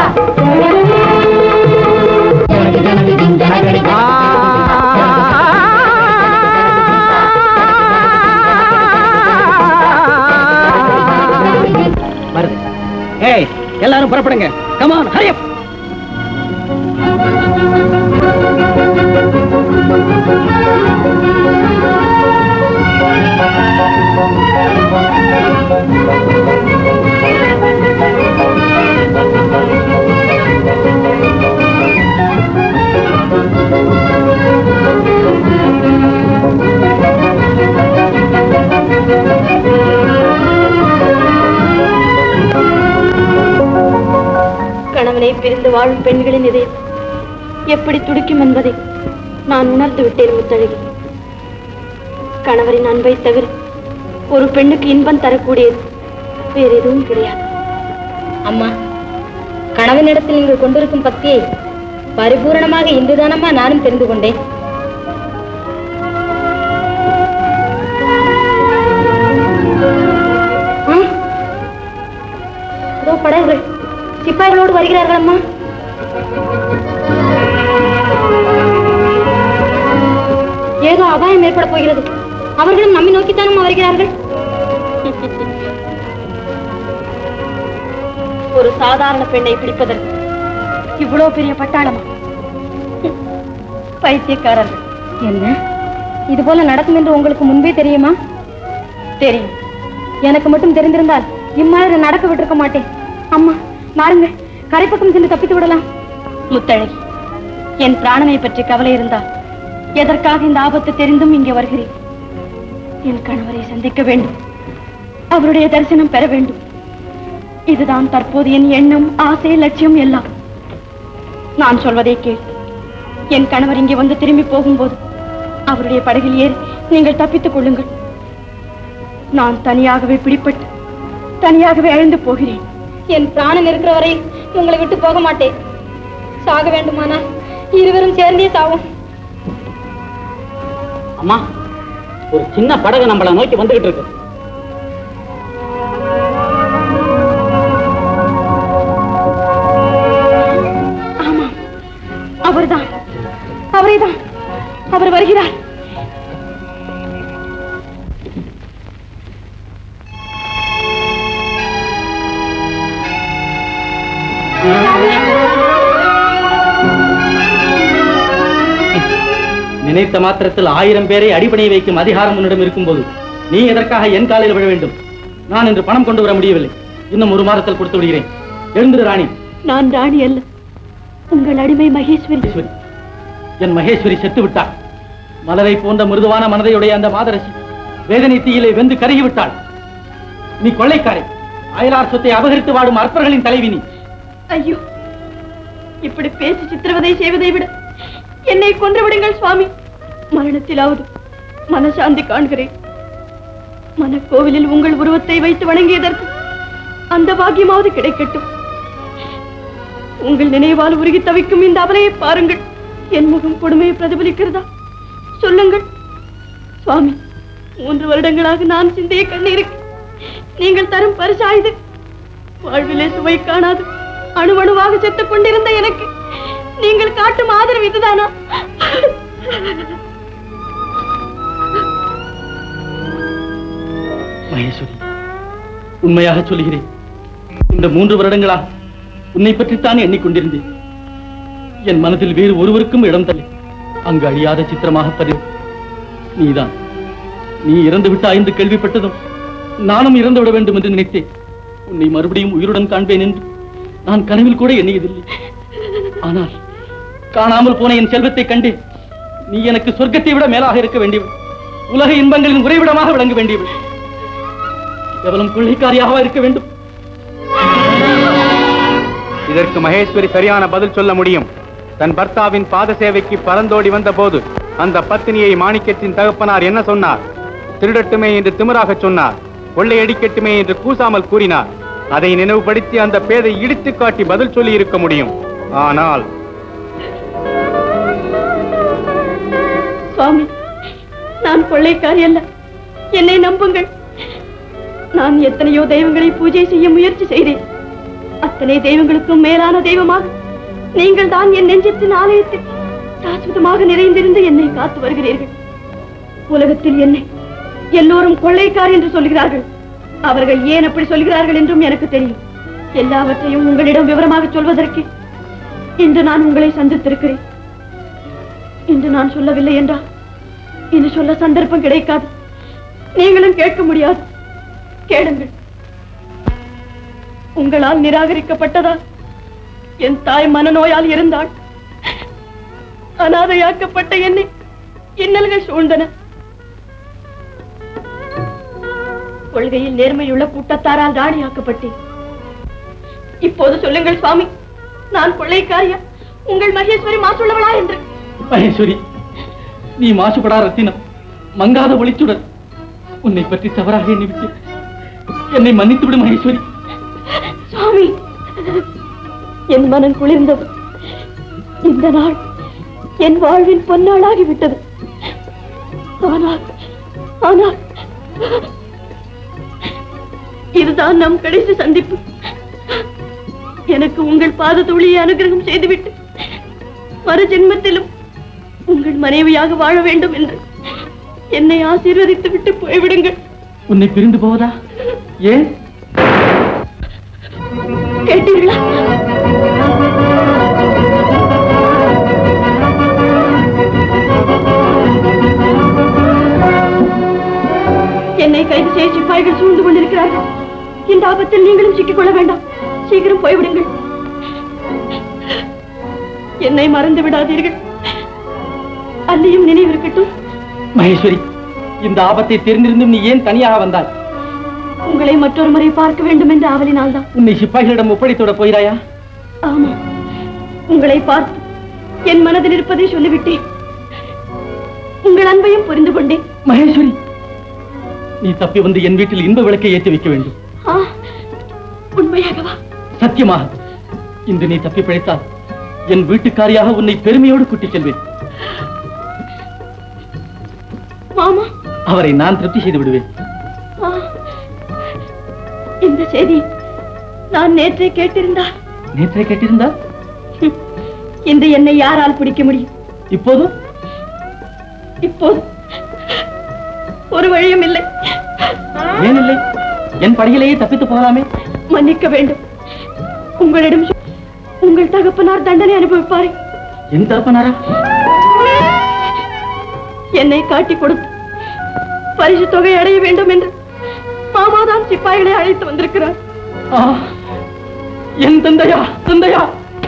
ஜனக்கு ஜனக்கு ஜனகடி. வருது. ஏய் எல்லாரும் புறப்படுங்க. Come on hurry up. கணவனை பிரிந்து வாழும் பெண்களின் இதயம் எப்படி துடிக்கும் என்பதை நான் உணர்ந்து விட்டேன் முத்தழகி. கணவரின் அன்பை தவிர ஒரு பெண்ணுக்கு இன்பம் தரக்கூடியது வேற எதுவும் கிடையாது. அம்மா, கணவனிடத்தில் நீங்கள் கொண்டிருக்கும் பக்தியை பரிபூரணமாக இன்றுதானம்மா நானும் தெரிந்து கொண்டேன். அதோ படகுகள் சிப்பாய்களோடு வருகிறார்கள் அம்மா. ஏதோ அபாயம் ஏற்பட போகிறது. அவர்களும் நம்மை நோக்கித்தானும் வருகிறார்கள். ஒரு சாதாரண பெண்ணை பிடிப்பதற்கு இவ்வளவு பெரிய பட்டாளமா? பைத்தியக்காரர்கள். என்ன இது போல நடக்கும் என்று உங்களுக்கு முன்பே தெரியுமா? தெரியும். எனக்கு மட்டும் தெரிந்திருந்தால் இம்மாதிரி நடக்க விட்டிருக்க மாட்டேன். அம்மா வாருங்கள், கரைப்பக்கம் சென்று தப்பித்து விடலாம். முத்தழகி, என் பிராணனை பற்றி கவலை இருந்தால் எதற்காக இந்த ஆபத்து தெரிந்தும் இங்கே வருகிறேன்? என் கணவரை சந்திக்க வேண்டும், அவருடைய தரிசனம் பெற வேண்டும். இதுதான் தற்போது என் எண்ணம், ஆசை, லட்சியம் எல்லாம். நான் சொல்வதை கேள். என் கணவர் இங்கே வந்து திரும்பி போகும்போது அவருடைய படகில் ஏறி நீங்கள் தப்பித்துக் கொள்ளுங்கள். நான் தனியாகவே பிடிப்பட்டு தனியாகவே அழிந்து போகிறேன். என் பிராணன் இருக்கிற வரை உங்களை விட்டு போக மாட்டேன். சாக வேண்டுமானால் இருவரும் சேர்ந்தே சாவும். அம்மா, ஒரு சின்ன படகு நம்மளை நோக்கி வந்துகிட்டு இருக்கு. ஆமா, அவர்தான், அவரேதான். அவர் வருகிறார். நினைத்த மாத்திரத்தில் ஆயிரம் பேரை அடிப்படை வைக்கும் அதிகாரம் உன்னிடம் இருக்கும் போது நீ எதற்காக என் காலையில் விழ வேண்டும்? நான் இன்று பணம் கொண்டு வர முடியவில்லை. இன்னும் ஒரு மாதத்தில் கொடுத்து விடுகிறேன். எழுந்திரு ராணி. நான் ராணி அல்ல, உங்கள் அடிமை மகேஸ்வரி. என் மகேஸ்வரி செத்து விட்டாள். மலரை போன்ற மிருதுவான மனதையுடைய அந்த மாதரசி வேதனை தீயிலே வெந்து கருகிவிட்டாள். நீ கொள்ளைக்காரை, அயலார் சொத்தை அபகரித்து வாடும் அற்பர்களின் தலைவி நீ. ஐயோ, இப்படி பேசி சித்திரவதை செய்வதை விட என்னை கொன்று விடுங்கள் சுவாமி. மரணத்திலாவது மனசாந்தி காண்கிறேன். மனக்கோவிலில் உங்கள் உருவத்தை வைத்து வணங்கியதற்கு அந்த பாக்கியமாவது கிடைக்கட்டும். உங்கள் நினைவால் உருகி தவிக்கும் இந்த அவலையை பாருங்கள். என் முகம் கொடுமையை பிரதிபலிக்கிறதா? சொல்லுங்கள் சுவாமி. மூன்று வருடங்களாக நான் சிந்திய கண்ணீருக்கு நீங்கள் தரும் பரிசாயுது. வாழ்விலே சுவை காணாது அணுவணுவாக செத்துக் கொண்டிருந்த எனக்கு நீங்கள் காட்டும் ஆதரவு இதுதானா? மகேஸ்வரி, உண்மையாக சொல்கிறேன். இந்த மூன்று வருடங்களா உன்னை பற்றித்தான் எண்ணிக்கொண்டிருந்தேன். என் மனதில் வேறு ஒருவருக்கும் இடம் தள்ளி அங்கு அழியாத சித்திரமாக பதிவு நீதான். நீ இறந்து விட்டாய் என்று கேள்விப்பட்டதும் நானும் இறந்து விட வேண்டும் என்று நினைத்தேன். உன்னை மறுபடியும் உயிருடன் காண்பேன் என்று நான் கனவில் கூட எண்ணியதில்லை. ஆனால் காணாமல் போன என் செல்வத்தை கண்டு நீ எனக்கு சொர்க்கத்தை விட மேலாக இருக்க வேண்டியவள், உலக இன்பங்களின் உறைவிடமாக விளங்க வேண்டியவள். கேவலம் கொள்ளைக்காரியாக இருக்க வேண்டும். இதற்கு மகேஸ்வரி சரியான பதில் சொல்ல முடியும். தன் பர்த்தாவின் பாத சேவைக்கு பறந்தோடி வந்த போது அந்த பத்தினியை மாணிக்கத்தின் தகப்பனார் என்ன சொன்னார்? திருடட்டுமே என்று திமிராக சொன்னார். கொள்ளையடிக்கட்டுமே என்று கூசாமல் கூறினார். அதை நினைவுபடுத்தி அந்த பேதை இடித்து காட்டி பதில் சொல்லி இருக்க முடியும். ஆனால் சுவாமி, நான் கொள்ளைக்காரி அல்ல, என்னை நம்புங்கள். நான் எத்தனையோ தெய்வங்களை பூஜை செய்ய முயற்சி செய்தேன். அத்தனை தெய்வங்களுக்கும் மேலான தெய்வமாக நீங்கள் தான் என் நெஞ்சத்தின் ஆலயத்தில் சாஸ்வதமாக நிறைந்திருந்து என்னை காத்து வருகிறீர்கள். உலகத்தில் என்னை எல்லோரும் கொள்ளைக்காரி என்று சொல்கிறார்கள். அவர்கள் ஏன் அப்படி சொல்கிறார்கள் என்றும் எனக்கு தெரியும். எல்லாவற்றையும் உங்களிடம் விவரமாக சொல்வதற்கு இன்று நான் உங்களை சந்தித்திருக்கிறேன். இன்று நான் சொல்லவில்லை என்றால் இன்று சொல்ல சந்தர்ப்பம் கிடைக்காது. நீங்களும் கேட்க முடியாது. கேளுங்கள். உங்களால் நிராகரிக்கப்பட்டதால் என் தாய் மனநோயால் இருந்தாள். அனாதையாக்கப்பட்ட என்னை இன்னல்கள் சூழ்ந்தன. கொள்கையில் நேர்மையுள்ள கூட்டத்தாரால் ராணியாக்கப்பட்டேன். இப்போது சொல்லுங்கள் சுவாமி, நான் கொள்ளைக்காரியா, உங்கள் மகேஸ்வரி மாசுள்ளவளா என்று? மகேஸ்வரி, நீ மாசுபடா ரத்தினம், மங்காத ஒளிச்சுடர். உன்னை பற்றி தவறாக எண்ணிவிட்டு என்னை மன்னித்து விடு மகேஸ்வரி. சுவாமி, என் மனம் குளிர்ந்தது. இந்த நாள் என் வாழ்வின் பொன்னாளாகிவிட்டது. ஆனால் ஆனால் இதுதான் நம் கடைசி சந்திப்பு. எனக்கு உங்கள் பாத துளியை அனுகிரகம் செய்துவிட்டு மறு ஜென்மத்திலும் உங்கள் மனைவியாக வாழ வேண்டும் என்று என்னை ஆசீர்வதித்து விட்டு போய்விடுங்கள். உன்னை பிரிந்து போவதா? ஏன்? கேட்டீர்களா? என்னை கைது செய்ய சிப்பாய்கள் சூழ்ந்து கொண்டிருக்கிறார்கள். இந்த ஆபத்தில் நீங்களும் சிக்கிக் கொள்ள வேண்டாம். சீக்கிரம் போய்விடுங்கள். என்னை மறந்து விடாதீர்கள். அல்லியும் நினைவிருக்கட்டும். மகேஸ்வரி, இந்த ஆபத்தை தெரிந்திருந்தும் நீ ஏன் தனியாக வந்தாய்? உங்களை மற்றொரு முறை பார்க்க வேண்டும் என்ற ஆவலினால் தான். உன்னை சிப்பாய்களிடம் ஒப்படைத்துவிட போகிறாயா? ஆமா, உங்களை பார்த்து என் மனதில் இருப்பதை சொல்லிவிட்டேன். உங்கள் அன்பையும் புரிந்து கொண்டேன். மகேஸ்வரி, நீ தப்பி வந்து என் வீட்டில் இன்ப விளக்கை ஏற்றி வைக்க வேண்டும். உண்மையாகவா? சத்தியமாக. இன்று நீ தப்பி பிழைத்தால் என் வீட்டுக்காரியாக உன்னை பெருமையோடு கூட்டிச் செல்வேன். மாமா, அவரை நான் திருப்தி செய்து விடுவேன். இந்த செய்தி நான் நேற்றே கேட்டிருந்தால். நேற்றே கேட்டிருந்தால் இன்று என்னை யாரால் பிடிக்க முடியும்? இப்போது இப்போது ஒரு வழியும் இல்லை. ஏன் இல்லை? என் படையிலேயே தப்பித்து போகலாமே. மன்னிக்க வேண்டும். உங்களிடம் உங்கள் தகப்பனார் தண்டனை அனுபவிப்பாரே. என் தகப்பனாரா? என்னை காட்டி கொடுத்து பரிசு தொகை அடைய வேண்டும் என்று மாமாதான் சிப்பாய்களை அழைத்து வந்திருக்கிறார். என் தந்தையா? தந்தையா?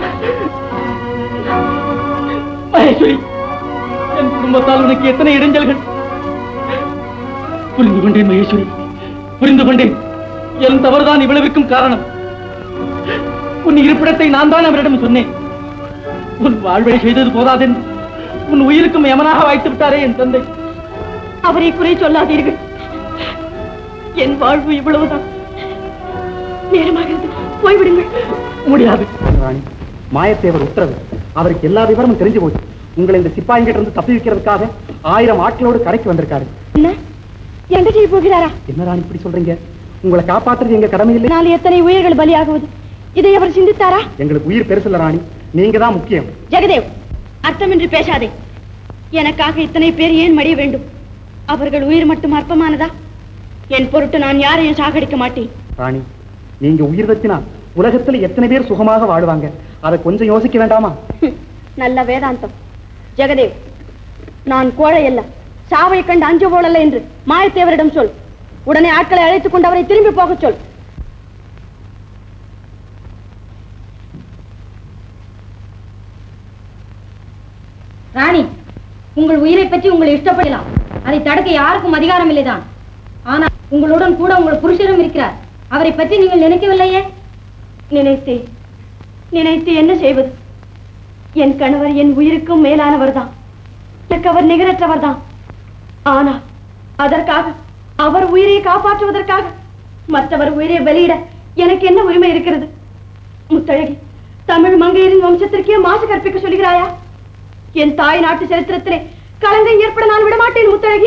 மகேஸ்வரி, என் குடும்பத்தால் உனக்கு எத்தனை இடைஞ்சல்கள். புரிந்து கொண்டேன் மகேஸ்வரி, புரிந்து கொண்டேன். என் தவறுதான் இவ்வளவுக்கும் காரணம். உன் இருப்பிடத்தை நான் தான் அவரிடம் சொன்னேன். உன் வாழ்வை செய்தது போதாதென்று உன் உயிருக்கும் யமனாக வாய்த்து விட்டாரே என் தந்தை. அவரை குறை சொல்லாதீர்கள். என் வாழ்வு இவ்வளவுதான். நேரமாகிறது, போய்விடுங்கள். முடியாது ராணி, மாயத்தேவர் உத்தரவு. அவருக்கு எல்லா விவரமும் தெரிஞ்சு போச்சு. உங்களை இந்த சிப்பாய்கிட்ட இருந்து தப்பி வைக்கிறதுக்காக ஆயிரம் ஆட்களோடு கரைக்கு வந்திருக்காரு. என்ன எங்க செய்ய போகிறாரா? என்ன ராணி இப்படி சொல்றீங்க? உங்களை காப்பாற்றுறது எங்க கடமை இல்லை? நாளை எத்தனை உயிர்கள் பலியாகுவது, இதை அவர் சிந்தித்தாரா? எங்களுக்கு உயிர் பெருசில்ல ராணி, நீங்க தான் முக்கியம். ஜெகதேவ், அர்த்தமின்றி பேசாதே. எனக்காக இத்தனை பேர் ஏன் மடிய வேண்டும்? அவர்கள் உயிர் மட்டும் அற்பமானதா? என் பொருட்டு நான் யாரையும் சாகடிக்க மாட்டேன். ராணி, நீங்க உயிர் தத்தினா உலகத்துல எத்தனை பேர் சுகமாக வாழுவாங்க, அதை கொஞ்சம் யோசிக்க வேண்டாமா? நல்ல வேதாந்தம். ஜெகதேவ், நான் கோழை அல்ல, சாவை கண்டு அஞ்சு போடல என்று மாயத்தேவரிடம் சொல். உடனே ஆட்களை அழைத்துக் கொண்டு அவரை திரும்பி போக சொல். ராணி, உங்கள் உயிரை பற்றி உங்களை இஷ்டப்படலாம். அதை தடுக்க யாருக்கும் அதிகாரம் இல்லைதான். ஆனால் உங்களுடன் கூட உங்கள் புருஷரும் இருக்கிறார். அவரை பற்றி நீங்கள் நினைக்கவில்லையே? நினைத்தேன். நினைத்து என்ன செய்வது? என் கணவர் என் உயிருக்கும் மேலானவர் தான். எனக்கு அவர் நிகரற்றவர் தான். ஆனால் அதற்காக, அவர் உயிரை காப்பாற்றுவதற்காக மற்றவர் உயிரை வெளியிட எனக்கு என்ன உரிமை இருக்கிறது? முத்தழகி, தமிழ் மங்கையரின் வம்சத்திற்கே மாசு கற்பிக்க சொல்கிறாயா? என் தாய் நாட்டு சரித்திரத்திலே களங்கம் ஏற்பட நான் விடமாட்டேன் முத்தழகி.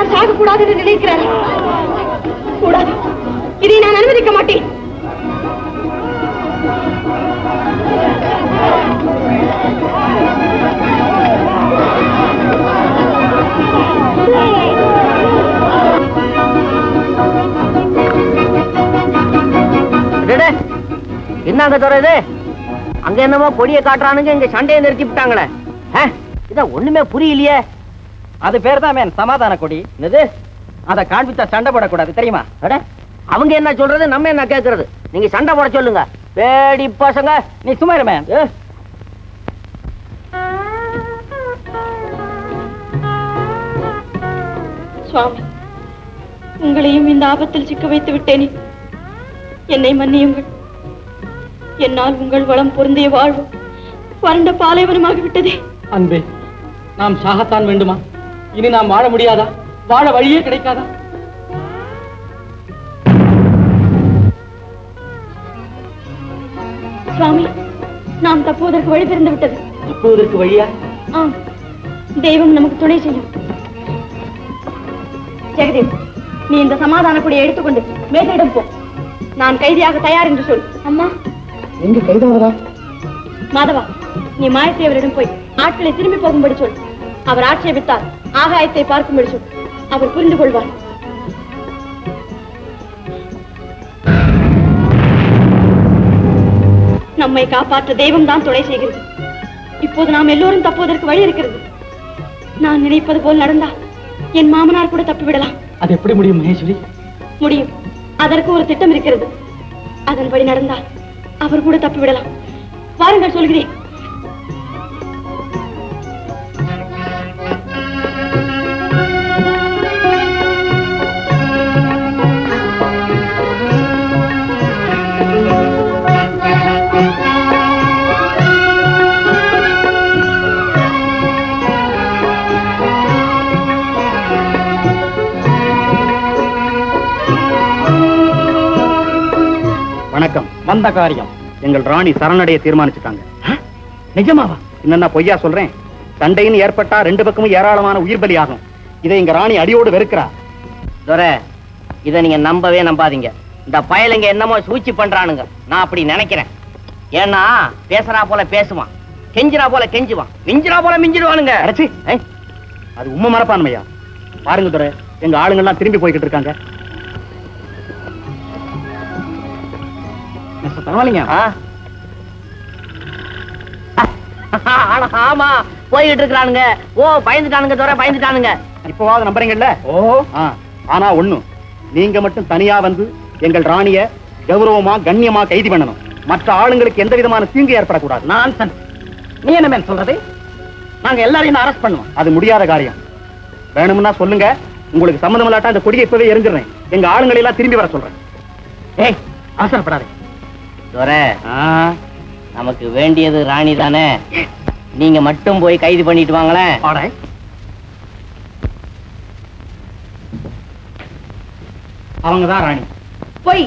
அவர் சாகக்கூடாது என்று நினைக்கிறார். கூடாது, இதை நான் அனுமதிக்க மாட்டேன். என்னங்க துறை அங்க என்னமோ கொடியை காட்டுறானுங்க, இங்க சண்டையை நிறுத்தி விட்டாங்களே. இதான் ஒண்ணுமே புரியலையே. அது பேர் தான் மேன் சமாதான கொடி. என்னது? அதை காண்பிச்சா சண்டை போடக்கூடாது தெரியுமா? அட, அவங்க என்ன சொல்றது, நம்ம என்ன கேட்கறது? நீங்க சண்டை போட சொல்லுங்க. பேடி பசங்க, நீ சும்மா இரு மேன். சுவாமி, உங்களையும் இந்த ஆபத்தில் சிக்க வைத்து விட்டேனே, என்னை மன்னியுங்கள். என்னால் உங்கள் வளம் பொருந்திய வாழ்வு வறண்ட பாலைவனமாகிவிட்டதே. அன்பே, நாம் சாகத்தான் வேண்டுமா? இனி நாம் வாழ முடியாதா? வாழ வழியே கிடைக்காதா? சுவாமி, நாம் தப்புவதற்கு வழி பிறந்து விட்டது. தப்புவதற்கு வழியா? ஆம், தெய்வம் நமக்கு துணை செய்யும். ஜெகதீப், நீ இந்த சமாதான கொடியை எடுத்துக்கொண்டு மேதையிடம் போ. நான் கைதியாக தயார் என்று சொல். அம்மா, எங்க கைதாவதா? மாதவா, நீ மாயத்தேவரிடம் போய் ஆட்களை திரும்பி போகும்படி சொல். அவர் ஆட்சேபித்தார் ஆகாயத்தை பார்க்கும்படி சொல். அவர் புரிந்து கொள்வார். நம்மை காப்பாற்ற தெய்வம் தான் துணை செய்கிறது. இப்போது நாம் எல்லோரும் தப்புவதற்கு வழி இருக்கிறது. நான் நினைப்பது போல் நடந்தால் என் மாமனார் கூட தப்பிவிடலாம். அது எப்படி முடியும் மகேஸ்வரி? முடியும். அதற்கு ஒரு திட்டம் இருக்கிறது. அதன்படி நடந்தால் அவர் கூட தப்பிவிடலாம். வாருங்கள், சொல்கிறேன். வணக்கம். வந்த காரியம் எங்கள் ராணி சரணடைய தீர்மானிச்சுட்டாங்க. நிஜமாவா? என்னன்னா பொய்யா சொல்றேன்? சண்டைன்னு ஏற்பட்டா ரெண்டு பக்கமும் ஏராளமான உயிர் பலி ஆகும். இதை எங்க ராணி அடியோடு வெறுக்கிறா. துரை, இதை நீங்க நம்பவே நம்பாதீங்க. இந்த பயலுங்க என்னமோ சூழ்ச்சி பண்றானுங்க. நான் அப்படி நினைக்கிறேன். ஏன்னா பேசுறா போல பேசுவான், கெஞ்சிரா போல கெஞ்சுவான், மிஞ்சிரா போல மிஞ்சிடுவானுங்க. அடச்சி, அது உண்மை மரப்பான்மையா? பாருங்க துரை, எங்க ஆளுங்கெல்லாம் திரும்பி போய்கிட்டு இருக்காங்க. பரவாயில்லைங்க. ஆமா, போய்கிட்டு இருக்கிறானுங்க. ஓ, பயந்துட்டானுங்க துரை, பயந்துட்டானுங்க. இப்போவாது நம்புறீங்கல்ல? ஓ. ஆனா ஒண்ணு, நீங்க மட்டும் தனியா வந்து எங்கள் ராணிய கௌரவமா கண்ணியமா கைது பண்ணணும். மற்ற ஆளுங்களுக்கு எந்த விதமான தீங்கு ஏற்படக்கூடாது. நான் நீ என்ன மேன் சொல்றது? நாங்க எல்லாரையும் அரெஸ்ட் பண்ணுவோம். அது முடியாத காரியம். வேணும்னா சொல்லுங்க, உங்களுக்கு சம்மதம் இல்லாட்டா அந்த கொடியை இப்பவே எரிஞ்சிடுறேன். எங்க ஆளுங்களை எல்லாம் திரும்பி வர சொல்றேன். ஏய், அவசரப்படாதே துரை. நமக்கு வேண்டியது ராணி தானே. நீங்க மட்டும் போய் கைது பண்ணிட்டு வாங்களேன். அவங்கதான் ராணி. போய்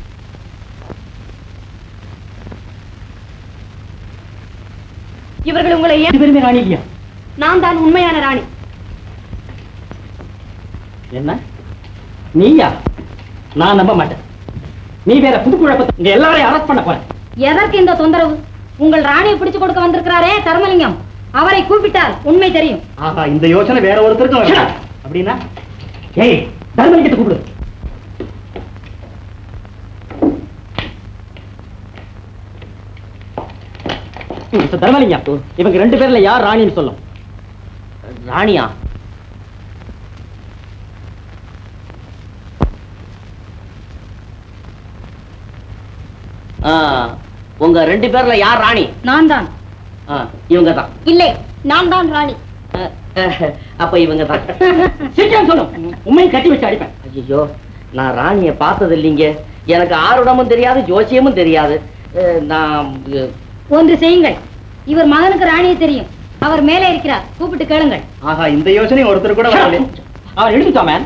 இவர்கள் உங்களை ஏன் பெருமை ராணி இல்லையா? நான் தான் உண்மையான ராணி. என்ன நீயா? நான் நம்ப மாட்டேன். நீ வேற புது குழப்பத்தை இங்க எல்லாரையும் அரெஸ்ட் பண்ண போற. எதற்கு இந்த தொந்தரவு? உங்கள் ராணியை பிடிச்சு கொடுக்க வந்திருக்கிறாரே தர்மலிங்கம், அவரை கூப்பிட்டால் உண்மை தெரியும். ஆஹா, இந்த யோசனை வேற ஒருத்தருக்கும் அப்படின்னா? ஏய், தர்மலிங்கத்தை கூப்பிடு. தர்மலிங்கம், இவங்க ரெண்டு பேர்ல யார் ராணின்னு சொல்லும். ராணியா? உங்க ரெண்டு பேர்ல யார் ராணி? நான் தான். இவங்க தான். இல்லை, நான் தான் ராணி. அப்ப இவங்க தான். சீக்கிரம் சொல்லும், உண்மையை கட்டி வச்சு அடிப்பேன். ஐயோ, நான் ராணிய பார்த்தது இல்லைங்க. எனக்கு ஆருடமும் தெரியாது, ஜோசியமும் தெரியாது. நான் ஒன்று செய்யுங்கள். இவர் மகனுக்கு ராணியை தெரியும். அவர் மேலே இருக்கிறார், கூப்பிட்டு கேளுங்கள். ஆஹா, இந்த யோசனை ஒருத்தர் கூட வரல. அவர் எழுதிட்டா மேன்.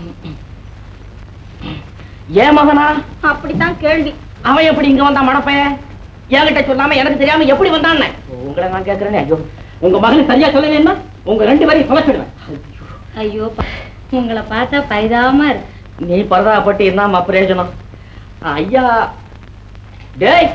ஏன் மகனா? அப்படித்தான் கேள்வி. அவன் எப்படி இங்க வந்தான்? மடப்பைய என்கிட்ட சொல்லாம எனக்கு தெரியாம எப்படி வந்தான்? உங்களை நான் கேட்கிறேன். ஐயோ, உங்க மகனுக்கு சரியா சொல்லலைன்னா உங்க ரெண்டு பேரையும் தொலைச்சிடுவேன். ஐயோ, உங்களை பார்த்தா பரிதாபமா இருக்கு. நீ பரதாப்பட்டு என்ன பிரயோஜனம்? ஐயா டேய்,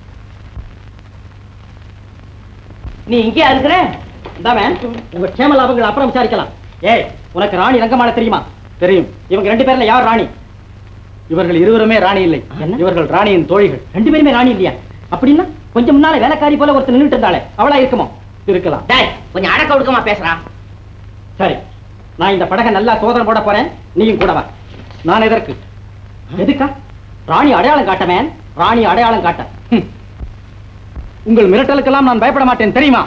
நீ இங்கே இருக்கிற? உங்க க்ஷேம லாபங்கள் அப்புறம் விசாரிக்கலாம். ஏய், உனக்கு ராணி ரங்கமால தெரியுமா? தெரியும். இவங்க ரெண்டு பேர்ல யார் ராணி? இவர்கள் இருவருமே ராணி இல்லை. இவர்கள் ராணியின் தோழிகள். ரெண்டு பேருமே ராணி இல்லையா? அப்படின்னா கொஞ்சம் முன்னால வேலைக்காரி போல ஒருத்தர் நின்றுட்டு இருந்தாலே அவளா இருக்குமோ? இருக்கலாம். டேய், கொஞ்சம் அடக்க ஒடுக்கமா பேசுறா. சரி, நான் இந்த படகை நல்லா சோதனை போட போறேன், நீயும் கூட வா. நான் எதற்கு? எதுக்கா? ராணி அடையாளம் காட்டமேன், ராணி அடையாளம் காட்ட. உங்கள் மிரட்டலுக்கெல்லாம் நான் பயப்பட மாட்டேன், தெரியுமா?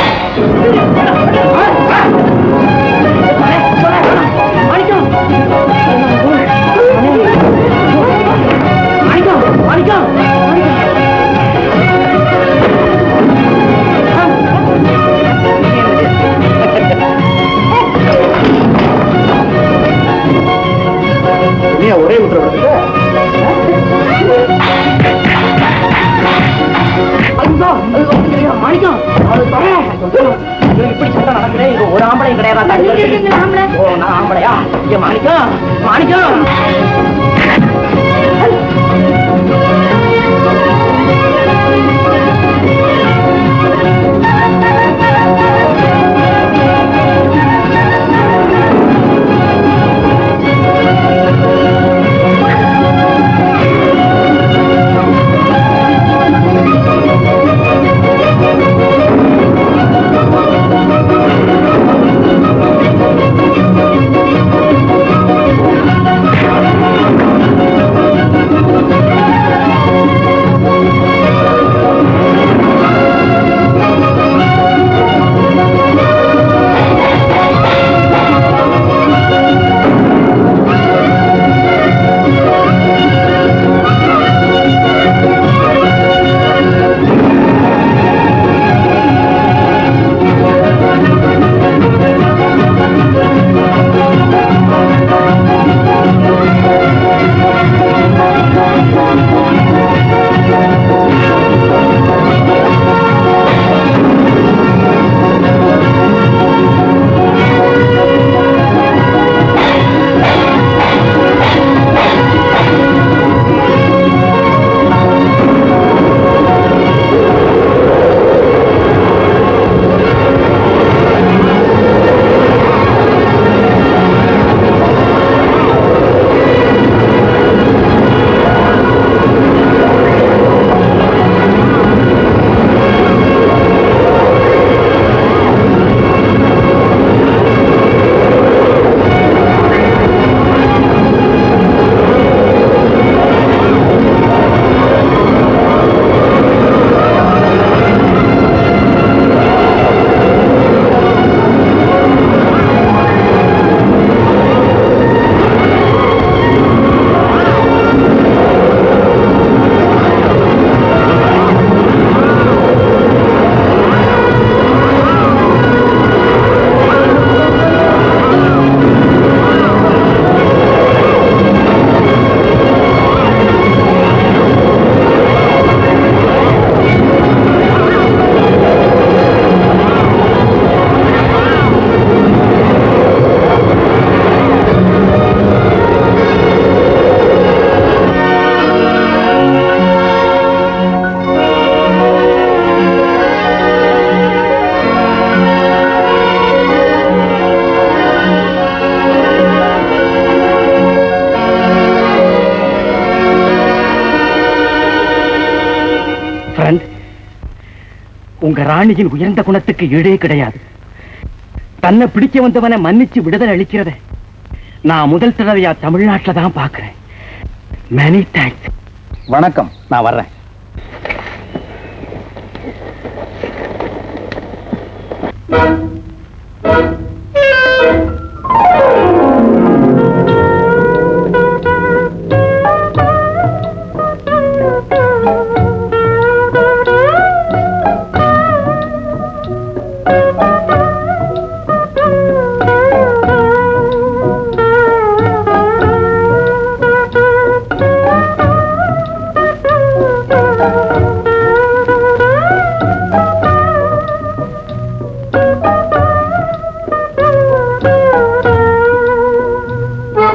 ஒரே விட்டு மாணிக்கம், இப்படி சண்டை நடக்குறேன். இங்க ஒரு ஆம்பளை கிடையாது. ஓ, நான் ஆம்பளையா? மாணிக்கம், மாணிக்கம். உங்க ராணியின் உயர்ந்த குணத்துக்கு ஈடே கிடையாது. தன்னை பிடிக்க வந்தவனை மன்னிச்சு விடுதலை அளிக்கிறத நான் முதல் தடவையா தமிழ்நாட்டில் தான் பாக்குறேன். Many thanks. வணக்கம், நான் வர்றேன்.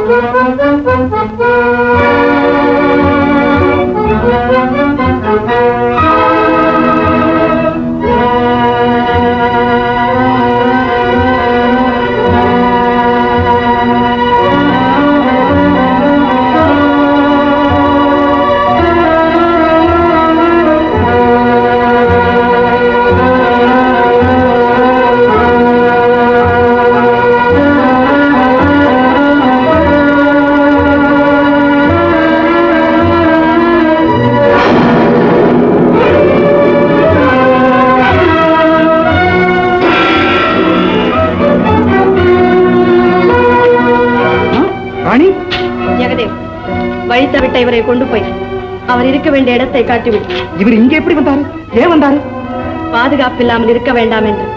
வழித்தவிட்ட இவரை கொண்டு போய் அவர் இருக்க வேண்டிய இடத்தை காட்டிவிட்டு. இவர் இங்கே எப்படி வந்தாரு? ஏன் வந்தாரு? பாதுகாப்பு இல்லாமல் இருக்க வேண்டாம் என்று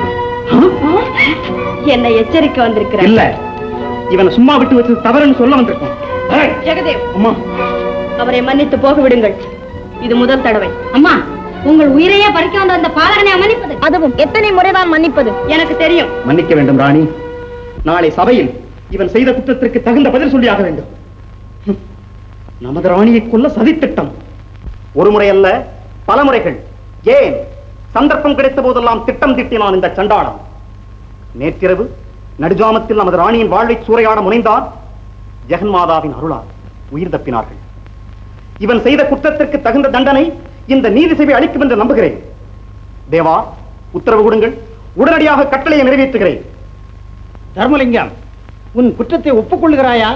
என்னை எச்சரிக்கை வந்திருக்கிறார். இல்ல, இவனை சும்மா விட்டு வச்சு தவறுன்னு சொல்ல வந்திருக்கோம். ஜெகதேவ், அம்மா, அவரை மன்னித்து போக விடுங்கள். இது முதல் தடவை. அம்மா, உங்கள் உயிரையே பறிக்க வந்த அந்த பாலகனை மன்னிப்பது, அதுவும் எத்தனை முறைதான் மன்னிப்பது? எனக்கு தெரியும். மன்னிக்க வேண்டும் ராணி. நாளை சபையில் இவன் செய்த குற்றத்திற்கு தகுந்த பதில் சொல்லியாக வேண்டும். நமது ராணியை கொல்ல சதித்திட்டம். ஒரு முறை அல்ல, பல முறைகள். ஏன் சந்தர்ப்பம் கிடைத்த போதெல்லாம் திட்டம் திட்டினான் இந்த சண்டாளன். நேற்றிரவு நடுஜாமத்தில் நமது ராணியின் வாழ்வை சூறையாட முனைந்தார். ஜெகன்மாதாவின் அருளால் உயிர் தப்பினார்கள். இவன் செய்த குற்றத்திற்கு தகுந்த தண்டனை இந்த நீதி சபை அளிக்கும் என்று நம்புகிறேன். தேவா, உத்தரவு கொடுங்கள். உடனடியாக கட்டளையை நிறைவேற்றுகிறேன். தர்மலிங்கம், உன் குற்றத்தை ஒப்புக்கொள்கிறாயா?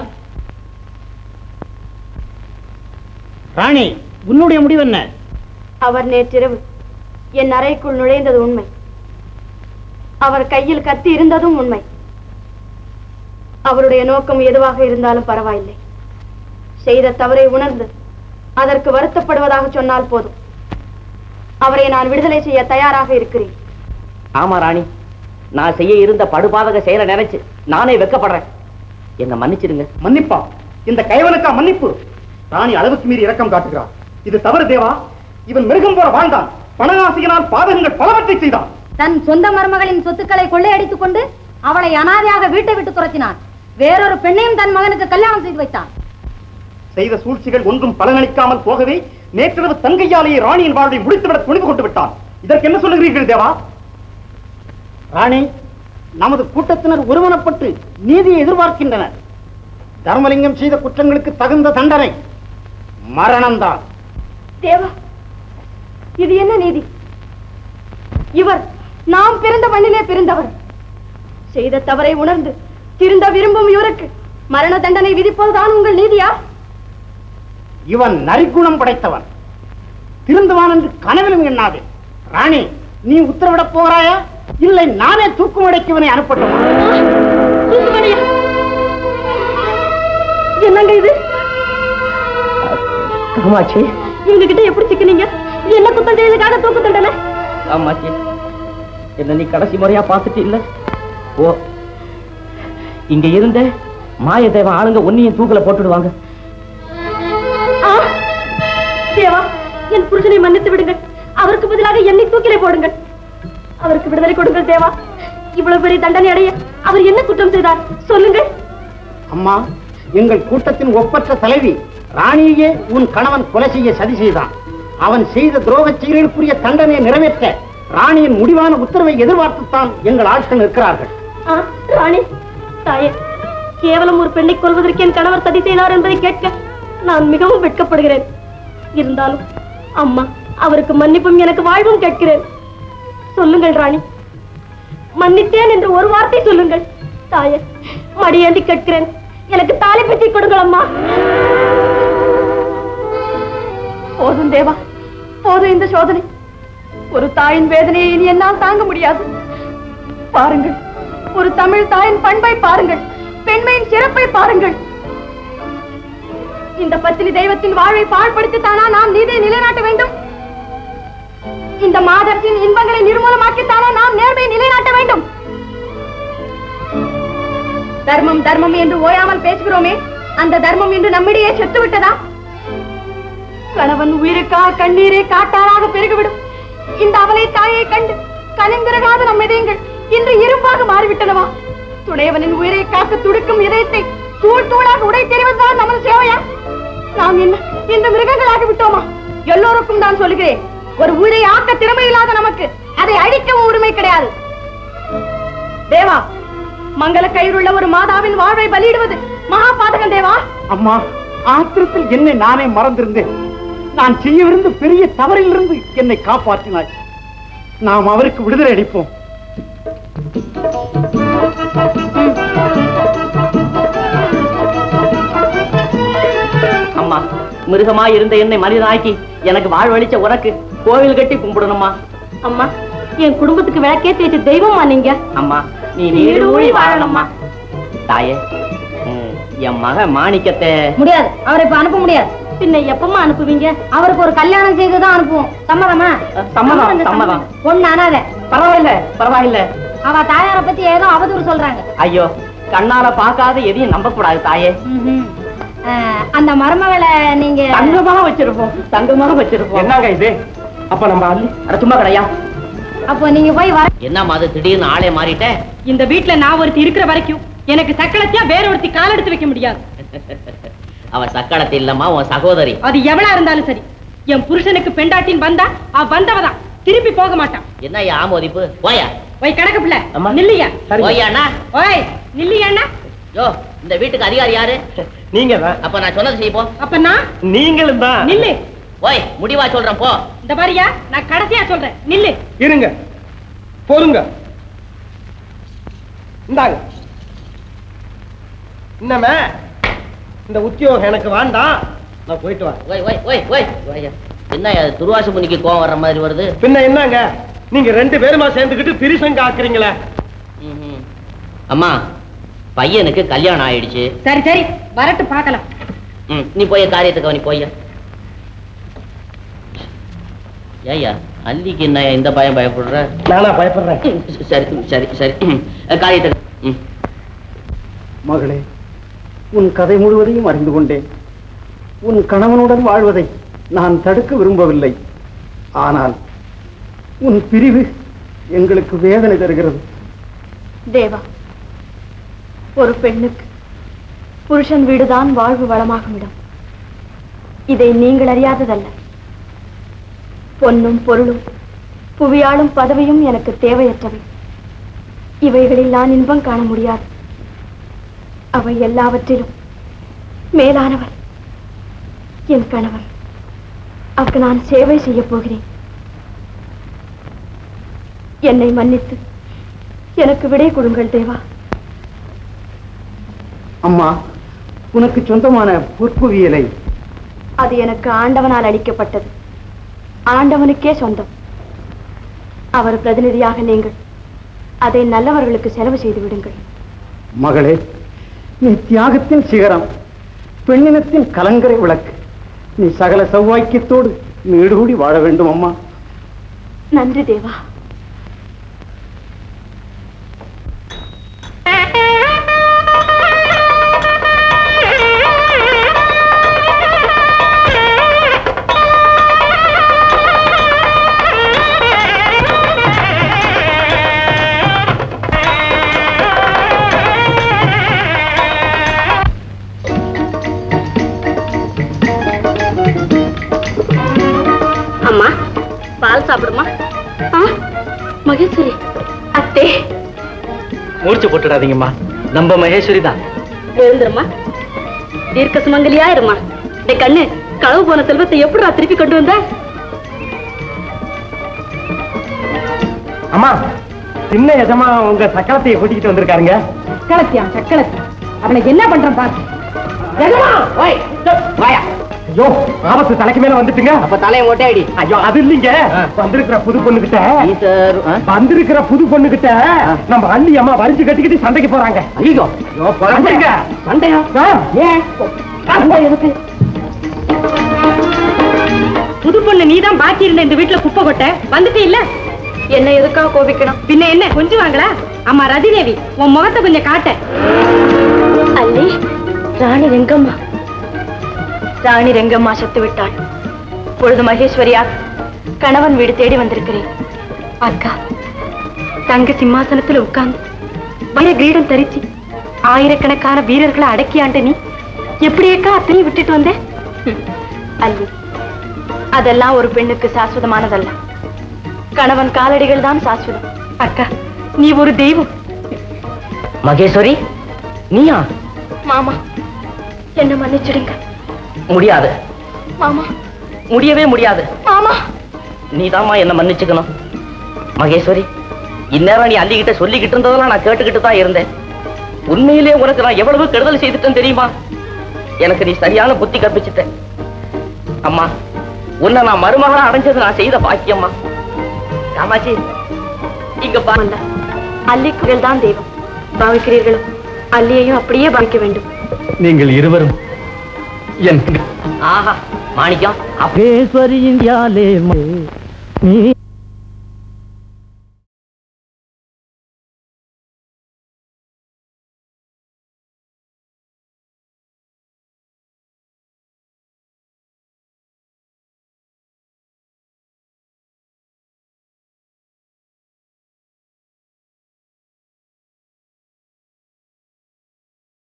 ராணி, உன்னுடைய முடிவு என்ன? அவர் நேற்றிரவு என் அறைக்குள் நுழைந்தது உண்மை. அவர் கையில் கத்தி இருந்ததும் உண்மை. அவருடைய நோக்கம் எதுவாக இருந்தாலும் பரவாயில்லை. செய்த தவறை உணர்ந்து அதற்கு வருத்தப்படுவதாக சொன்னால் போதும். அவரை நான் விடுதலை செய்ய தயாராக இருக்கிறேன். ஆமா ராணி, நான் செய்ய இருந்த படுபாதக செயலை நினைச்சு நானே வெட்கப்படுறேன். என்ன மன்னிச்சிடுங்க. மன்னிப்பா? இந்த கைவனுக்கா மன்னிப்பு? ராணி அளவுக்கு மீறி இரக்கம் காட்டுகிறார். இது தவறு தேவா. இவன் மிருகம் போல வாழ்ந்தான். பணகாசியினால் பாதகங்கள் பலவற்றை செய்தான். தன் சொந்த மருமகளின் சொத்துக்களை கொள்ளையடித்துக் கொண்டு அவளை அனாதையாக வீட்டை விட்டு துரத்தினான். வேறொரு பெண்ணையும் தன் மகனுக்கு கல்யாணம் செய்து வைத்தான். செய்த சூழ்ச்சிகள் ஒன்றும் பலனளிக்காமல் போகவே நேற்றிரவு தங்கையாலேயே ராணியின் வாழ்வை முடித்துவிட துணிவு கொண்டு விட்டான். இதற்கு என்ன சொல்லுகிறீர்கள் தேவா? ராணி, நமது கூட்டத்தினர் ஒருமனப்பட்டு நீதியை எதிர்பார்க்கின்றனர். தர்மலிங்கம் செய்த குற்றங்களுக்கு தகுந்த தண்டனை மரணம்தான். தேவா, இது என்ன நீதி? இவர் நாம் பிறந்த மண்ணிலே பிறந்தவர். செய்த தவறை உணர்ந்து திருந்த விரும்பும் இவருக்கு மரண தண்டனை விதிப்பதுதான் உங்கள் நீதியா? இவன் நரிக்குணம் படைத்தவன். திருந்துவான் என்று கனவிலும் எண்ணாது. ராணி, நீ உத்தரவிடப் போகிறாயா? இல்லை நானே தூக்குமடைக்கு இவனை அனுப்பட்டுமா? என்னங்க இது? காமாட்சி, இவங்க கிட்ட எப்படி சிக்கினீங்க? என்ன குத்தம் செய்ததுக்காக தூக்கு தண்டனை? காமாட்சி, என்ன நீ கடைசி முறையா பார்த்துட்டு இல்ல? ஓ, இங்க இருந்த மாயதேவன் ஆளுங்க ஒன்னையும் தூக்கில போட்டுடுவாங்க. தேவா, என் புருஷனை மன்னித்து விடுங்கள். அவருக்கு பதிலாக என்னை தூக்கிலே போடுங்கள். அவருக்கு விடுதலை கொடுங்கள் தேவா. இவ்வளவு பெரிய தண்டனை அடைய அவர் என்ன குற்றம் செய்தார் சொல்லுங்கள். அம்மா, எங்கள் கூட்டத்தின் ஒப்பற்ற தலைவி ராணியே உன் கணவன் கொலை செய்ய சதி செய்தான். அவன் செய்த துரோக செயலுக்குரிய தண்டனையை நிறைவேற்ற ராணியின் முடிவான உத்தரவை எதிர்பார்த்துத்தான் எங்கள் ஆட்கள் இருக்கிறார்கள். ராணி தாயே, கேவலம் ஒரு பெண்ணை கொல்வதற்கு என் கணவர் சதி செய்தார் என்பதை கேட்க நான் மிகவும் வெட்கப்படுகிறேன். இருந்தாலும் அம்மா, அவருக்கு மன்னிப்பும் எனக்கு வாழ்வும் கேட்கிறேன். சொல்லுங்கள் ராணி, மன்னித்தேன் என்று ஒரு வார்த்தை சொல்லுங்கள். தாயே, மடியேந்தி கேட்கிறேன். எனக்கு தாலி பிச்சை கொடுங்கள் அம்மா. போதும் தேவா, போதும் இந்த சோதனை. ஒரு தாயின் வேதனையை இனி என்னால் தாங்க முடியாது. பாருங்கள், ஒரு தமிழ் தாயின் பண்பை பாருங்கள், பெண்மையின் சிறப்பை பாருங்கள். இந்த பத்தினி தெய்வத்தின் வாழ்வை பாழ்படுத்தித்தானா நாம் நீதியை நிலைநாட்ட வேண்டும்? இந்த மாதத்தின் இன்பங்களை நிர்மூலமாக்கித்தானா நாம் நேர்மையை நிலைநாட்ட வேண்டும்? தர்மம் தர்மம் என்று ஓயாமல் பேசுகிறோமே, அந்த தர்மம் இன்று நம்மிடையே செத்து விட்டதா? கணவன் உயிருக்காக கண்ணீரை காட்டாராக பெருகிவிடும் இந்த அவலை தாயை கண்டு கனிந்திறகாத நம் இதயங்கள் இன்று இரும்பாக மாறிவிட்டனவா? துணைவனின் உயிரை காக்க துடிக்கும் இதயத்தை தூள் தூள இந்த மிருகங்களாக விட்டோமா? எல்லோருக்கும் தான் சொல்லுகிறேன், ஒரு உயிரை ஆக்க திறமை இல்லாத நமக்கு அதை அழிக்கவும் உரிமை கிடையாது. தேவா, மங்கள கயிறுள்ள ஒரு மாதாவின் வாழ்வை பலியிடுவது மகா பாதகம் தேவா. அம்மா, ஆத்திரத்தில் என்னை நானே மறந்திருந்தேன். நான் செய்யவிருந்த பெரிய தவறிலிருந்து என்னை காப்பாற்றினாய். நாம் அவருக்கு விடுதலை அளிப்போம். அம்மா, மிருகமா இருந்த என்னை மனிதனாக்கி எனக்கு வாழ்வழிச்ச உனக்கு கோவில் கட்டி கும்பிடணுமா? அம்மா, என் குடும்பத்துக்கு விளக்கே தேய்ச்ச தெய்வமா நீங்க. அம்மா, நீ நீடூழி வாழணும்மா. தாயே, என் மக மாணிக்கத்தை முடியாது, அவரை இப்ப அனுப்ப முடியாது. பின்ன எப்பமா அனுப்புவீங்க? அவருக்கு ஒரு கல்யாணம் செய்துதான் அனுப்புவோம். சம்மதமா? சம்மதம் சம்மதம். பொண்ணு அனாத. பரவாயில்ல பரவாயில்ல. அவ தாயார பத்தி ஏதோ அவதூறு சொல்றாங்க. ஐயோ, கண்ணால பாக்காத எதையும் நம்ப கூடாது தாயே. அந்த மருமகளை நீங்க தங்கமா வச்சிருப்போம், தங்கமா வச்சிருப்போம். என்னங்க இது? அப்ப நம்ம அள்ளி அட சும்மா கிடையா? அப்போ நீங்க போய் வர. என்ன அது திடீர்னு ஆளே மாறிட்ட? இந்த வீட்டுல நான் ஒருத்தி இருக்கிற வரைக்கும் எனக்கு சக்களத்தியா வேற ஒருத்தி கால் எடுத்து வைக்க முடியாது. அவ சக்களத்தை இல்லம்மா, உன் சகோதரி. அது எவளா இருந்தாலும் சரி, என் புருஷனுக்கு பெண்டாட்டின் வந்தா அவ வந்தவதான், திருப்பி போக மாட்டான். என்ன ஆமோதிப்பு? போயா போய் கணக்கு பிள்ளை நில்லியா. போயாண்ணா, ஓய் நில்லியாண்ணா. யோ, இந்த வீட்டுக்கு அதிகாரி யாரு? நீங்க தான். அப்ப நான் சொன்னது செய்ய போ. அப்ப நான் நீங்களும் தான். நில்லு. ஓய், முடிவா சொல்றேன் போ. இந்த பாரியா, நான் கடைசியா சொல்றேன், நில்லு. இருங்க, போதுங்க. இந்தாங்க. என்னமே, இந்த உத்தியோகம் எனக்கு வேண்டாம், நான் போயிட்டு வரேன். ஓய் ஓய் ஓய் ஓய் ஓய். என்ன துர்வாச முனிக்கு கோவம் வர்ற மாதிரி வருது? பின்ன என்னங்க, நீங்க ரெண்டு பேருமா சேர்ந்துக்கிட்டு திரிசங்க ஆக்குறீங்களே. அம்மா, பையனுக்கு கல்யாணம் ஆயிடுச்சு. சரி சரி, வரட்டு பார்க்கலாம். ம், நீ போய் காரியத்தை கவனி போய்யா. ஏய்யா, அல்லிக்கு என்ன இந்த பயம் பயப்படுற? நானா பயப்படுறேன்? சரி சரி சரி, காரியத்தை. மகளே, உன் கதை முழுவதையும் அறிந்து கொண்டேன். உன் கணவனுடன் வாழ்வதை நான் தடுக்க விரும்பவில்லை. ஆனால் உன் பிரிவு எங்களுக்கு வேதனை தருகிறது. தேவா, ஒரு பெண்ணுக்கு புருஷன் வீடுதான் வாழ்வு வளமாகும் இடம். இதை நீங்கள் அறியாததல்ல. பொன்னும் பொருளும் புவியாளும் பதவியும் எனக்கு தேவையற்றவை. இவைகளில் நான் இன்பம் காண முடியாது. அவை எல்லாவற்றிலும் மேலானவர் என் கணவன். அவருக்கு நான் சேவை செய்ய போகிறேன். என்னை மன்னித்து எனக்கு விடை கொடுங்கள் தேவா. அம்மா, உனக்கு சொந்தமான பொற்புவியலை அது எனக்கு ஆண்டவனால் அளிக்கப்பட்டது. ஆண்டவனுக்கே சொந்தம். அவர் பிரதிநிதியாக நீங்கள் அதை நல்லவர்களுக்கு செலவு செய்து விடுங்கள். மகளே, நீ தியாகத்தின் சிகரம், பெண்ணினத்தின் கலங்கரை விளக்கு. நீ சகல சௌவாக்கியத்தோடு நீடுகூடி வாழ வேண்டும் அம்மா. நன்றி தேவா. அம்மா, பால் சாப்பிடுமா? மகேஸ்வரி அத்தே. மூச்சு போட்டுடாதீங்கம்மா, நம்ம மகேஸ்வரி தான். எழுந்துருமா, தீர்க்க சுமங்கலியா இருமா. டே கண்ணு, களவு போன செல்வத்தை எப்படி திருப்பி கொண்டு வந்த? அம்மா, சின்ன எஜமா உங்க சக்கரத்தையை கூட்டிக்கிட்டு வந்திருக்காருங்க. சக்களத்தியா சக்களத்தி, அவனுக்கு என்ன பண்றான் பாரு. ஐயோ, ஆபத்து தலைக்கு மேல வந்துட்டுங்க. அப்ப தலையை ஓட்டையடி. ஐயோ, அது இல்லைங்க, வந்திருக்கிற புது பொண்ணுகிட்ட வந்திருக்கிற புது பொண்ணுகிட்ட நம்ம அள்ளி அம்மா வரிஞ்சு கட்டிக்கிட்டு சண்டைக்கு போறாங்க. ஐயோ, சண்டையா? ஏன் சண்டை எதுக்கு? புது பொண்ணு நீதான் பாக்கி இருந்த இந்த வீட்டுல குப்பை கொட்ட வந்துட்டு இல்ல. என்ன எதுக்காக கோபிக்கணும்? பின்ன என்ன கொஞ்சம் வாங்களா? அம்மா ரதிதேவி, உன் முகத்தை கொஞ்சம் காட்ட. அல்லி, ராணி ரெங்கம்மா ராணி ரெங்கம்மா செத்து விட்டாள். பொழுது மகேஸ்வரியா கணவன் வீடு தேடி வந்திருக்கிறேன். அக்கா, தங்க சிம்மாசனத்துல உட்கார்ந்து வைர கிரீடம் தரிச்சு ஆயிரக்கணக்கான வீரர்களை அடக்கியாண்ட நீ எப்படியேக்கா அத்தனையும் விட்டுட்டு வந்த? அல்லி, அதெல்லாம் ஒரு பெண்ணுக்கு சாஸ்வதமானதல்ல. கணவன் காலடிகள் தான் சாஸ்வதம். அக்கா, நீ ஒரு தெய்வம். மகேஸ்வரி, நீயா? மாமா, என்ன மன்னிச்சிடுங்க. முடியாது மாமா, முடியவே முடியாது. மாமா, நீதாம்மா என்ன மன்னிச்சுக்கணும். மகேஸ்வரி, இந்நேரம் நீ அல்லிக்கிட்ட சொல்லிக்கிட்டு இருந்ததெல்லாம் நான் கேட்டுக்கிட்டு தான் இருந்தேன். உண்மையிலே உனக்கு நான் எவ்வளவு கெடுதல் செய்துட்டேன் தெரியுமா? எனக்கு நீ சரியான புத்தி கற்பிச்சுட்ட. அம்மா, உன்னை நான் மருமகளா அடைஞ்சது நான் செய்த பாக்கியம்மா. காமாட்சி, இங்க பாருங்க, அல்லிக்குகள் தான் தெய்வம் பாவிக்கிறீர்களோ, அல்லியையும் அப்படியே பாவிக்க வேண்டும். நீங்கள் இருவரும் என் ஆஹா மாணிக்கம், மகேஸ்வரி இந்தியாலே நீ